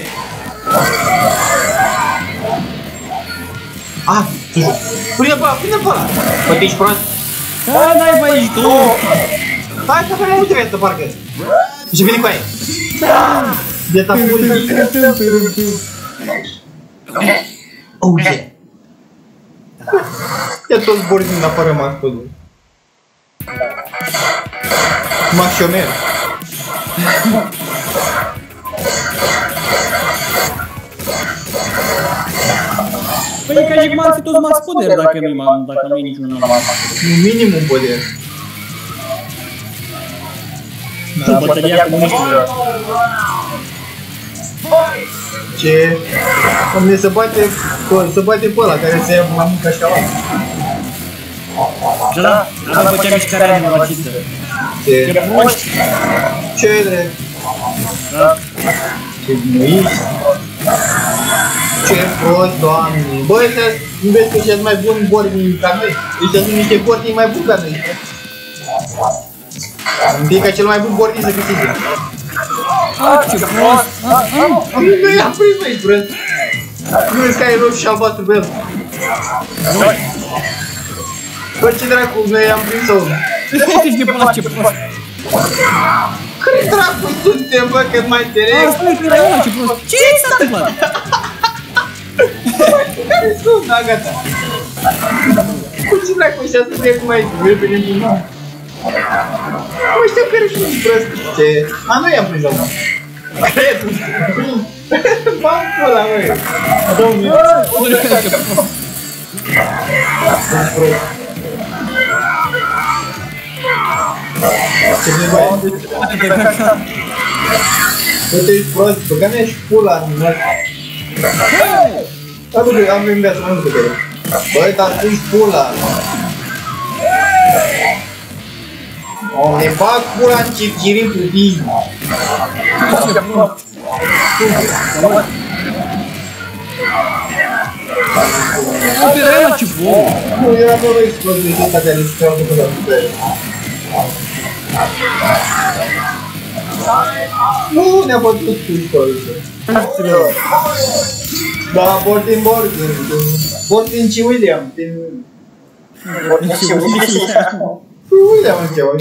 A, știu. Prinde-l pe ăla, prinde-l pe ăla. Bă, tu ești prost? Da, n-ai mai ești tu! Hai, că pe mine nu trebuie să parcă. Și vine cu aia. De tapuri. Oh, yeah. Ia toți borzi din afară mascodul. Mașomer. Păi e ca și cum ar fi toți mați poder dacă nu-i niciunul. Minim un poder. Da, bătălia comuniștilor. Ce? Doamne, se bate pe ăla care se ia mai mult ca și ala. Da, asta făcea mișcarea nenorocită. Ce proști! Ce drept? Da. Ce gnuiști? Ce prost, doamne! Bă, ăștia vezi că ăștia-s mai buni bornii ca noi? Ăștia sunt niște bornii mai buni ca noi. Întâi ca cel mai bun bornii să câștige. Ce prost! Nu i-am prins, mă, ești prost! Nu vezi că ai roșu și albastru pe el? Bă, ce dracu, noi i-am prins sau? Uite-și de până ce prost! Cât dracu suntem, bă, cât mai direct? Asta e că era ăla ce prost! Ce s-a întâmplat? Care sunt? Da, gata. Cu ce dracu ăștia să fie cum mai repede din nou? Mă, știu care sunt prost. Ce? A, nu i-am prins acum. Cred. M-am pula, măi. Domnule. Sunt prost. Ce ne bai? Bă, tu ești prost, băga mea și pula în mă. Da, bă, am venit de asta, nu știu care. Băi, dar tu ești pula. O, ne bag pula în circirii cu tine. Nu era ăla ce bun! Nu, era doar o explozie de asta care se treabă până la putere. Nu, ne-a bătut cu școală. Da, Bortin Bortin. Bortin și William. Bortin și William. William îl cheamă.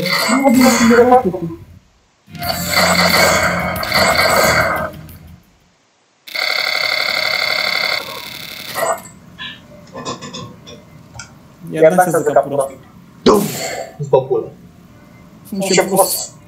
Iar dansează ca prost. Dum! Îți bă pula. Ce prost!